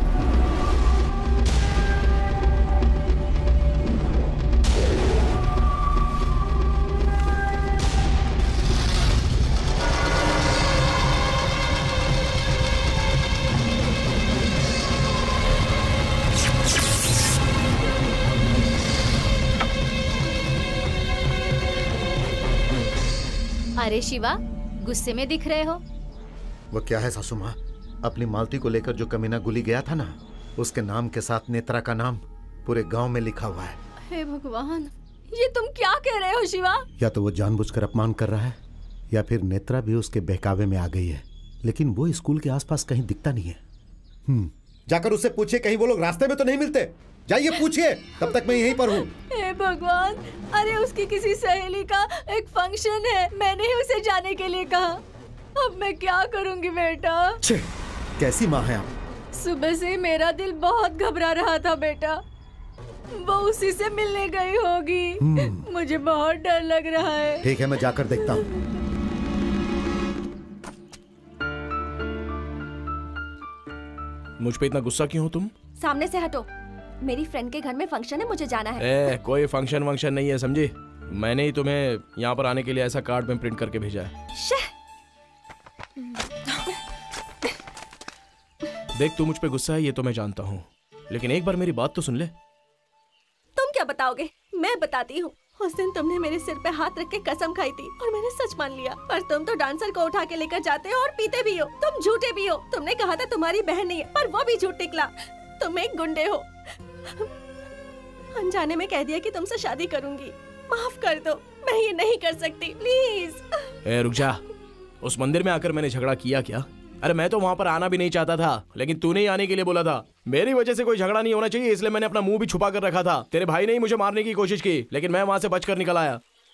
अरे शिवा, गुस्से में दिख रहे हो। वो क्या है सासू माँ? अपनी मालती को लेकर जो कमीना गुली गया था ना, उसके नाम के साथ नेत्रा का नाम पूरे गांव में लिखा हुआ है। हे भगवान, ये तुम क्या कह रहे हो शिवा? या तो वो जानबूझकर अपमान कर रहा है या फिर नेत्रा भी उसके बहकावे में आ गई है, लेकिन वो स्कूल के आसपास कहीं दिखता नहीं है। हम्म, जाकर उससे पूछिए कहीं वो लोग रास्ते में तो नहीं मिलते। जाइए पूछिए, तब तक मैं यहीं पर हूँ। हे भगवान, अरे उसकी किसी सहेली का एक फंक्शन है, मैंने ही उसे जाने के लिए कहा। अब मैं क्या करूँगी बेटा? कैसी माँ है आप? सुबह से मेरा दिल बहुत घबरा रहा था बेटा। वो उसी से मिलने गई होगी। मुझे बहुत डर लग रहा है। ठीक है, मैं जाकर देखता हूँ। मुझ पे इतना गुस्सा क्यों हो तुम? सामने से हटो, मेरी फ्रेंड के घर में फंक्शन है, मुझे जाना है। ए, कोई फंक्शन वंक्शन नहीं है समझी। मैंने ही तुम्हें यहाँ पर आने के लिए ऐसा कार्ड में प्रिंट करके भेजा है। देख तू मुझ पे गुस्सा है ये तो मैं जानता हूँ, लेकिन एक बार मेरी बात तो सुन ले। तुम क्या बताओगे? मैं बताती हूँ। उस दिन तुमने मेरे सिर पे हाथ रख के कसम खाई थी और मैंने सच मान लिया। पर तुम तो डांसर को उठा के लेकर जाते हो और पीते भी हो। तुम झूठे भी हो। तुमने कहा था तुम्हारी बहन नहीं है, पर वो भी झूठ निकला। तुम एक गुंडे हो। अनजाने में कह दिया कि तुमसे शादी करूंगी। माफ कर दो, मैं ये नहीं कर सकती, प्लीज। ए, रुक जा। उस मंदिर में आकर मैंने झगड़ा किया क्या? अरे मैं तो वहाँ पर आना भी नहीं चाहता था, लेकिन तूने ही आने के लिए बोला था। मेरी वजह से कोई झगड़ा नहीं होना चाहिए, इसलिए मैंने अपना मुंह भी छुपा कर रखा था। तेरे भाई ने ही मुझे मारने की कोशिश की, लेकिन मैं वहां से बचकर निकल आया।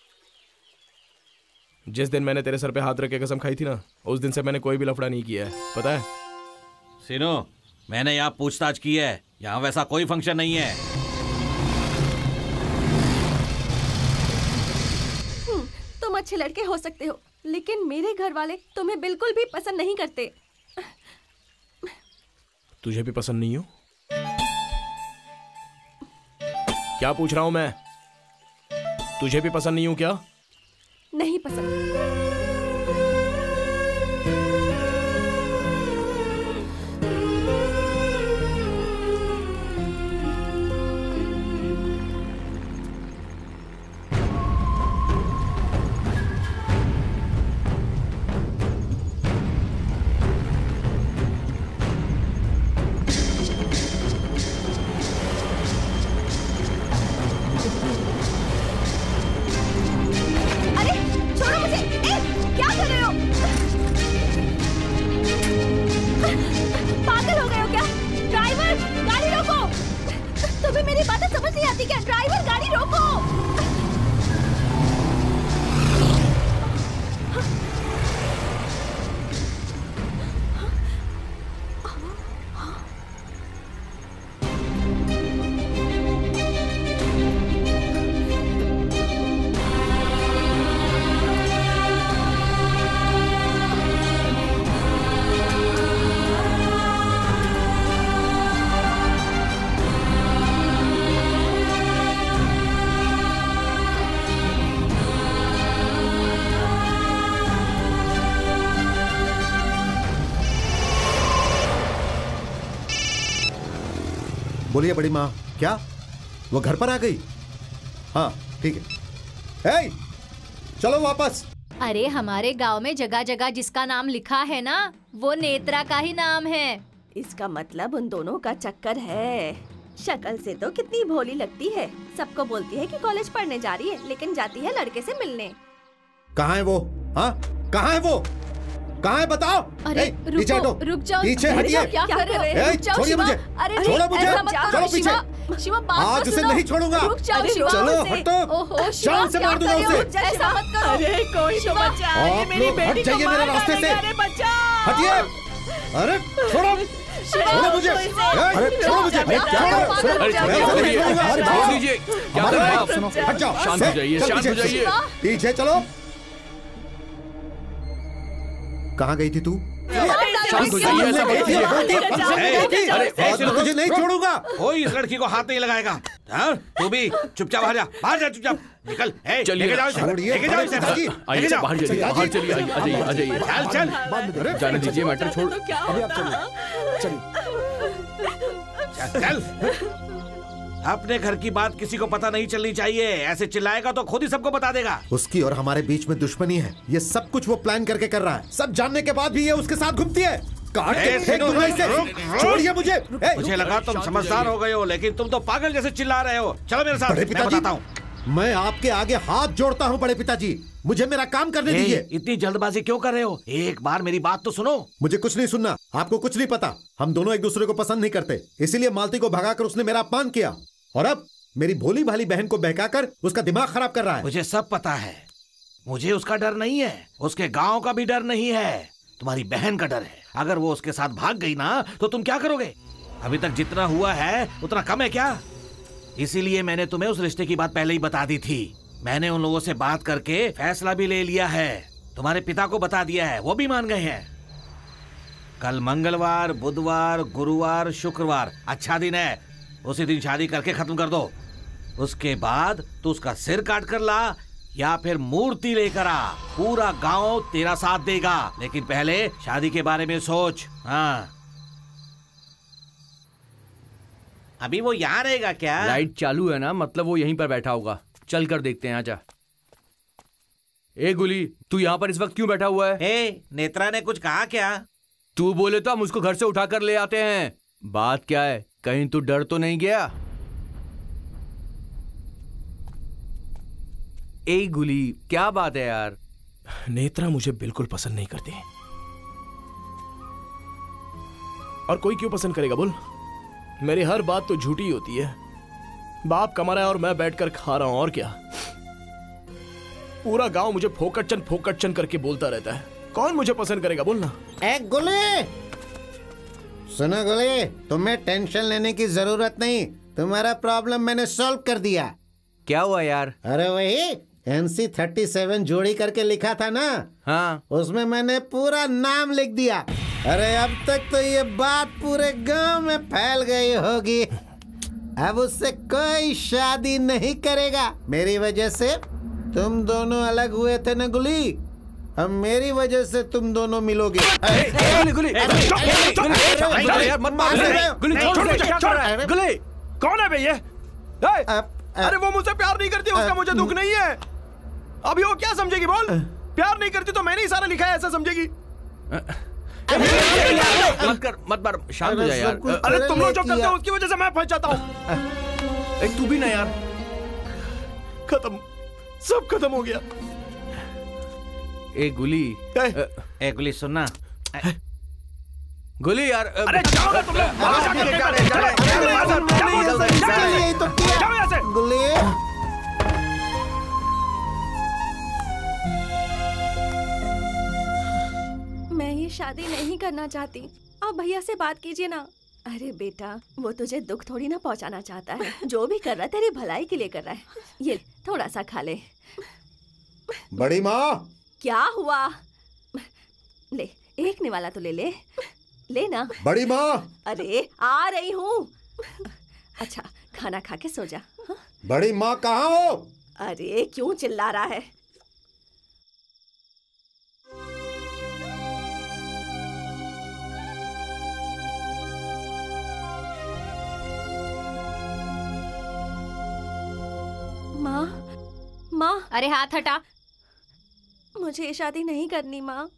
जिस दिन मैंने तेरे सर पे हाथ रख के कसम खाई थी ना, उस दिन से मैंने कोई भी लफड़ा नहीं किया है, पता है? सिनो, मैंने यहाँ पूछताछ की है, यहाँ वैसा कोई फंक्शन नहीं है। तुम अच्छे लड़के हो सकते हो, लेकिन मेरे घर वाले तुम्हें बिल्कुल भी पसंद नहीं करते। तुझे भी पसंद नहीं हो? क्या पूछ रहा हूं मैं? तुझे भी पसंद नहीं हूं क्या? नहीं पसंद। अरे छोड़ो मुझे। बोलिए बड़ी माँ, क्या वो घर पर आ गई? हाँ ठीक है। ए, चलो वापस। अरे हमारे गांव में जगह जगह जिसका नाम लिखा है ना, वो नेत्रा का ही नाम है। इसका मतलब उन दोनों का चक्कर है। शक्ल से तो कितनी भोली लगती है, सबको बोलती है कि कॉलेज पढ़ने जा रही है, लेकिन जाती है लड़के से मिलने। कहाँ है वो? हाँ कहाँ है वो? कहाँ है बताओ? अरे ए, पीछे हटो, रुक जाओ, पीछे हटिए। क्या कर रहे हो? रुक जाओ छोड़िए शिवा। मुझे, अरे छोड़ो मुझे, ऐसा मत चलो करो पीछे। शिवा। शिवा बात तो आज उसे सुनो। नहीं छोड़ूंगा। रुक जाओ शिवा। चलो हटो, ओहो शिवा, जान से क्या मार दूंगा कर रहे हो? उसे। ऐसा मत करो। अरे कोई तो बचाए, आप मेरी लोग हट बेटी को जाइए मेरे मार रास्ते से। डालेगा, अरे बचाओ। हटिए। अरे छोड़ो, छोड़ो मुझे। अरे छोड़ो मुझे, अरे छोड़ दीजिए। क्या कर रहे हैं आप? हट जाओ, शांत हो जाइए, शांत हो जाइए। पीछे चलो। कहाँ गई थी तू? शांत हो जाइए, ऐसा मत कीजिए। अरे तुझे नहीं छोड़ूंगा। कोई इस लड़की को हाथ नहीं लगाएगा। हाँ? तू भी चुपचाप बाहर जा, बाहर जा चुपचाप। निकल। ए, चलिए, लेके जाओ इसे, छोड़िए, लेके जाओ इसे, पिताजी। आइए लेके जाओ। बाहर चलिए, बाहर चलिए, आ जाइए, आ जाइए। चल चल। जाने दीजिए, मैटर छोड़। अभी आप चलिए, चलिए। चल। अपने घर की बात किसी को पता नहीं चलनी चाहिए। ऐसे चिल्लाएगा तो खुद ही सबको बता देगा। उसकी और हमारे बीच में दुश्मनी है। ये सब कुछ वो प्लान करके कर रहा है। सब जानने के बाद भी ये उसके साथ घूमती है। काट के फेंक दूंगा इसे। छोड़िए मुझे। ए, मुझे लगा तुम समझदार हो गए हो, लेकिन तुम तो पागल जैसे चिल्ला रहे हो। चलो मेरे साथ, बड़े मैं पिताजी, बताता हूँ। मैं आपके आगे हाथ जोड़ता हूँ बड़े पिताजी, मुझे मेरा काम करने ए, दीजिए। इतनी जल्दबाजी क्यों कर रहे हो? एक बार मेरी बात तो सुनो। मुझे कुछ नहीं सुनना, आपको कुछ नहीं पता। हम दोनों एक दूसरे को पसंद नहीं करते, इसीलिए मालती को भगाकर उसने मेरा अपमान किया और अब मेरी भोली भाली बहन को बहकाकर उसका दिमाग खराब कर रहा है। मुझे सब पता है। मुझे उसका डर नहीं है, उसके गांव का भी डर नहीं है, तुम्हारी बहन का डर है। अगर वो उसके साथ भाग गई ना तो तुम क्या करोगे? अभी तक जितना हुआ है उतना कम है क्या? इसीलिए मैंने तुम्हें उस रिश्ते की बात पहले ही बता दी थी। मैंने उन लोगों से बात करके फैसला भी ले लिया है। तुम्हारे पिता को बता दिया है, वो भी मान गए हैं। कल मंगलवार, बुधवार, गुरुवार, शुक्रवार अच्छा दिन है। उसी दिन शादी करके खत्म कर दो। उसके बाद तू उसका सिर काट कर ला या फिर मूर्ति लेकर आ। पूरा गांव तेरा साथ देगा, लेकिन पहले शादी के बारे में सोच। हाँ, अभी वो यहाँ रहेगा क्या? लाइट चालू है ना, मतलब वो यहीं पर बैठा होगा। चल कर देखते हैं, आजा। ए गुली, तू यहाँ पर इस वक्त क्यों बैठा हुआ है? ए, नेत्रा ने कुछ कहा क्या? तू बोले तो हम उसको घर से उठा कर ले आते हैं। बात क्या है? कहीं तू डर तो नहीं गया? ए गुली, क्या बात है यार? नेत्रा मुझे बिल्कुल पसंद नहीं करती। और कोई क्यों पसंद करेगा बोल? मेरी हर बात तो झूठी होती है। बाप कमा रहा है और मैं बैठकर खा रहा हूं, और क्या। पूरा गांव मुझे फोकटचन फोकटचन करके बोलता रहता है। कौन मुझे पसंद करेगा बोलना? ए गुली, सुनो गुली, तुम्हें टेंशन लेने की जरूरत नहीं। तुम्हारा प्रॉब्लम मैंने सॉल्व कर दिया। क्या हुआ यार? अरे वही एन सी थर्टी सेवन जोड़ी करके लिखा था ना, हाँ, उसमें मैंने पूरा नाम लिख दिया। अरे अब तक तो ये बात पूरे गांव में फैल गई होगी। अब उससे कोई शादी नहीं करेगा। मेरी वजह से तुम दोनों अलग हुए थे ना गुली, अब मेरी वजह से तुम दोनों मिलोगे। गुली, गुली, यार मत मार। गुली, छोड़ मुझे, क्या कर रहा है? गुली, कौन है भैया? अरे वो मुझसे प्यार नहीं करती, उसका मुझे दुख नहीं है। अभी वो क्या समझेगी बोल? प्यार नहीं करती तो मैंने ही सारा लिखा है, ऐसा समझेगी। मत कर, मत मार, शांत हो जा यार। अरे तुम लोग जो करते हो उसकी वजह से मैं फंस जाता हूँ। एक तू भी ना यार। खत्म, सब खत्म हो गया। ए गुली, ए गुली सुनना। गुली यार, अरे जाओ ना तुम लोग। गुली, मैं ये शादी नहीं करना चाहती। आप भैया से बात कीजिए ना। अरे बेटा, वो तुझे दुख थोड़ी ना पहुंचाना चाहता है। जो भी कर रहा है तेरी भलाई के लिए कर रहा है। ये थोड़ा सा खा ले। बड़ी माँ, क्या हुआ? ले, एक निवाला तो ले ले। ले ना। बड़ी माँ। अरे आ रही हूँ। अच्छा, खाना खा के सो जा। हाँ? बड़ी माँ कहाँ हो? अरे क्यों चिल्ला रहा है? माँ। अरे हाथ हटा। मुझे ये शादी नहीं करनी माँ।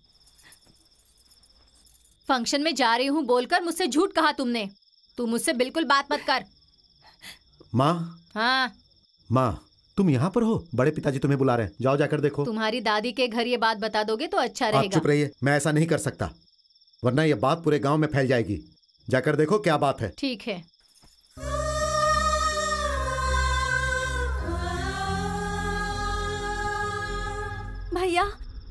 फंक्शन में जा रही हूँ बोलकर मुझसे झूठ कहा तुमने। तू मुझसे बिल्कुल बात मत कर। माँ। हाँ माँ, तुम यहाँ पर हो? बड़े पिताजी तुम्हें बुला रहे हैं, जाओ जाकर देखो। तुम्हारी दादी के घर ये बात बता दोगे तो अच्छा आप रहेगा। चुप रहिए, मैं ऐसा नहीं कर सकता, वरना ये बात पूरे गांव में फैल जाएगी। जाकर देखो क्या बात है। ठीक है। भैया,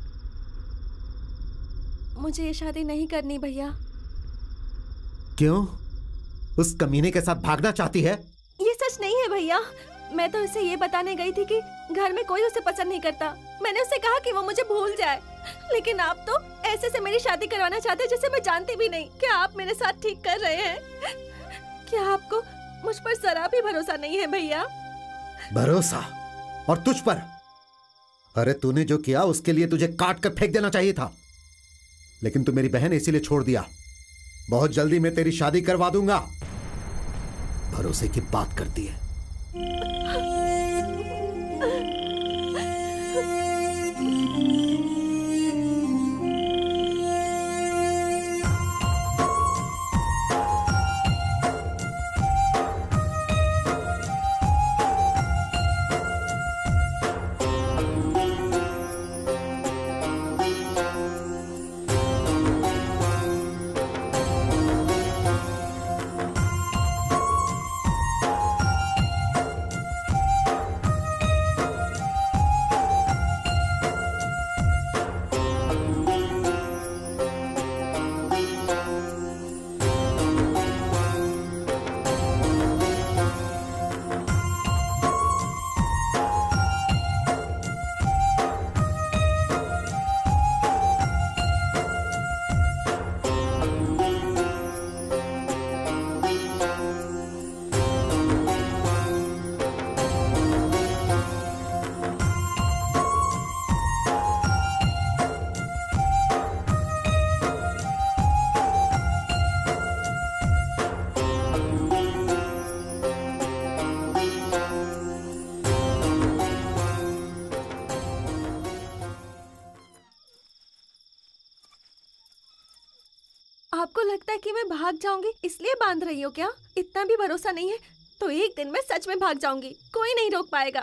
मुझे ये शादी नहीं करनी भैया। क्यों? उस कमीने के साथ भागना चाहती है? ये सच नहीं है भैया। मैं तो उसे ये बताने गई थी कि घर में कोई उसे पसंद नहीं करता। मैंने उसे कहा कि वो मुझे भूल जाए, लेकिन आप तो ऐसे से मेरी शादी करवाना चाहते हैं जिसे मैं जानती भी नहीं। क्या आप मेरे साथ ठीक कर रहे हैं? क्या आपको मुझ पर जरा भी भरोसा नहीं है भैया? भरोसा? और तुझ पर? अरे तूने जो किया उसके लिए तुझे काट कर फेंक देना चाहिए था, लेकिन तू मेरी बहन इसीलिए छोड़ दिया। बहुत जल्दी मैं तेरी शादी करवा दूंगा। भरोसे की बात करती है। आपको लगता है कि मैं भाग जाऊंगी इसलिए बांध रही हो क्या? इतना भी भरोसा नहीं है तो एक दिन मैं सच में भाग जाऊंगी, कोई नहीं रोक पाएगा।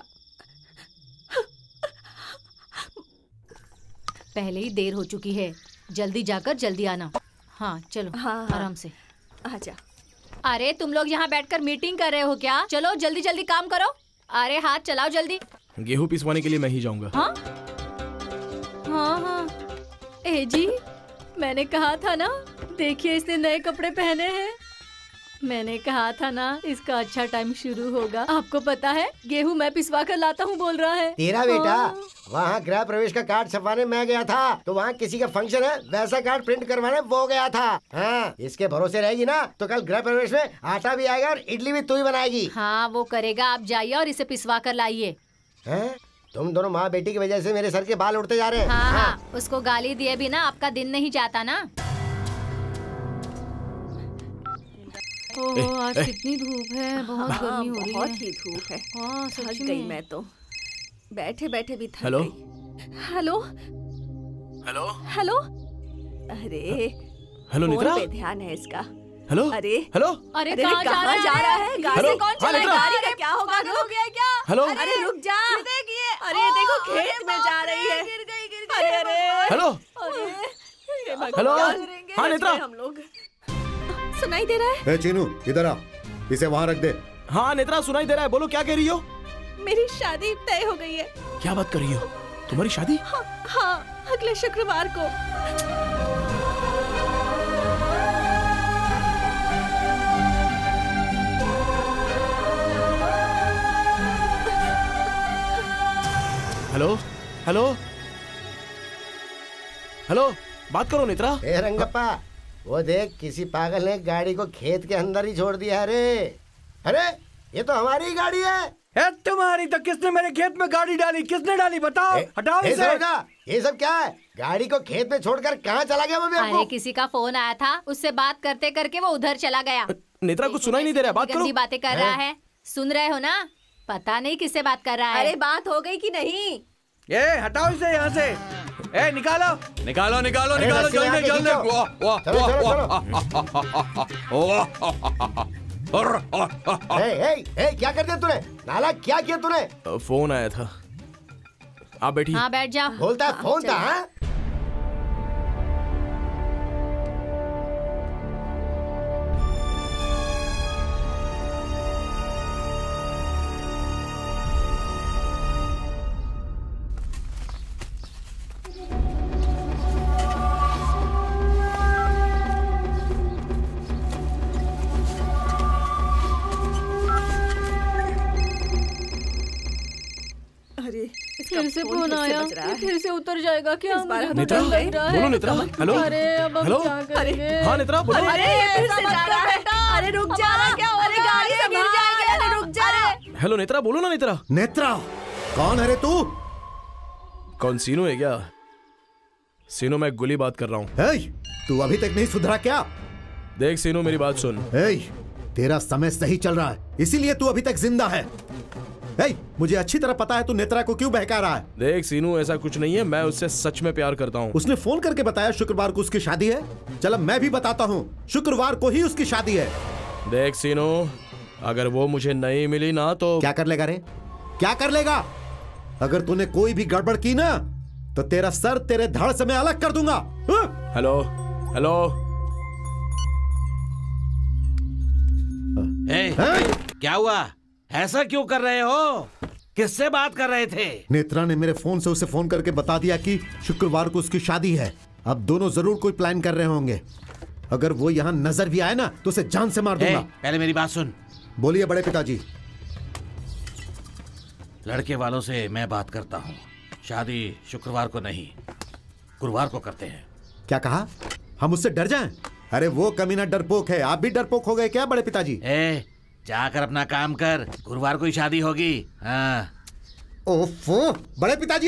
पहले ही देर हो चुकी है, जल्दी जाकर जल्दी आना। हाँ चलो। हाँ, हाँ। आराम से आजा। अरे तुम लोग यहाँ बैठकर मीटिंग कर रहे हो क्या? चलो जल्दी जल्दी काम करो। अरे हाथ चलाओ जल्दी। गेहूं पिसवाने के लिए मैं ही जाऊंगा। हाँ हाँ हाँ। ए जी, मैंने कहा था ना, देखिए इसने नए कपड़े पहने हैं। मैंने कहा था ना इसका अच्छा टाइम शुरू होगा। आपको पता है गेहूं मैं पिसवा कर लाता हूँ बोल रहा है। तेरा बेटा वहाँ गृह प्रवेश का कार्ड छपवाने मैं गया था, तो वहाँ किसी का फंक्शन है वैसा कार्ड प्रिंट करवाने वो गया था। हाँ, इसके भरोसे रहेगी ना तो कल गृह प्रवेश में आटा भी आएगा और इडली भी तू ही बनाएगी। हाँ वो करेगा, आप जाइए और इसे पिसवा कर लाइए। तुम दोनों माँ बेटी की वजह से मेरे सर के बाल उड़ते जा रहे हैं। हाँ, हाँ। उसको गाली दिए बिना आपका दिन नहीं जाता ना। ओह आज कितनी धूप है, बहुत हाँ, गर्मी हो रही है। बहुत ही धूप है। हाँ थक सच गई में। मैं तो, बैठे बैठे भी थक हेलो? गई। Hello hello hello. अरे हेलो फोन नित्रा? पे ध्यान है इसका। हेलो अरे हेलो अरे अरे कहाँ कहाँ जा रहा है? गाड़ी हेलो? से कौन हाँ, चलाएगा? नित्रा। गाड़ी का क्या होगा? रुक गया क्या? हेलो? अरे रुक जा। देखिए, अरे देखो खेत में जा रही है। गिर गई गिर गई। अरे अरे हेलो? अरे हेलो? क्या करेंगे? हाँ, नित्रा? हम लोग सुनाई दे रहा है? ए चीनू इधर आ, इसे वहाँ रख दे। हाँ नेत्रा सुनाई दे रहा है, बोलो क्या कह रही हो? मेरी शादी तय हो गई है। क्या बात कर रही हो? तुम्हारी शादी? हाँ, हाँ अगले शुक्रवार को। हेलो हेलो हेलो, बात करो नेत्रा। ए रंगप्पा, वो देख किसी पागल ने गाड़ी को खेत के अंदर ही छोड़ दिया। अरे अरे ये तो हमारी ही गाड़ी है। ए, तुम्हारी तो किसने मेरे खेत में गाड़ी डाली? किसने डाली बताओ? ए, हटाओ ए, इसे। सरोजा, ये सब क्या है? गाड़ी को खेत में छोड़कर कहाँ चला गया वो भी अरे किसी का फोन आया था, उससे बात करते करके वो उधर चला गया। नेत्रा कुछ सुनाई नहीं दे रहा है, बात करो। गंदी बातें कर रहा है, सुन रहे हो ना? पता नहीं किससे बात कर रहा है। अरे बात हो गई कि नहीं? ये हटाओ इसे यहाँ से। ए निकालो निकालो निकालो निकालो जल्दी जल्दी। ए, ए, ए, क्या कर दिया तूने? नाला क्या किया तूने? फोन आया था। आप बैठिए। हाँ बैठ जाओ। बोलता है फोन था। हाँ? फिर से फोन आया, फिर से उतर जाएगा क्या? नेत्रा, बोलो नेत्रा। हेलो अरे अब हम हेलो क्या करेंगे? हाँ नेत्रा बोलो। अरे फिर से जा रहा है बेटा। अरे रुक जा, क्या हो रहा है? गाड़ी से गिर जाएंगे। अरे रुक जा। हेलो नेत्रा बोलो ना। नेत्रा नेत्रा कौन है रे तू? कौन सीनू है क्या? सीनू मैं गुली बात कर रहा हूँ। तू अभी तक नहीं सुधरा क्या? देख सीनू मेरी बात सुन। ए, तेरा समय सही चल रहा है इसीलिए तू अभी तक जिंदा है। ए, मुझे अच्छी तरह पता है तू नेत्रा को क्यों बहका रहा है। देख सीनू ऐसा कुछ नहीं है, मैं उससे सच में प्यार करता हूँ। उसने फोन करके बताया शुक्रवार को उसकी शादी है। चलो मैं भी बताता हूँ, शुक्रवार को ही उसकी शादी है। देख सीनू अगर वो मुझे नहीं मिली ना तो क्या कर लेगा रे? क्या कर लेगा? अगर तूने कोई भी गड़बड़ की ना तो तेरा सर तेरे धड़ से मैं अलग कर दूंगा। हेलो हेलो ए, क्या हुआ? ऐसा क्यों कर रहे हो? किससे बात कर रहे थे? नेत्रा ने मेरे फोन से उसे फोन करके बता दिया कि शुक्रवार को उसकी शादी है। अब दोनों जरूर कोई प्लान कर रहे होंगे। अगर वो यहाँ नजर भी आए ना तो उसे जान से मार दूंगा। पहले मेरी बात सुन। बोलिए बड़े पिताजी। लड़के वालों से मैं बात करता हूँ। शादी शुक्रवार को नहीं गुरुवार को करते हैं। क्या कहा? हम उससे डर जाएं? अरे वो कमीना डरपोक है। आप भी डरपोक हो गए क्या बड़े पिताजी? ए, जाकर अपना काम कर। गुरुवार को ही शादी होगी। हाँ। ओफो बड़े पिताजी।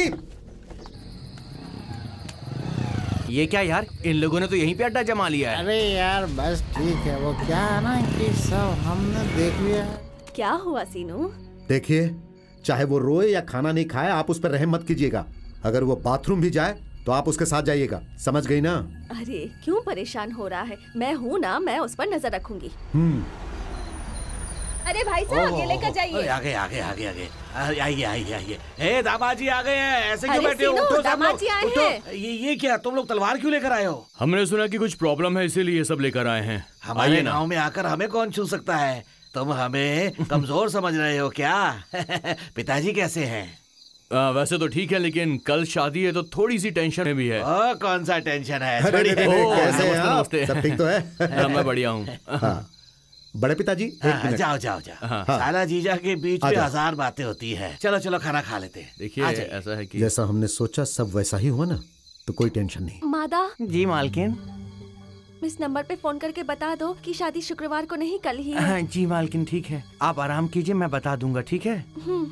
ये क्या यार, इन लोगों ने तो यहीं पे अड्डा जमा लिया है। अरे यार बस ठीक है। वो क्या है ना कि सब हमने देख लिया। क्या हुआ सीनू? देखिए चाहे वो रोए या खाना नहीं खाए आप उस पर रहम मत कीजिएगा। अगर वो बाथरूम भी जाए तो आप उसके साथ जाइएगा। समझ गई ना? अरे क्यों परेशान हो रहा है? मैं हूँ ना, मैं उस पर नजर रखूंगी। हम्म। अरे भाई साहब ये लेकर जाइए। आगे आगे आगे आगे आइए आइए आइए। ए दामाजी आ गए हैं। ऐसे क्यों अरे बैठे हो? सीनू, उठो सब दामाजी लोग, आए उठो। हैं। ये ये क्या तुम लोग तलवार क्यों लेकर आए हो? हमने सुना कि कुछ प्रॉब्लम है इसीलिए सब लेकर आए हैं। हमारे गांव में आकर हमें कौन छू सकता है? तुम हमें कमजोर समझ रहे हो क्या? पिताजी कैसे हैं? आ, वैसे तो ठीक है लेकिन कल शादी है तो थोड़ी सी टेंशन में भी है। ओ, कौन सा टेंशन है? अरे, अरे, अरे, ओ, कैसे हैं आप? नमस्ते। सब ठीक तो है? मैं बढ़िया हूँ। हाँ। बड़े पिताजी एक हाँ, मिनट। जाओ जाओ जाओ। हाँ। साला जीजा के बीच आ में जाओ। हजार बातें होती है। चलो चलो खाना खा लेते हैं। देखिए आ जाइए। ऐसा है कि जैसा हमने सोचा सब वैसा ही हुआ ना तो कोई टेंशन नहीं। मादा जी मालकिन। इस नंबर पे फोन करके बता दो कि शादी शुक्रवार को नहीं कल ही है। हाँ, जी मालकिन ठीक है। आप आराम कीजिए मैं बता दूंगा। ठीक है। हम्म।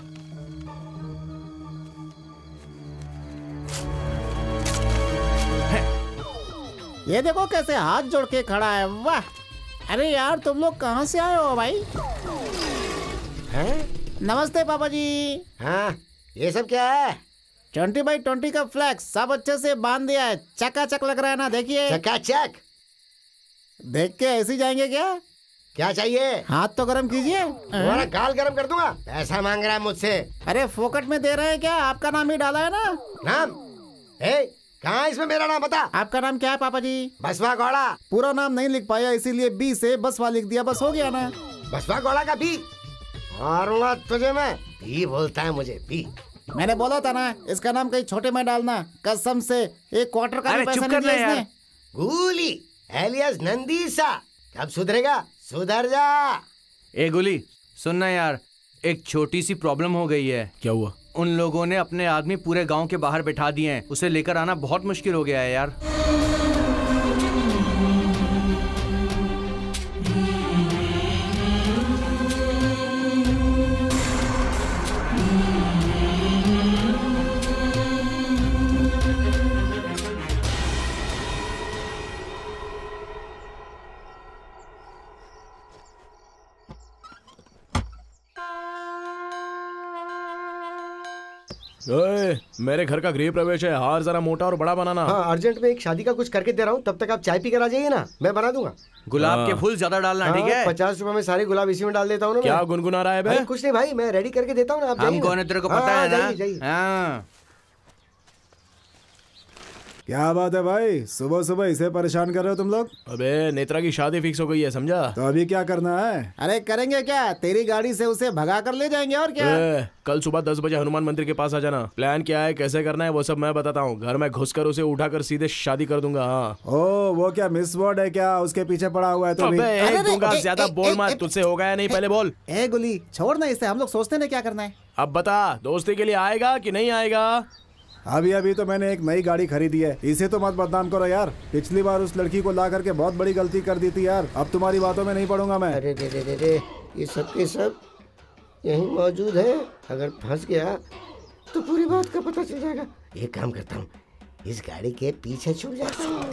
ये देखो कैसे हाथ जोड़ के खड़ा है। वाह! अरे यार तुम लोग कहाँ से आए हो भाई? हैं? नमस्ते पापा जी। हाँ ये सब क्या है? ट्वेंटी बाई ट्वेंटी का फ्लैक्स सब अच्छे से बांध दिया है। चकाचक लग रहा है ना? देखिए चकाचक। देख के ऐसे ही जाएंगे क्या? क्या चाहिए? हाथ तो गरम कीजिए। तुम्हारा गाल गरम कर दूंगा। पैसा मांग रहा है मुझसे। अरे फोकट में दे रहे हैं क्या? आपका नाम ही डाला है ना? नाम? ए, कहाँ इसमें मेरा नाम बता। आपका नाम क्या है पापा जी? बसवा गौड़ा। पूरा नाम नहीं लिख पाया इसीलिए बी से बसवा लिख दिया। बस हो गया ना? बसवा गौड़ा का बी। मारूंगा तुझे मैं। बी बोलता है मुझे बी। मैंने बोला था ना इसका नाम कहीं छोटे में डालना। कसम से एक क्वार्टर का भी पैसा नहीं दिया इसने। गूली एलियस नंदीसा। कब सुधरेगा? सुधर जा। ए गुली सुनना यार, एक छोटी सी प्रॉब्लम हो गई है। क्या हुआ? उन लोगों ने अपने आदमी पूरे गांव के बाहर बैठा दिए हैं। उसे लेकर आना बहुत मुश्किल हो गया है यार। ओए, मेरे घर का गृह प्रवेश है, हार जरा मोटा और बड़ा बनाना। हाँ, अर्जेंट में एक शादी का कुछ करके दे रहा हूँ, तब तक आप चाय पी कर आ जाइए ना, मैं बना दूंगा। गुलाब के फूल ज्यादा डालना, ठीक है? पचास रुपए में सारे गुलाब इसी में डाल देता हूँ। क्या गुनगुना रहा है बे? कुछ नहीं भाई, मैं रेडी करके देता हूँ ना, आप हम कौन है तेरे को पता है ना? हाँ। क्या बात है भाई, सुबह सुबह इसे परेशान कर रहे हो तुम लोग? अबे नेत्रा की शादी फिक्स हो गई है, समझा? तो अभी क्या करना है? अरे करेंगे क्या, तेरी गाड़ी से उसे भगा कर ले जाएंगे और क्या। ए, कल सुबह दस बजे हनुमान मंदिर के पास आ जाना। प्लान क्या है, कैसे करना है, वो सब मैं बताता हूँ। घर में घुसकर उसे उठाकर सीधे शादी कर दूंगा। हाँ। ओ, वो क्या मिस वर्ड है क्या, उसके पीछे पड़ा हुआ है? तो दूंगा, ज्यादा बोल मत, तुझसे हो गया नहीं, पहले बोल। ए गुली, छोड़ ना इसे, हम लोग सोचते ना क्या करना है। अब बता, दोस्ती के लिए आएगा कि नहीं आएगा? अभी अभी तो मैंने एक नई गाड़ी खरीदी है, इसे तो मत बदनाम करो यार। पिछली बार उस लड़की को ला करके बहुत बड़ी गलती कर दी थी यार, अब तुम्हारी बातों में नहीं पड़ूंगा मैं। अरे रे रे रे रे, ये सब के सब यहीं मौजूद है, अगर फंस गया तो पूरी बात का पता चल जाएगा। एक काम करता हूँ, इस गाड़ी के पीछे छुप जाता हूँ।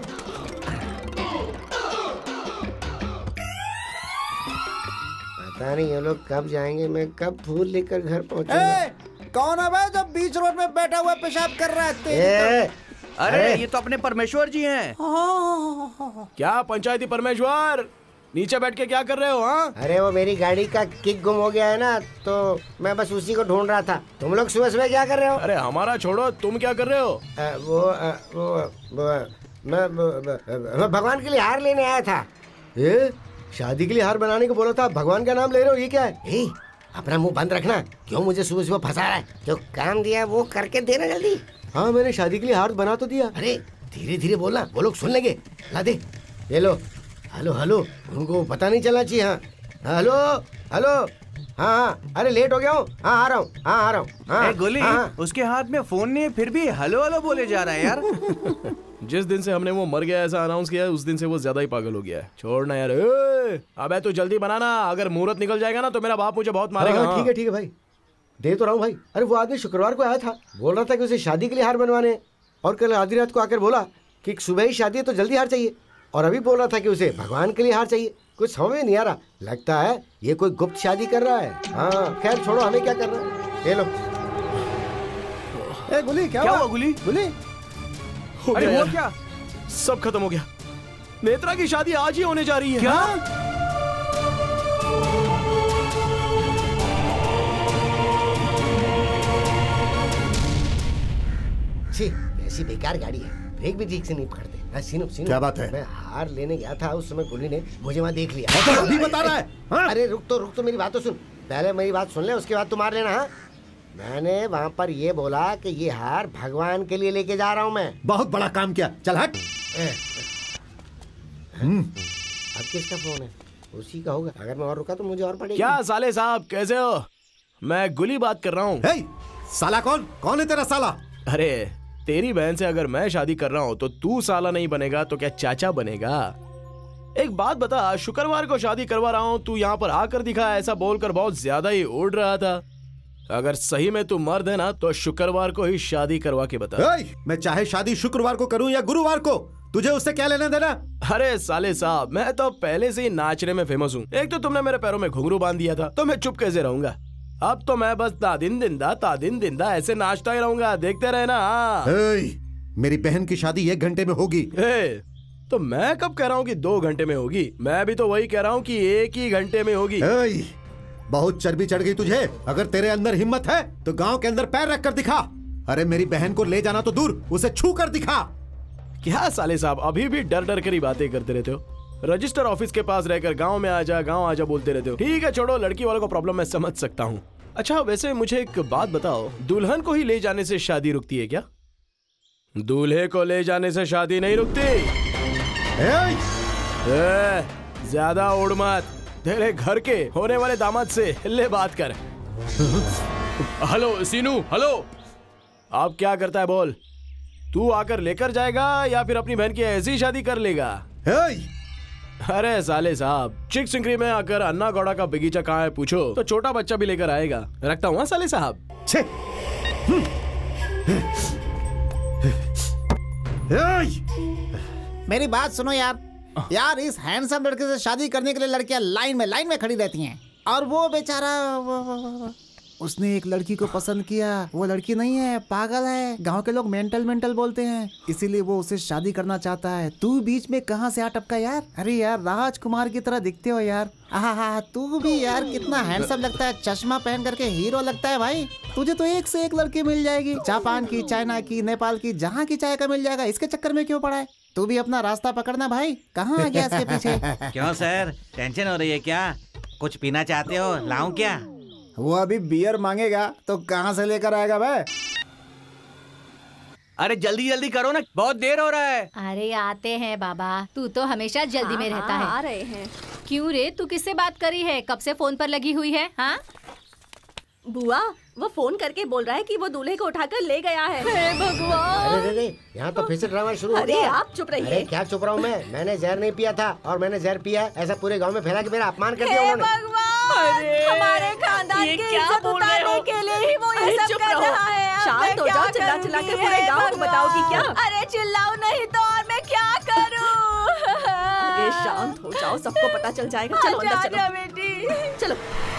पता नहीं ये लोग कब जाएंगे, मैं कब फूल लेकर घर पहुँचूंगा। कौन है भाई जो बीच रोड में बैठा हुआ पेशाब कर रहा है? ए, अरे ये तो अपने परमेश्वर जी हैं। क्या पंचायती परमेश्वर, नीचे बैठ के क्या कर रहे हो? हाँ, अरे वो मेरी गाड़ी का किक गुम हो गया है ना, तो मैं बस उसी को ढूंढ रहा था। तुम लोग सुबह सुबह क्या कर रहे हो? अरे हमारा छोड़ो, तुम क्या कर रहे हो? आ, वो, आ, वो, वो मैं मैं भगवान के लिए हार लेने आया था। ये शादी के लिए हार बनाने को बोला था, भगवान का नाम ले रहे हो, ये क्या है? ए, अपना मुंह बंद रखना, क्यों मुझे सुबह सुबह फंसा रहा है? जो काम दिया वो करके देना जल्दी। हाँ, मैंने शादी के लिए हार बना तो दिया। अरे धीरे धीरे बोलना, वो लोग सुन लेंगे। ला दे, ये लो। हेलो हेलो, उनको पता नहीं चलना चाहिए। हाँ हेलो हेलो, हाँ हाँ, अरे लेट हो गया हूँ, हाँ आ रहा हूँ, हाँ आ रहा हूँ। हाँ गोली, हाँ, उसके हाथ में फोन नहीं है, फिर भी हेलो हेलो बोले जा रहा है यार। जिस दिन से हमने वो मर गया ऐसा अनाउंस किया है, उस दिन से वो ज्यादा ही पागल हो गया है। छोड़ना यार। ए, अबे तू जल्दी बनाना, अगर मुहूर्त निकल जाएगा ना तो मेरा बाप मुझे बहुत मारेगा। हाँ, ठीक है ठीक है भाई, दे तो रहा हूँ भाई। अरे वो आदमी शुक्रवार को आया था, बोल रहा था कि उसे शादी के लिए हार बनवाने, और कल आधी रात को आकर बोला कि सुबह ही शादी है तो जल्दी हार चाहिए, और अभी बोल रहा था कि उसे भगवान के लिए हार चाहिए। कुछ समझ में नहीं आ रहा, लगता है ये कोई गुप्त शादी कर रहा है। हाँ खैर छोड़ो, हमें क्या करना है। ले लो। ए गुली, क्या, क्या हुआ? गुली गुली हो अरे गया वो क्या, सब खत्म हो गया। नेत्रा की शादी आज ही होने जा रही है। क्या? छी, ऐसी बेकार गाड़ी है, ब्रेक भी ठीक से नहीं पकड़ते। सीनू, सीनू, क्या बात है? मैं हार लेने गया था, उस समय गुली ने मुझे वहाँ देख लिया। अभी बता रहा है। हाँ? अरे रुक तो रुक तो मेरी बात तो सुन, पहले मेरी बात सुन ले, उसके बाद तुम मार लेना। हाँ, मैंने वहाँ पर ये बोला कि ये हार भगवान के लिए लेके जा रहा हूँ मैं। बहुत बड़ा काम किया, चल हट। अब किसका फोन है? उसी का होगा, अगर मैं और रुका तो मुझे और पड़ेगा। क्या साले साहब, कैसे हो? मैं गुली बात कर रहा हूँ। साला कौन कौन है तेरा साला? अरे तेरी बहन से अगर मैं शादी कर रहा हूँ तो तू साला नहीं बनेगा तो क्या चाचा बनेगा? एक बात बता, शुक्रवार को शादी करवा रहा हूँ, तू यहाँ पर आकर दिखा, ऐसा बोलकर बहुत ज्यादा ही उड़ रहा था। अगर सही में तू मर्द है ना तो शुक्रवार को ही शादी करवा के बता। मैं चाहे शादी शुक्रवार को करूँ या गुरुवार को, तुझे उससे क्या लेना देना? अरे साले साहब, मैं तो पहले से ही नाचने में फेमस हूँ। एक तो तुमने मेरे पैरों में घुंघरू बांध दिया था, तो मैं चुप कैसे रहूंगा? अब तो मैं बस तादिन दिंदा तादिन दिंदा ऐसे नाचता ही रहूंगा, देखते रहना। मेरी बहन की शादी एक घंटे में होगी। ए, तो मैं कब कह रहा हूँ कि दो घंटे में होगी? मैं भी तो वही कह रहा हूँ कि एक ही घंटे में होगी। ए, बहुत चर्बी चढ़ गई तुझे। अगर तेरे अंदर हिम्मत है तो गांव के अंदर पैर रख कर दिखा। अरे मेरी बहन को ले जाना तो दूर, उसे छू कर दिखा। क्या साले साहब, अभी भी डर डर कर ही बातें करते रहते हो। रजिस्टर ऑफिस के पास रहकर गांव में आजा गांव आजा बोलते रहते हो। ठीक है छोड़ो, लड़की वालों का प्रॉब्लम मैं समझ सकता हूँ। अच्छा वैसे मुझे एक बात बताओ, दुल्हन को ही ले जाने से शादी रुकती है क्या? दूल्हे को ले जाने से शादी नहीं रुकती। ए, ज्यादा उड़ मत, तेरे घर के होने वाले दामाद से ले बात कर। Hello Seenu, hello. अब क्या करता है बोल? तू आकर लेकर जाएगा या फिर अपनी बहन की ऐसी शादी कर लेगा? अरे साले साहब, चिक सिंगरी में आकर अन्ना गौड़ा का बगीचा कहाँ है पूछो तो छोटा बच्चा भी लेकर आएगा। रखता हूँ साले साहब। मेरी बात सुनो यार, यार इस हैंडसम लड़के से शादी करने के लिए लड़कियां लाइन में लाइन में खड़ी रहती हैं, और वो बेचारा वो, उसने एक लड़की को पसंद किया। वो लड़की नहीं है, पागल है। गांव के लोग मेंटल मेंटल बोलते हैं, इसीलिए वो उसे शादी करना चाहता है। तू बीच में कहाँ से आ टपका यार? अरे यार राजकुमार की तरह दिखते हो यार। आहा, तू भी यार कितना हैंडसम लगता है, चश्मा पहन करके हीरो लगता है भाई। तुझे तो एक से एक लड़की मिल जाएगी, जापान की, चाइना की, नेपाल की, जहाँ की चाहे का मिल जाएगा। इसके चक्कर में क्यों पड़ा है? तू भी अपना रास्ता पकड़ना भाई। कहाँ आ गया इसके पीछे? क्यों सर, टेंशन हो रही है क्या? कुछ पीना चाहते हो? लाऊं क्या? वो अभी बियर मांगेगा तो कहाँ से लेकर आएगा भाई? अरे जल्दी जल्दी करो ना, बहुत देर हो रहा है। अरे आते हैं बाबा, तू तो हमेशा जल्दी में रहता है। आ रहे हैं। क्यों रे, तू किससे बात करी है? कब से फोन पर लगी हुई है? हाँ बुआ, वो फोन करके बोल रहा है कि वो दूल्हे को उठाकर ले गया है। हे भगवान! अरे अरे यहाँ तो फिर से ड्रामा शुरू हो गया। अरे आप चुप रहिए। अरे क्या चुप रहा हूँ मैं? मैंने जहर नहीं पिया था और मैंने जहर पिया है, ऐसा पूरे गांव में फैला के मेरा अपमान कर दिया उन्होंने। हमारे खानदान की इज्जत उतारने के लिए ही वो ये सब कर रहा है। शांत हो जाओ, चिल्ला चिल्ला के पूरे गांव को बताओगी क्या? अरे चिल्लाओ नहीं तो और मैं क्या करूं? अरे शांत हो जाओ, सबको पता चल जाएगा। चलो अंदर चलो बेटी, चलो।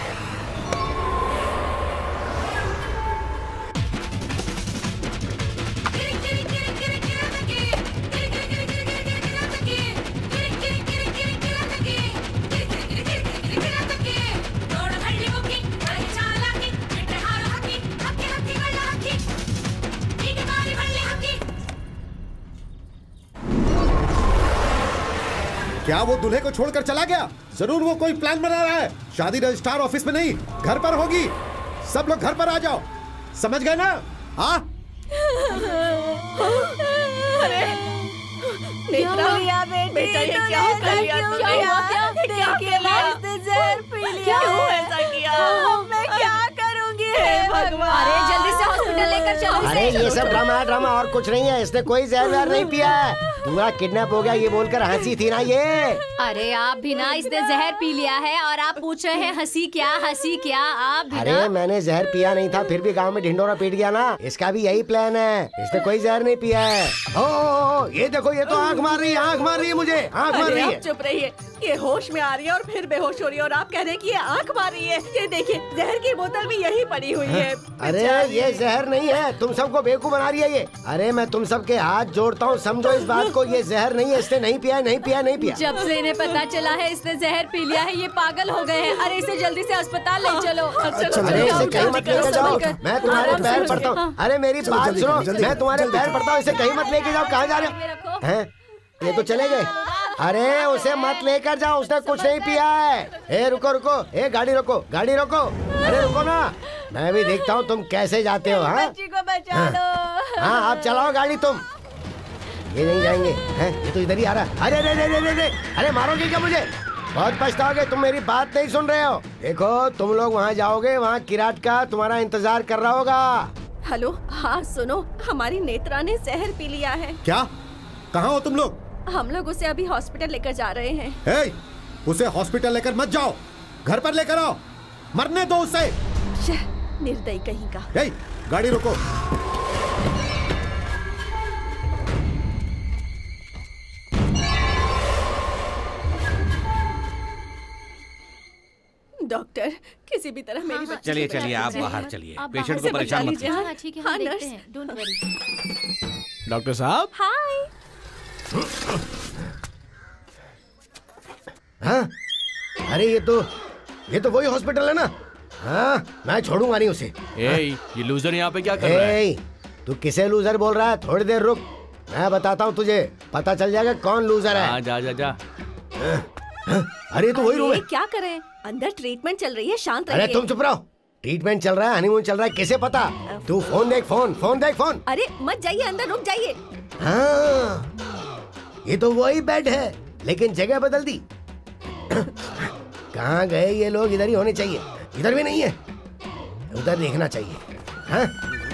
क्या वो दूल्हे को छोड़कर चला गया? जरूर वो कोई प्लान बना रहा है। शादी रजिस्ट्रार ऑफिस में नहीं, घर पर होगी। सब लोग घर पर आ जाओ, समझ गए ना? हाँ? अरे नेत्रा बेटी, बेटा ये क्या हो गया? क्या हुआ? क्या देखिए मैंने जहर पी लिया। क्यों ऐसा किया? मैं क्या करूंगी? हे भगवान! अरे जल्दी से हॉस्पिटल लेकर चलो इसे। अरे ये सब ड्रामा है, ड्रामा और कुछ नहीं है। इसने कोई जहर वहर नहीं पिया है। पूरा किडनैप हो गया ये बोलकर हंसी थी ना ये। अरे आप भी ना, इसने जहर पी लिया है और आप पूछ रहे हैं हंसी क्या, हंसी क्या? आप भी अरे ना। मैंने जहर पिया नहीं था, फिर भी गांव में ढिंडोरा पीट गया ना। इसका भी यही प्लान है। इसने कोई जहर नहीं पिया है। ओ, ओ, ओ ये देखो, ये तो आंख मार रही है, आंख मार रही है मुझे, आंख मार रही है। चुप रहिए। ये होश में आ रही है और फिर बेहोश हो रही है और आप कह रहे हैं कि ये आंख मार रही है। ये देखिए जहर की बोतल भी यही पड़ी हुई है। अरे ये जहर नहीं है, तुम सबको बेवकूफ बना रही है ये। अरे मैं तुम सबके हाथ जोड़ता हूँ, समझो इस बात को। ये जहर नहीं है, इसने नहीं पिया, नहीं पिया, नहीं पिया। जब से इन्हें पता चला है इसने जहर पी लिया है, ये पागल हो गए हैं। अरे इसे जल्दी से अस्पताल ले चलो। अरे इसे कहीं मत लेके जाओ, मैं तुम्हारे पैर पड़ता हूँ। अरे मेरी बात सुनो, मैं तुम्हारे पैर पड़ता हूँ, इसे कहीं मत लेके जाओ। कहाँ जा रहे हैं? ये तो चले गए। अरे उसे मत लेकर जाओ, उसने कुछ नहीं पिया है। ए रुको रुको, ए गाड़ी रोको, गाड़ी रोको। अरे रुको ना, मैं भी देखता हूँ तुम कैसे जाते हो। हाँ बच्ची को बचा लो। हाँ आप चलाओ गाड़ी तुम। ये नहीं जाएंगे हैं? ये तो इधर ही आ रहा है। अरे अरे अरे अरे अरे मारोगे क्या मुझे? बहुत पछताओगे, तुम मेरी बात नहीं सुन रहे हो। देखो तुम लोग वहाँ जाओगे, वहाँ किराट का तुम्हारा इंतजार कर रहा होगा। हेलो, हाँ सुनो, हमारी नेत्रा ने जहर पी लिया है। क्या? कहाँ हो तुम लोग? हम लोग उसे अभी हॉस्पिटल लेकर जा रहे हैं। हे, उसे हॉस्पिटल लेकर मत जाओ, घर पर लेकर आओ, मरने दो उसे। निर्दयी कहीं का। हे, गाड़ी रोको। डॉक्टर किसी भी तरह मेरी बच्ची चलिए को चलिए, आप बचा बाहर लीजिए। चलिए, आप पेशेंट बाहर को परेशान से मत बचा कीजिए। लीजिए। हाँ ठीक है, हाँ, हम नर्स। देखते हैं, डोंट वरी। डॉक्टर साहब। हाय। हाँ? अरे ये तो ये तो वही हॉस्पिटल है ना। हाँ मैं छोड़ूंगा नहीं उसे। ए, ये लूजर यहाँ पे क्या कर रहा है? ए, तू किसे लूजर बोल रहा है? थोड़ी देर रुक, मैं बताता हूँ तुझे, पता चल जाएगा कौन लूजर है। हाँ, जा जा जा। अरे तो वही रूम है। क्या करें? अंदर ट्रीटमेंट चल रही है, शांत अरे रहिए। तुम चुप रहो। ट्रीटमेंट चल रहा है, हनीमून चल रहा है, कैसे पता? तू फोन देख, फोन फोन देख, फोन। अरे मत जाइए अंदर, रुक जाइए। हाँ ये तो वही बेड है, लेकिन जगह बदल दी। कहाँ गए ये लोग? इधर ही होने चाहिए। इधर भी नहीं है, उधर देखना चाहिए। हाँ?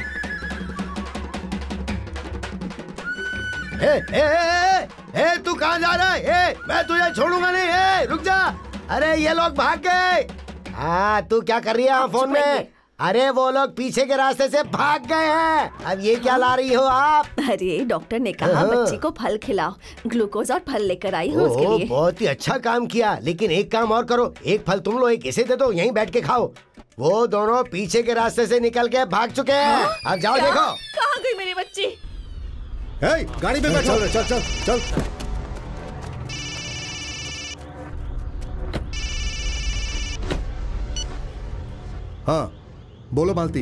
ए, ए, ए, ए, ए, तू कहाँ जा रहा है? ए, मैं तुझे छोड़ूंगा नहीं। ए, रुक जा। अरे ये लोग भाग गए। हाँ तू क्या कर रही है फोन में? अरे वो लोग पीछे के रास्ते से भाग गए हैं। अब ये क्या ला रही हो आप? अरे डॉक्टर ने कहा बच्ची को फल खिलाओ, ग्लूकोज और फल लेकर आई हूँ उसके लिए। बहुत ही अच्छा काम किया, लेकिन एक काम और करो, एक फल तुम लो, एक इसे दे दो, यहीं बैठ के खाओ। वो दोनों पीछे के रास्ते से निकल के भाग चुके हैं। अब जाओ देखो। कहाँ गई मेरी बच्ची? हे, गाड़ी में बैठो। चल चल चल चल। हाँ बोलो मालती।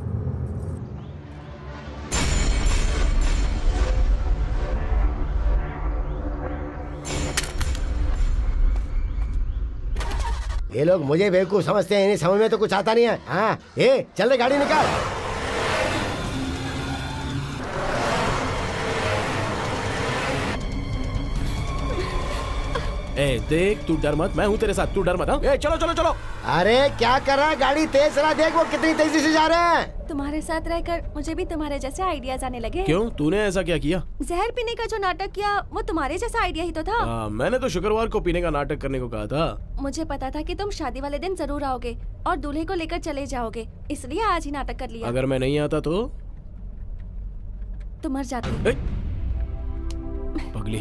ये लोग मुझे बेवकूफ समझते हैं, इन्हें समझ में तो कुछ आता नहीं है। हाँ ये चल रहे, गाड़ी निकाल। ए देख, तू डर मत, मैं हूँ तेरे साथ, तू डर मत। हाँ ए चलो चलो चलो। अरे क्या कर रहा है, गाड़ी तेज चला, देख वो कितनी तेजी से जा रहे हैं। तुम्हारे साथ रहकर मुझे भी तुम्हारे जैसे आइडियाज आने लगे। क्यों, तूने ऐसा क्या किया? जहर पीने का जो नाटक किया वो तुम्हारे जैसा आइडिया ही तो था। आ, मैंने तो शुक्रवार को पीने का नाटक करने को कहा था। मुझे पता था कि तुम शादी वाले दिन जरूर आओगे और दूल्हे को लेकर चले जाओगे, इसलिए आज ही नाटक कर लिया। अगर मैं नहीं आता तो तुम मर जाती। पगली।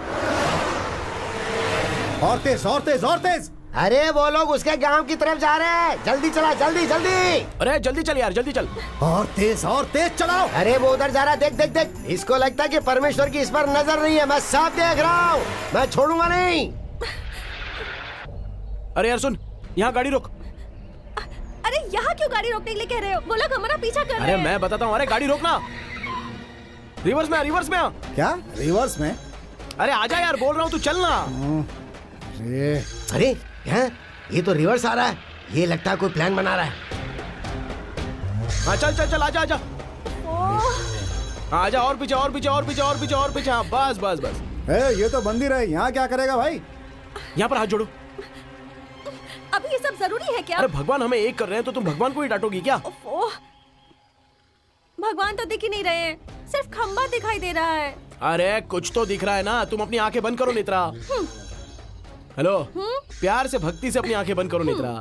और तेज और तेज और तेज। अरे वो लोग उसके गांव की तरफ जा रहे हैं, जल्दी चला, जल्दी जल्दी। अरे जल्दी चल यार, जल्दी चल। और तेज और तेज चलाओ। अरे वो उधर जा रहा है, देख देख देख। इसको लगता है कि परमेश्वर की इस पर नजर नहीं है। मैं साफ देख रहा हूँ, मैं छोड़ूंगा नहीं। अरे यार सुन, यहाँ गाड़ी रोक। अरे यहाँ क्यों गाड़ी रोकने के लिए कह रहे हो? वो लोग हमारा पीछा कर रहे हैं। अरे मैं बताता हूँ, अरे गाड़ी रोकना। रिवर्स में, रिवर्स में। क्या रिवर्स में? अरे आजा यार, बोल रहा हूँ तू चलना। अरे अरे यहाँ ये तो रिवर्स आ रहा है, ये लगता है कोई प्लान बना रहा है। हाँ चल चल चल, आजा आजा आजा, और पीछे और पीछे और पीछे और पीछे और पीछे। हाँ बस बस बस। ए, ये तो मंदिर है, यहाँ क्या करेगा भाई? यहाँ पर हाथ जोड़ो। अभी ये सब जरूरी है क्या? अरे भगवान हमें एक कर रहे हैं तो तुम भगवान को ही डांटोगी क्या? भगवान तो दिख ही नहीं रहे हैं, सिर्फ खंबा दिखाई दे रहा है। अरे कुछ तो दिख रहा है ना, तुम अपनी आंखें बंद करो नेत्रा। हेलो, प्यार से भक्ति से अपनी आंखें बंद करो नेत्रा।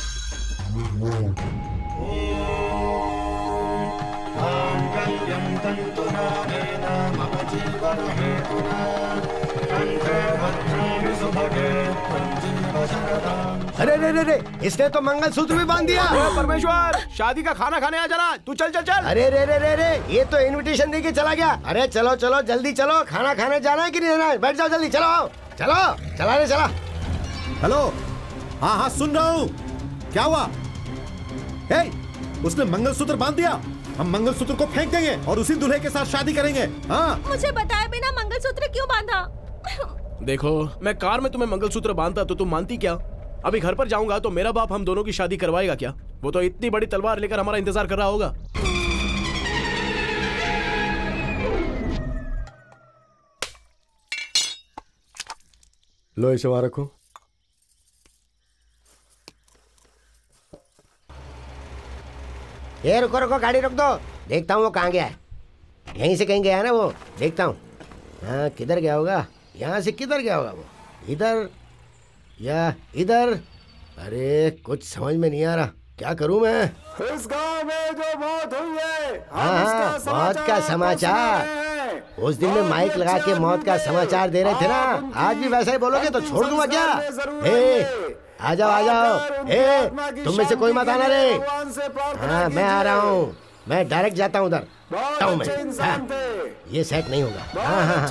अरे रे रे रे, इसने तो मंगलसूत्र भी बांध दिया। परमेश्वर, शादी का खाना खाने आ जाना, तू चल चल चल। अरे रे रे रे रे, ये तो इनविटेशन देके चला गया। अरे चलो चलो जल्दी चलो, खाना खाने जाना है कि नहीं जाना है? बैठ जाओ जल्दी, चलो चलो, चला रे चला। हेलो, हाँ हाँ सुन रहा हूँ। क्या हुआ? हे, उसने मंगलसूत्र बांध दिया। हम मंगलसूत्र को फेंक देंगे और उसी दूल्हे के साथ शादी करेंगे। हाँ मुझे बताए बिना मंगलसूत्र क्यों बांधा? देखो, मैं कार में तुम्हें मंगलसूत्र बांधता तो तुम मानती क्या? अभी घर पर जाऊंगा तो मेरा बाप हम दोनों की शादी करवाएगा क्या? वो तो इतनी बड़ी तलवार लेकर हमारा इंतजार कर रहा होगा। लो इसे वहां रखो। ये रुको रुको, गाड़ी रोक दो, देखता हूँ वो कहाँ गया है। यहीं से कहीं गया है ना वो, देखता हूँ। हाँ किधर गया होगा, यहाँ से किधर गया होगा वो? इधर या इधर? अरे कुछ समझ में नहीं आ रहा, क्या करूँ मैं? इस गांव में जो मौत हुई है, हाँ हाँ मौत का समाचार। उस दिन में माइक लगा के मौत का समाचार दे रहे थे ना, आज भी वैसा ही बोलोगे तो छोड़ दूंगा क्या? ए, आ जाओ आ जाओ। ए, तुम में से कोई मत आना रे। हाँ मैं आ रहा हूँ, मैं डायरेक्ट जाता हूँ उधर। मैं हाँ, ये सेट नहीं होगा। हाँ हाँ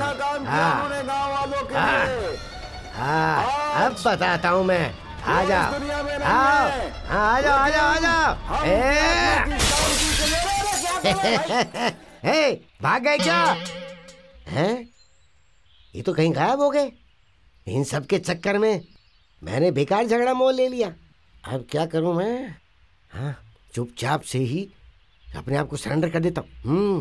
हाँ हाँ, अब बताता हूँ मैं। आ जाओ आओ, आ जाओ आ जाओ आ जाओ। ए, भाग गए क्या? हैं? ये तो कहीं गायब हो गए। इन सब के चक्कर में मैंने बेकार झगड़ा मोल ले लिया। अब क्या करूं मैं? हाँ चुपचाप से ही अपने आप को सरेंडर कर देता हूँ।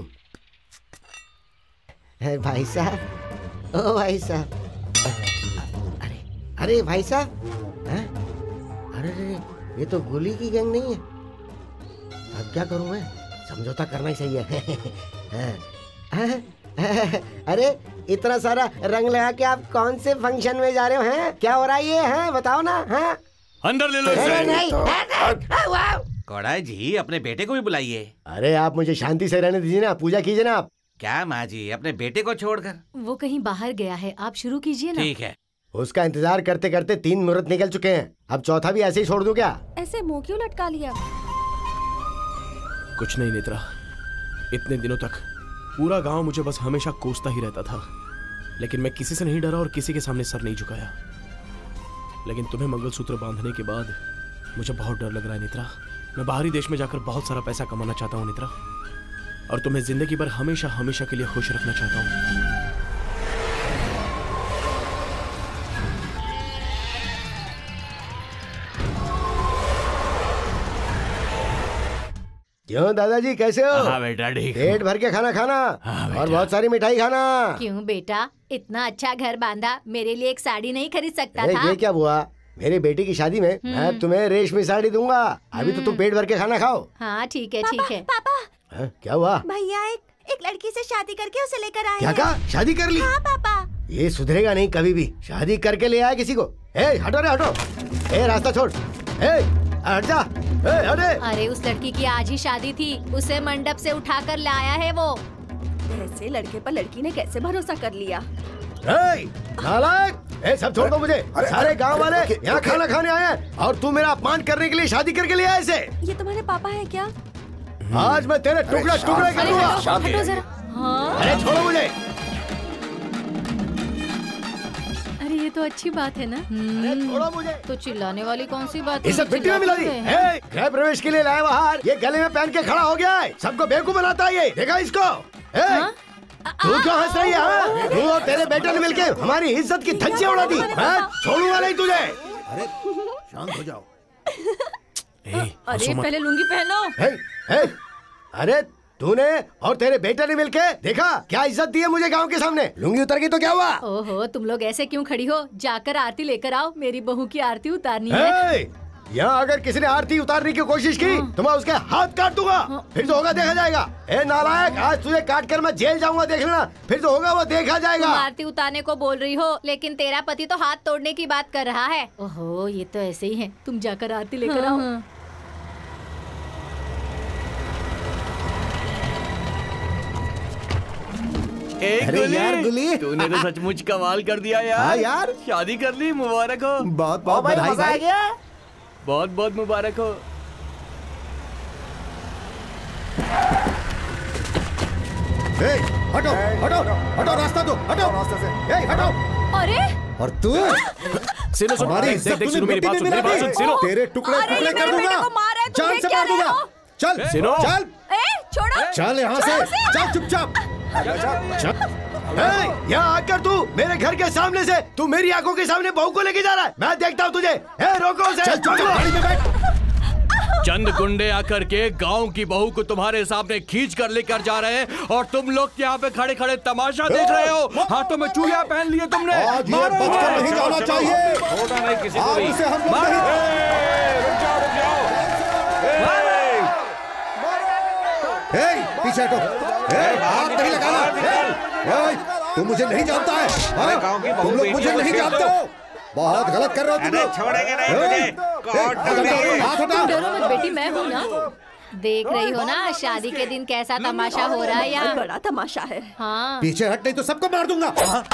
हम्म भाई साहब, ओ भाई साहब, अरे अरे भाई साहब, अरे अरे ये तो गोली की गैंग नहीं है। अब क्या करूं मैं? समझौता करना ही सही है। अरे इतना सारा रंग लगा के आप कौन से फंक्शन में जा रहे हो? हैं क्या हो रहा है ये? हैं बताओ ना। हैं अंदर ले लो इसे। नहीं कौड़ा जी, अपने बेटे को भी बुलाइए। अरे आप मुझे शांति से रहने दीजिए ना, पूजा कीजिए ना आप। क्या माँ जी, अपने बेटे को छोड़कर? वो कहीं बाहर गया है, आप शुरू कीजिए ना। ठीक है। उसका इंतजार करते करते तीन मुहूर्त निकल चुके हैं, अब चौथा भी ऐसे ही छोड़ दूं क्या? ऐसे मुंह क्यों लटका लिया? कुछ नहीं नेत्रा, इतने दिनों तक पूरा गांव मुझे बस हमेशा कोसता ही रहता था, लेकिन मैं किसी से नहीं डरा और किसी के सामने सर नहीं झुकाया। लेकिन तुम्हें मंगलसूत्र बांधने के बाद मुझे बहुत डर लग रहा है नेत्रा। मैं बाहरी देश में जाकर बहुत सारा पैसा कमाना चाहता हूँ नेत्रा, और तुम्हें जिंदगी भर हमेशा हमेशा के लिए खुश रखना चाहता हूँ। क्यों दादाजी कैसे हो? हाँ बेटा ठीक। पेट भर के खाना खाना और बहुत सारी मिठाई खाना। क्यों बेटा, इतना अच्छा घर बांधा, मेरे लिए एक साड़ी नहीं खरीद सकता था? ये क्या हुआ? मेरी बेटी की शादी में मैं तुम्हें रेशमी साड़ी दूंगा, अभी तो तुम पेट भर के खाना खाओ। हाँ ठीक है ठीक है। पापा है? क्या हुआ? भैया एक एक लड़की से शादी करके उसे लेकर आए क्या हैं। कहा? शादी कर ली? हाँ पापा। ये सुधरेगा नहीं कभी भी, शादी करके ले आया किसी को। ए, हटो रे हटो, ए, रास्ता छोड़, ए, हट जा, ए, हटे। अरे उस लड़की की आज ही शादी थी, उसे मंडप से उठाकर लाया है वो। ऐसे लड़के पर लड़की ने कैसे भरोसा कर लिया? ए, नालायक, ए, सब छोड़ दो मुझे। सारे गांव वाले यहाँ खाना खाने आए हैं और तू मेरा अपमान करने के लिए शादी करके ले आया इसे। ये तुम्हारे पापा हैं क्या? आज मैं तेरे टुकड़े टुकड़े कर दूंगा। हटो जरा। हाँ? अरे छोड़ो मुझे। अरे ये तो अच्छी बात है ना। अरे छोड़ो मुझे। तो चिल्लाने वाली कौन सी बात है? इसे मिट्टी में मिला दी। ए, गृह प्रवेश के लिए लाया बाहर, ये गले में पहन के खड़ा हो गया है, सबको बेवकूफ बनाता है ये। देखा इसको? ए, तू क्यों हंस रही है? तू और तेरे बेटे ने मिलके हमारी इज्जत की धज्जियां उड़ा दी। मैं छोड़ूंगा नहीं तुझे। अरे शांत हो जाओ। अरे पहले लुंगी पहनो। हे, हे, अरे तूने और तेरे बेटे ने मिलके देखा क्या इज्जत दी है मुझे गांव के सामने। लुंगी उतर गई तो क्या हुआ? ओहो, तुम लोग ऐसे क्यों खड़ी हो? जाकर आरती लेकर आओ, मेरी बहू की आरती उतारनी है। यहाँ अगर किसी ने आरती उतारने की कोशिश की तो मैं उसके हाथ काट दूंगा, फिर तो होगा देखा जाएगा। ए नालायक, आज तुझे काट कर मैं जेल जाऊंगा, देख लेना, फिर तो होगा वो देखा जाएगा। तुम आरती उतारने को बोल रही हो, लेकिन तेरा पति तो हाथ तोड़ने की बात कर रहा है। ओहो, ये तो ऐसे ही है। तुम जाकर आरती लेकर आओ। अरे यार गुली, तूने तो सचमुच कमाल कर दिया यार। हाँ यार, शादी कर ली, मुबारक हो। बहुत बहुत बधाई भाई। बहुत बहुत मुबारक हो। ए, हटो हटो हटो, रास्ता दो, हटो रास्ते से। ए, हटो। अरे और तू सिनो सुन, हमारी देख देख सुनो, मेरी बात सुन, मेरी बात सुन, सिनो। तेरे टुकड़े टुकड़े कर दूंगा, जान से मार दूंगा। चल सिनो, चल छोड़ो, चल यहाँ से, चल चुपचाप। यहाँ आकर तू मेरे घर के सामने से तू मेरी आंखों के सामने बहू को लेके जा रहा है, मैं देखता हूँ तुझे। ए, रोको उसे। चल चल गाड़ी में बैठ। चंद गुंडे आकर के गांव की बहू को तुम्हारे सामने खींच कर लेकर जा रहे हैं और तुम लोग यहाँ पे खड़े खड़े तमाशा देख रहे हो। हाथों में चूड़ियां पहन लिए तुमने। आज ये बचकर नहीं जाना चाहिए। छोड़ा नहीं किसी को आज भी। इसे हम लोग नहीं। रुक जाओ, रुक जाओ। ए, पीछे हटो। ए, हाथ नहीं लगाना। ए, तू मुझे नहीं जानता है। हाँ? तुम लोग मुझे नहीं जानते हो, बहुत गलत कर रहे हो तुम लोग। छोड़ेंगे नहीं तुझे। हाथ हटाओ। डरो मत बेटी, मैं हूँ ना। देख रही हो ना शादी के दिन कैसा तमाशा हो रहा है यहाँ। बड़ा तमाशा है। हाँ, पीछे हट, नहीं तो सबको मार दूंगा।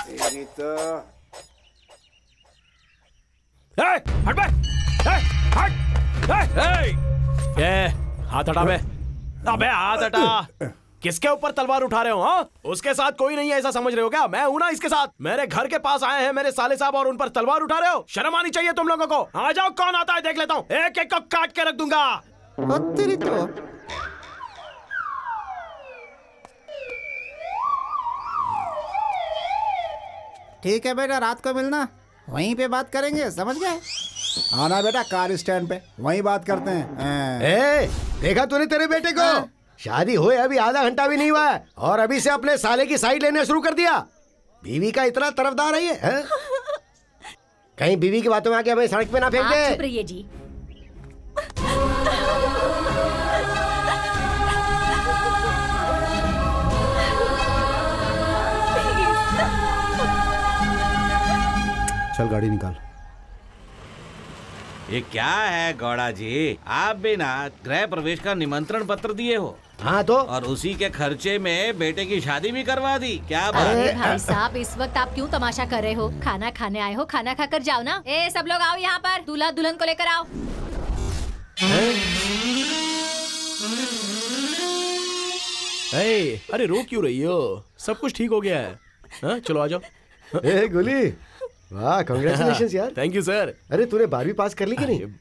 हट बे, हट, ए, हाथ हटा बे। अबे हाथ हटा। किसके ऊपर तलवार उठा रहे हो? हाँ, उसके साथ कोई नहीं है ऐसा समझ रहे हो क्या? मैं हूं ना इसके साथ। मेरे घर के पास आए हैं मेरे साले साहब और उन पर तलवार उठा रहे हो? शर्म आनी चाहिए तुम लोगों को। आ जाओ, कौन आता है देख लेता हूँ, एक एक को काट के रख दूंगा। तेरी तो ठीक है बेटा, रात को मिलना, वहीं पे बात करेंगे, समझ गए? आना बेटा कार स्टैंड पे, वहीं बात करते हैं। ए, देखा तूने तेरे बेटे को? शादी हुए अभी आधा घंटा भी नहीं हुआ है और अभी से अपने साले की साइड लेने शुरू कर दिया। बीवी का इतना तरफदार है ये, है? कहीं बीवी की बातों में आके हमें सड़क पे ना फेंक दे। चुप रहिए जी। चल गाड़ी निकाल। ये क्या है गौड़ा जी, आप भी ना गृह प्रवेश का निमंत्रण पत्र दिए हो, हाँ तो और उसी के खर्चे में बेटे की शादी भी करवा दी। क्या बात अरे है? भाई साहब, इस वक्त आप क्यों तमाशा कर रहे हो? खाना खाने आए हो, खाना खाकर जाओ ना। ए सब लोग आओ यहाँ पर, दूल्हा दुल्हन को लेकर आओ। ए, अरे रो क्यों रही हो? सब कुछ ठीक हो गया है। हाँ, चलो आ जाओ। ए गुली, वाह कांग्रेचुलेशंस यार। Thank you sir. अरे तूने बारहवीं पास कर ली कि नहीं?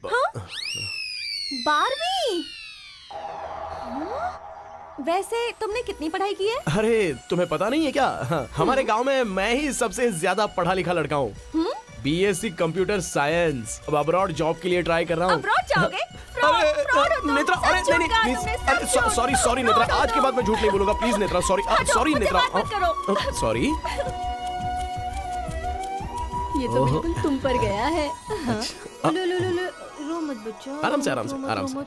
बारहवीं? वैसे तुमने कितनी पढ़ाई की है? अरे तुम्हें पता नहीं है क्या? हाँ, हमारे गांव में मैं ही सबसे ज्यादा पढ़ा लिखा लड़का हूँ। BSc computer science. अब अब्रॉड जॉब के लिए ट्राई कर रहा हूँ। अब्रॉड जाओगे? अरे नेत्रा, अरे नहीं नहीं प्लीज, अरे सॉरी सॉरी नेत्रा, आज के बाद मैं झूठ नहीं बोलूंगा please Netra. Sorry sorry Netra, sorry. ये तो बिल्कुल तुम पर गया है। हाँ। लो लो लो लो, रो मत बच्चों। आराम से आराम से आराम से।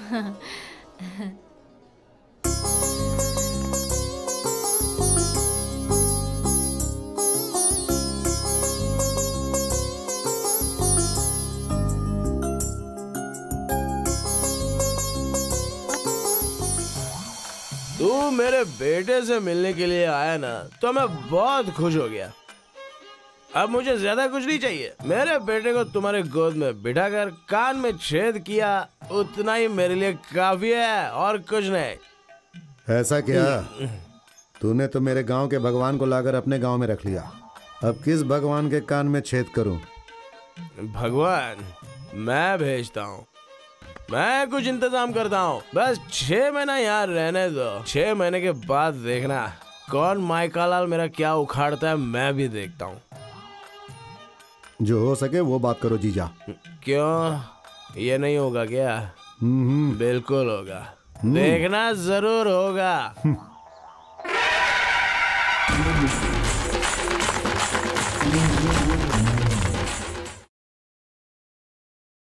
तू मेरे बेटे से मिलने के लिए आया ना, तो मैं बहुत खुश हो गया। अब मुझे ज्यादा कुछ नहीं चाहिए। मेरे बेटे को तुम्हारे गोद में बिठाकर कान में छेद किया, उतना ही मेरे लिए काफी है, और कुछ नहीं। ऐसा क्या? तूने तो मेरे गांव के भगवान को लाकर अपने गांव में रख लिया। अब किस भगवान के कान में छेद करूं? भगवान मैं भेजता हूँ, मैं कुछ इंतजाम करता हूँ। बस छह महीना यहाँ रहने दो। छह महीने के बाद देखना कौन माइकालाल मेरा क्या उखाड़ता है, मैं भी देखता हूँ। जो हो सके वो बात करो जीजा। क्यों, ये नहीं होगा क्या? बिल्कुल होगा, देखना जरूर होगा।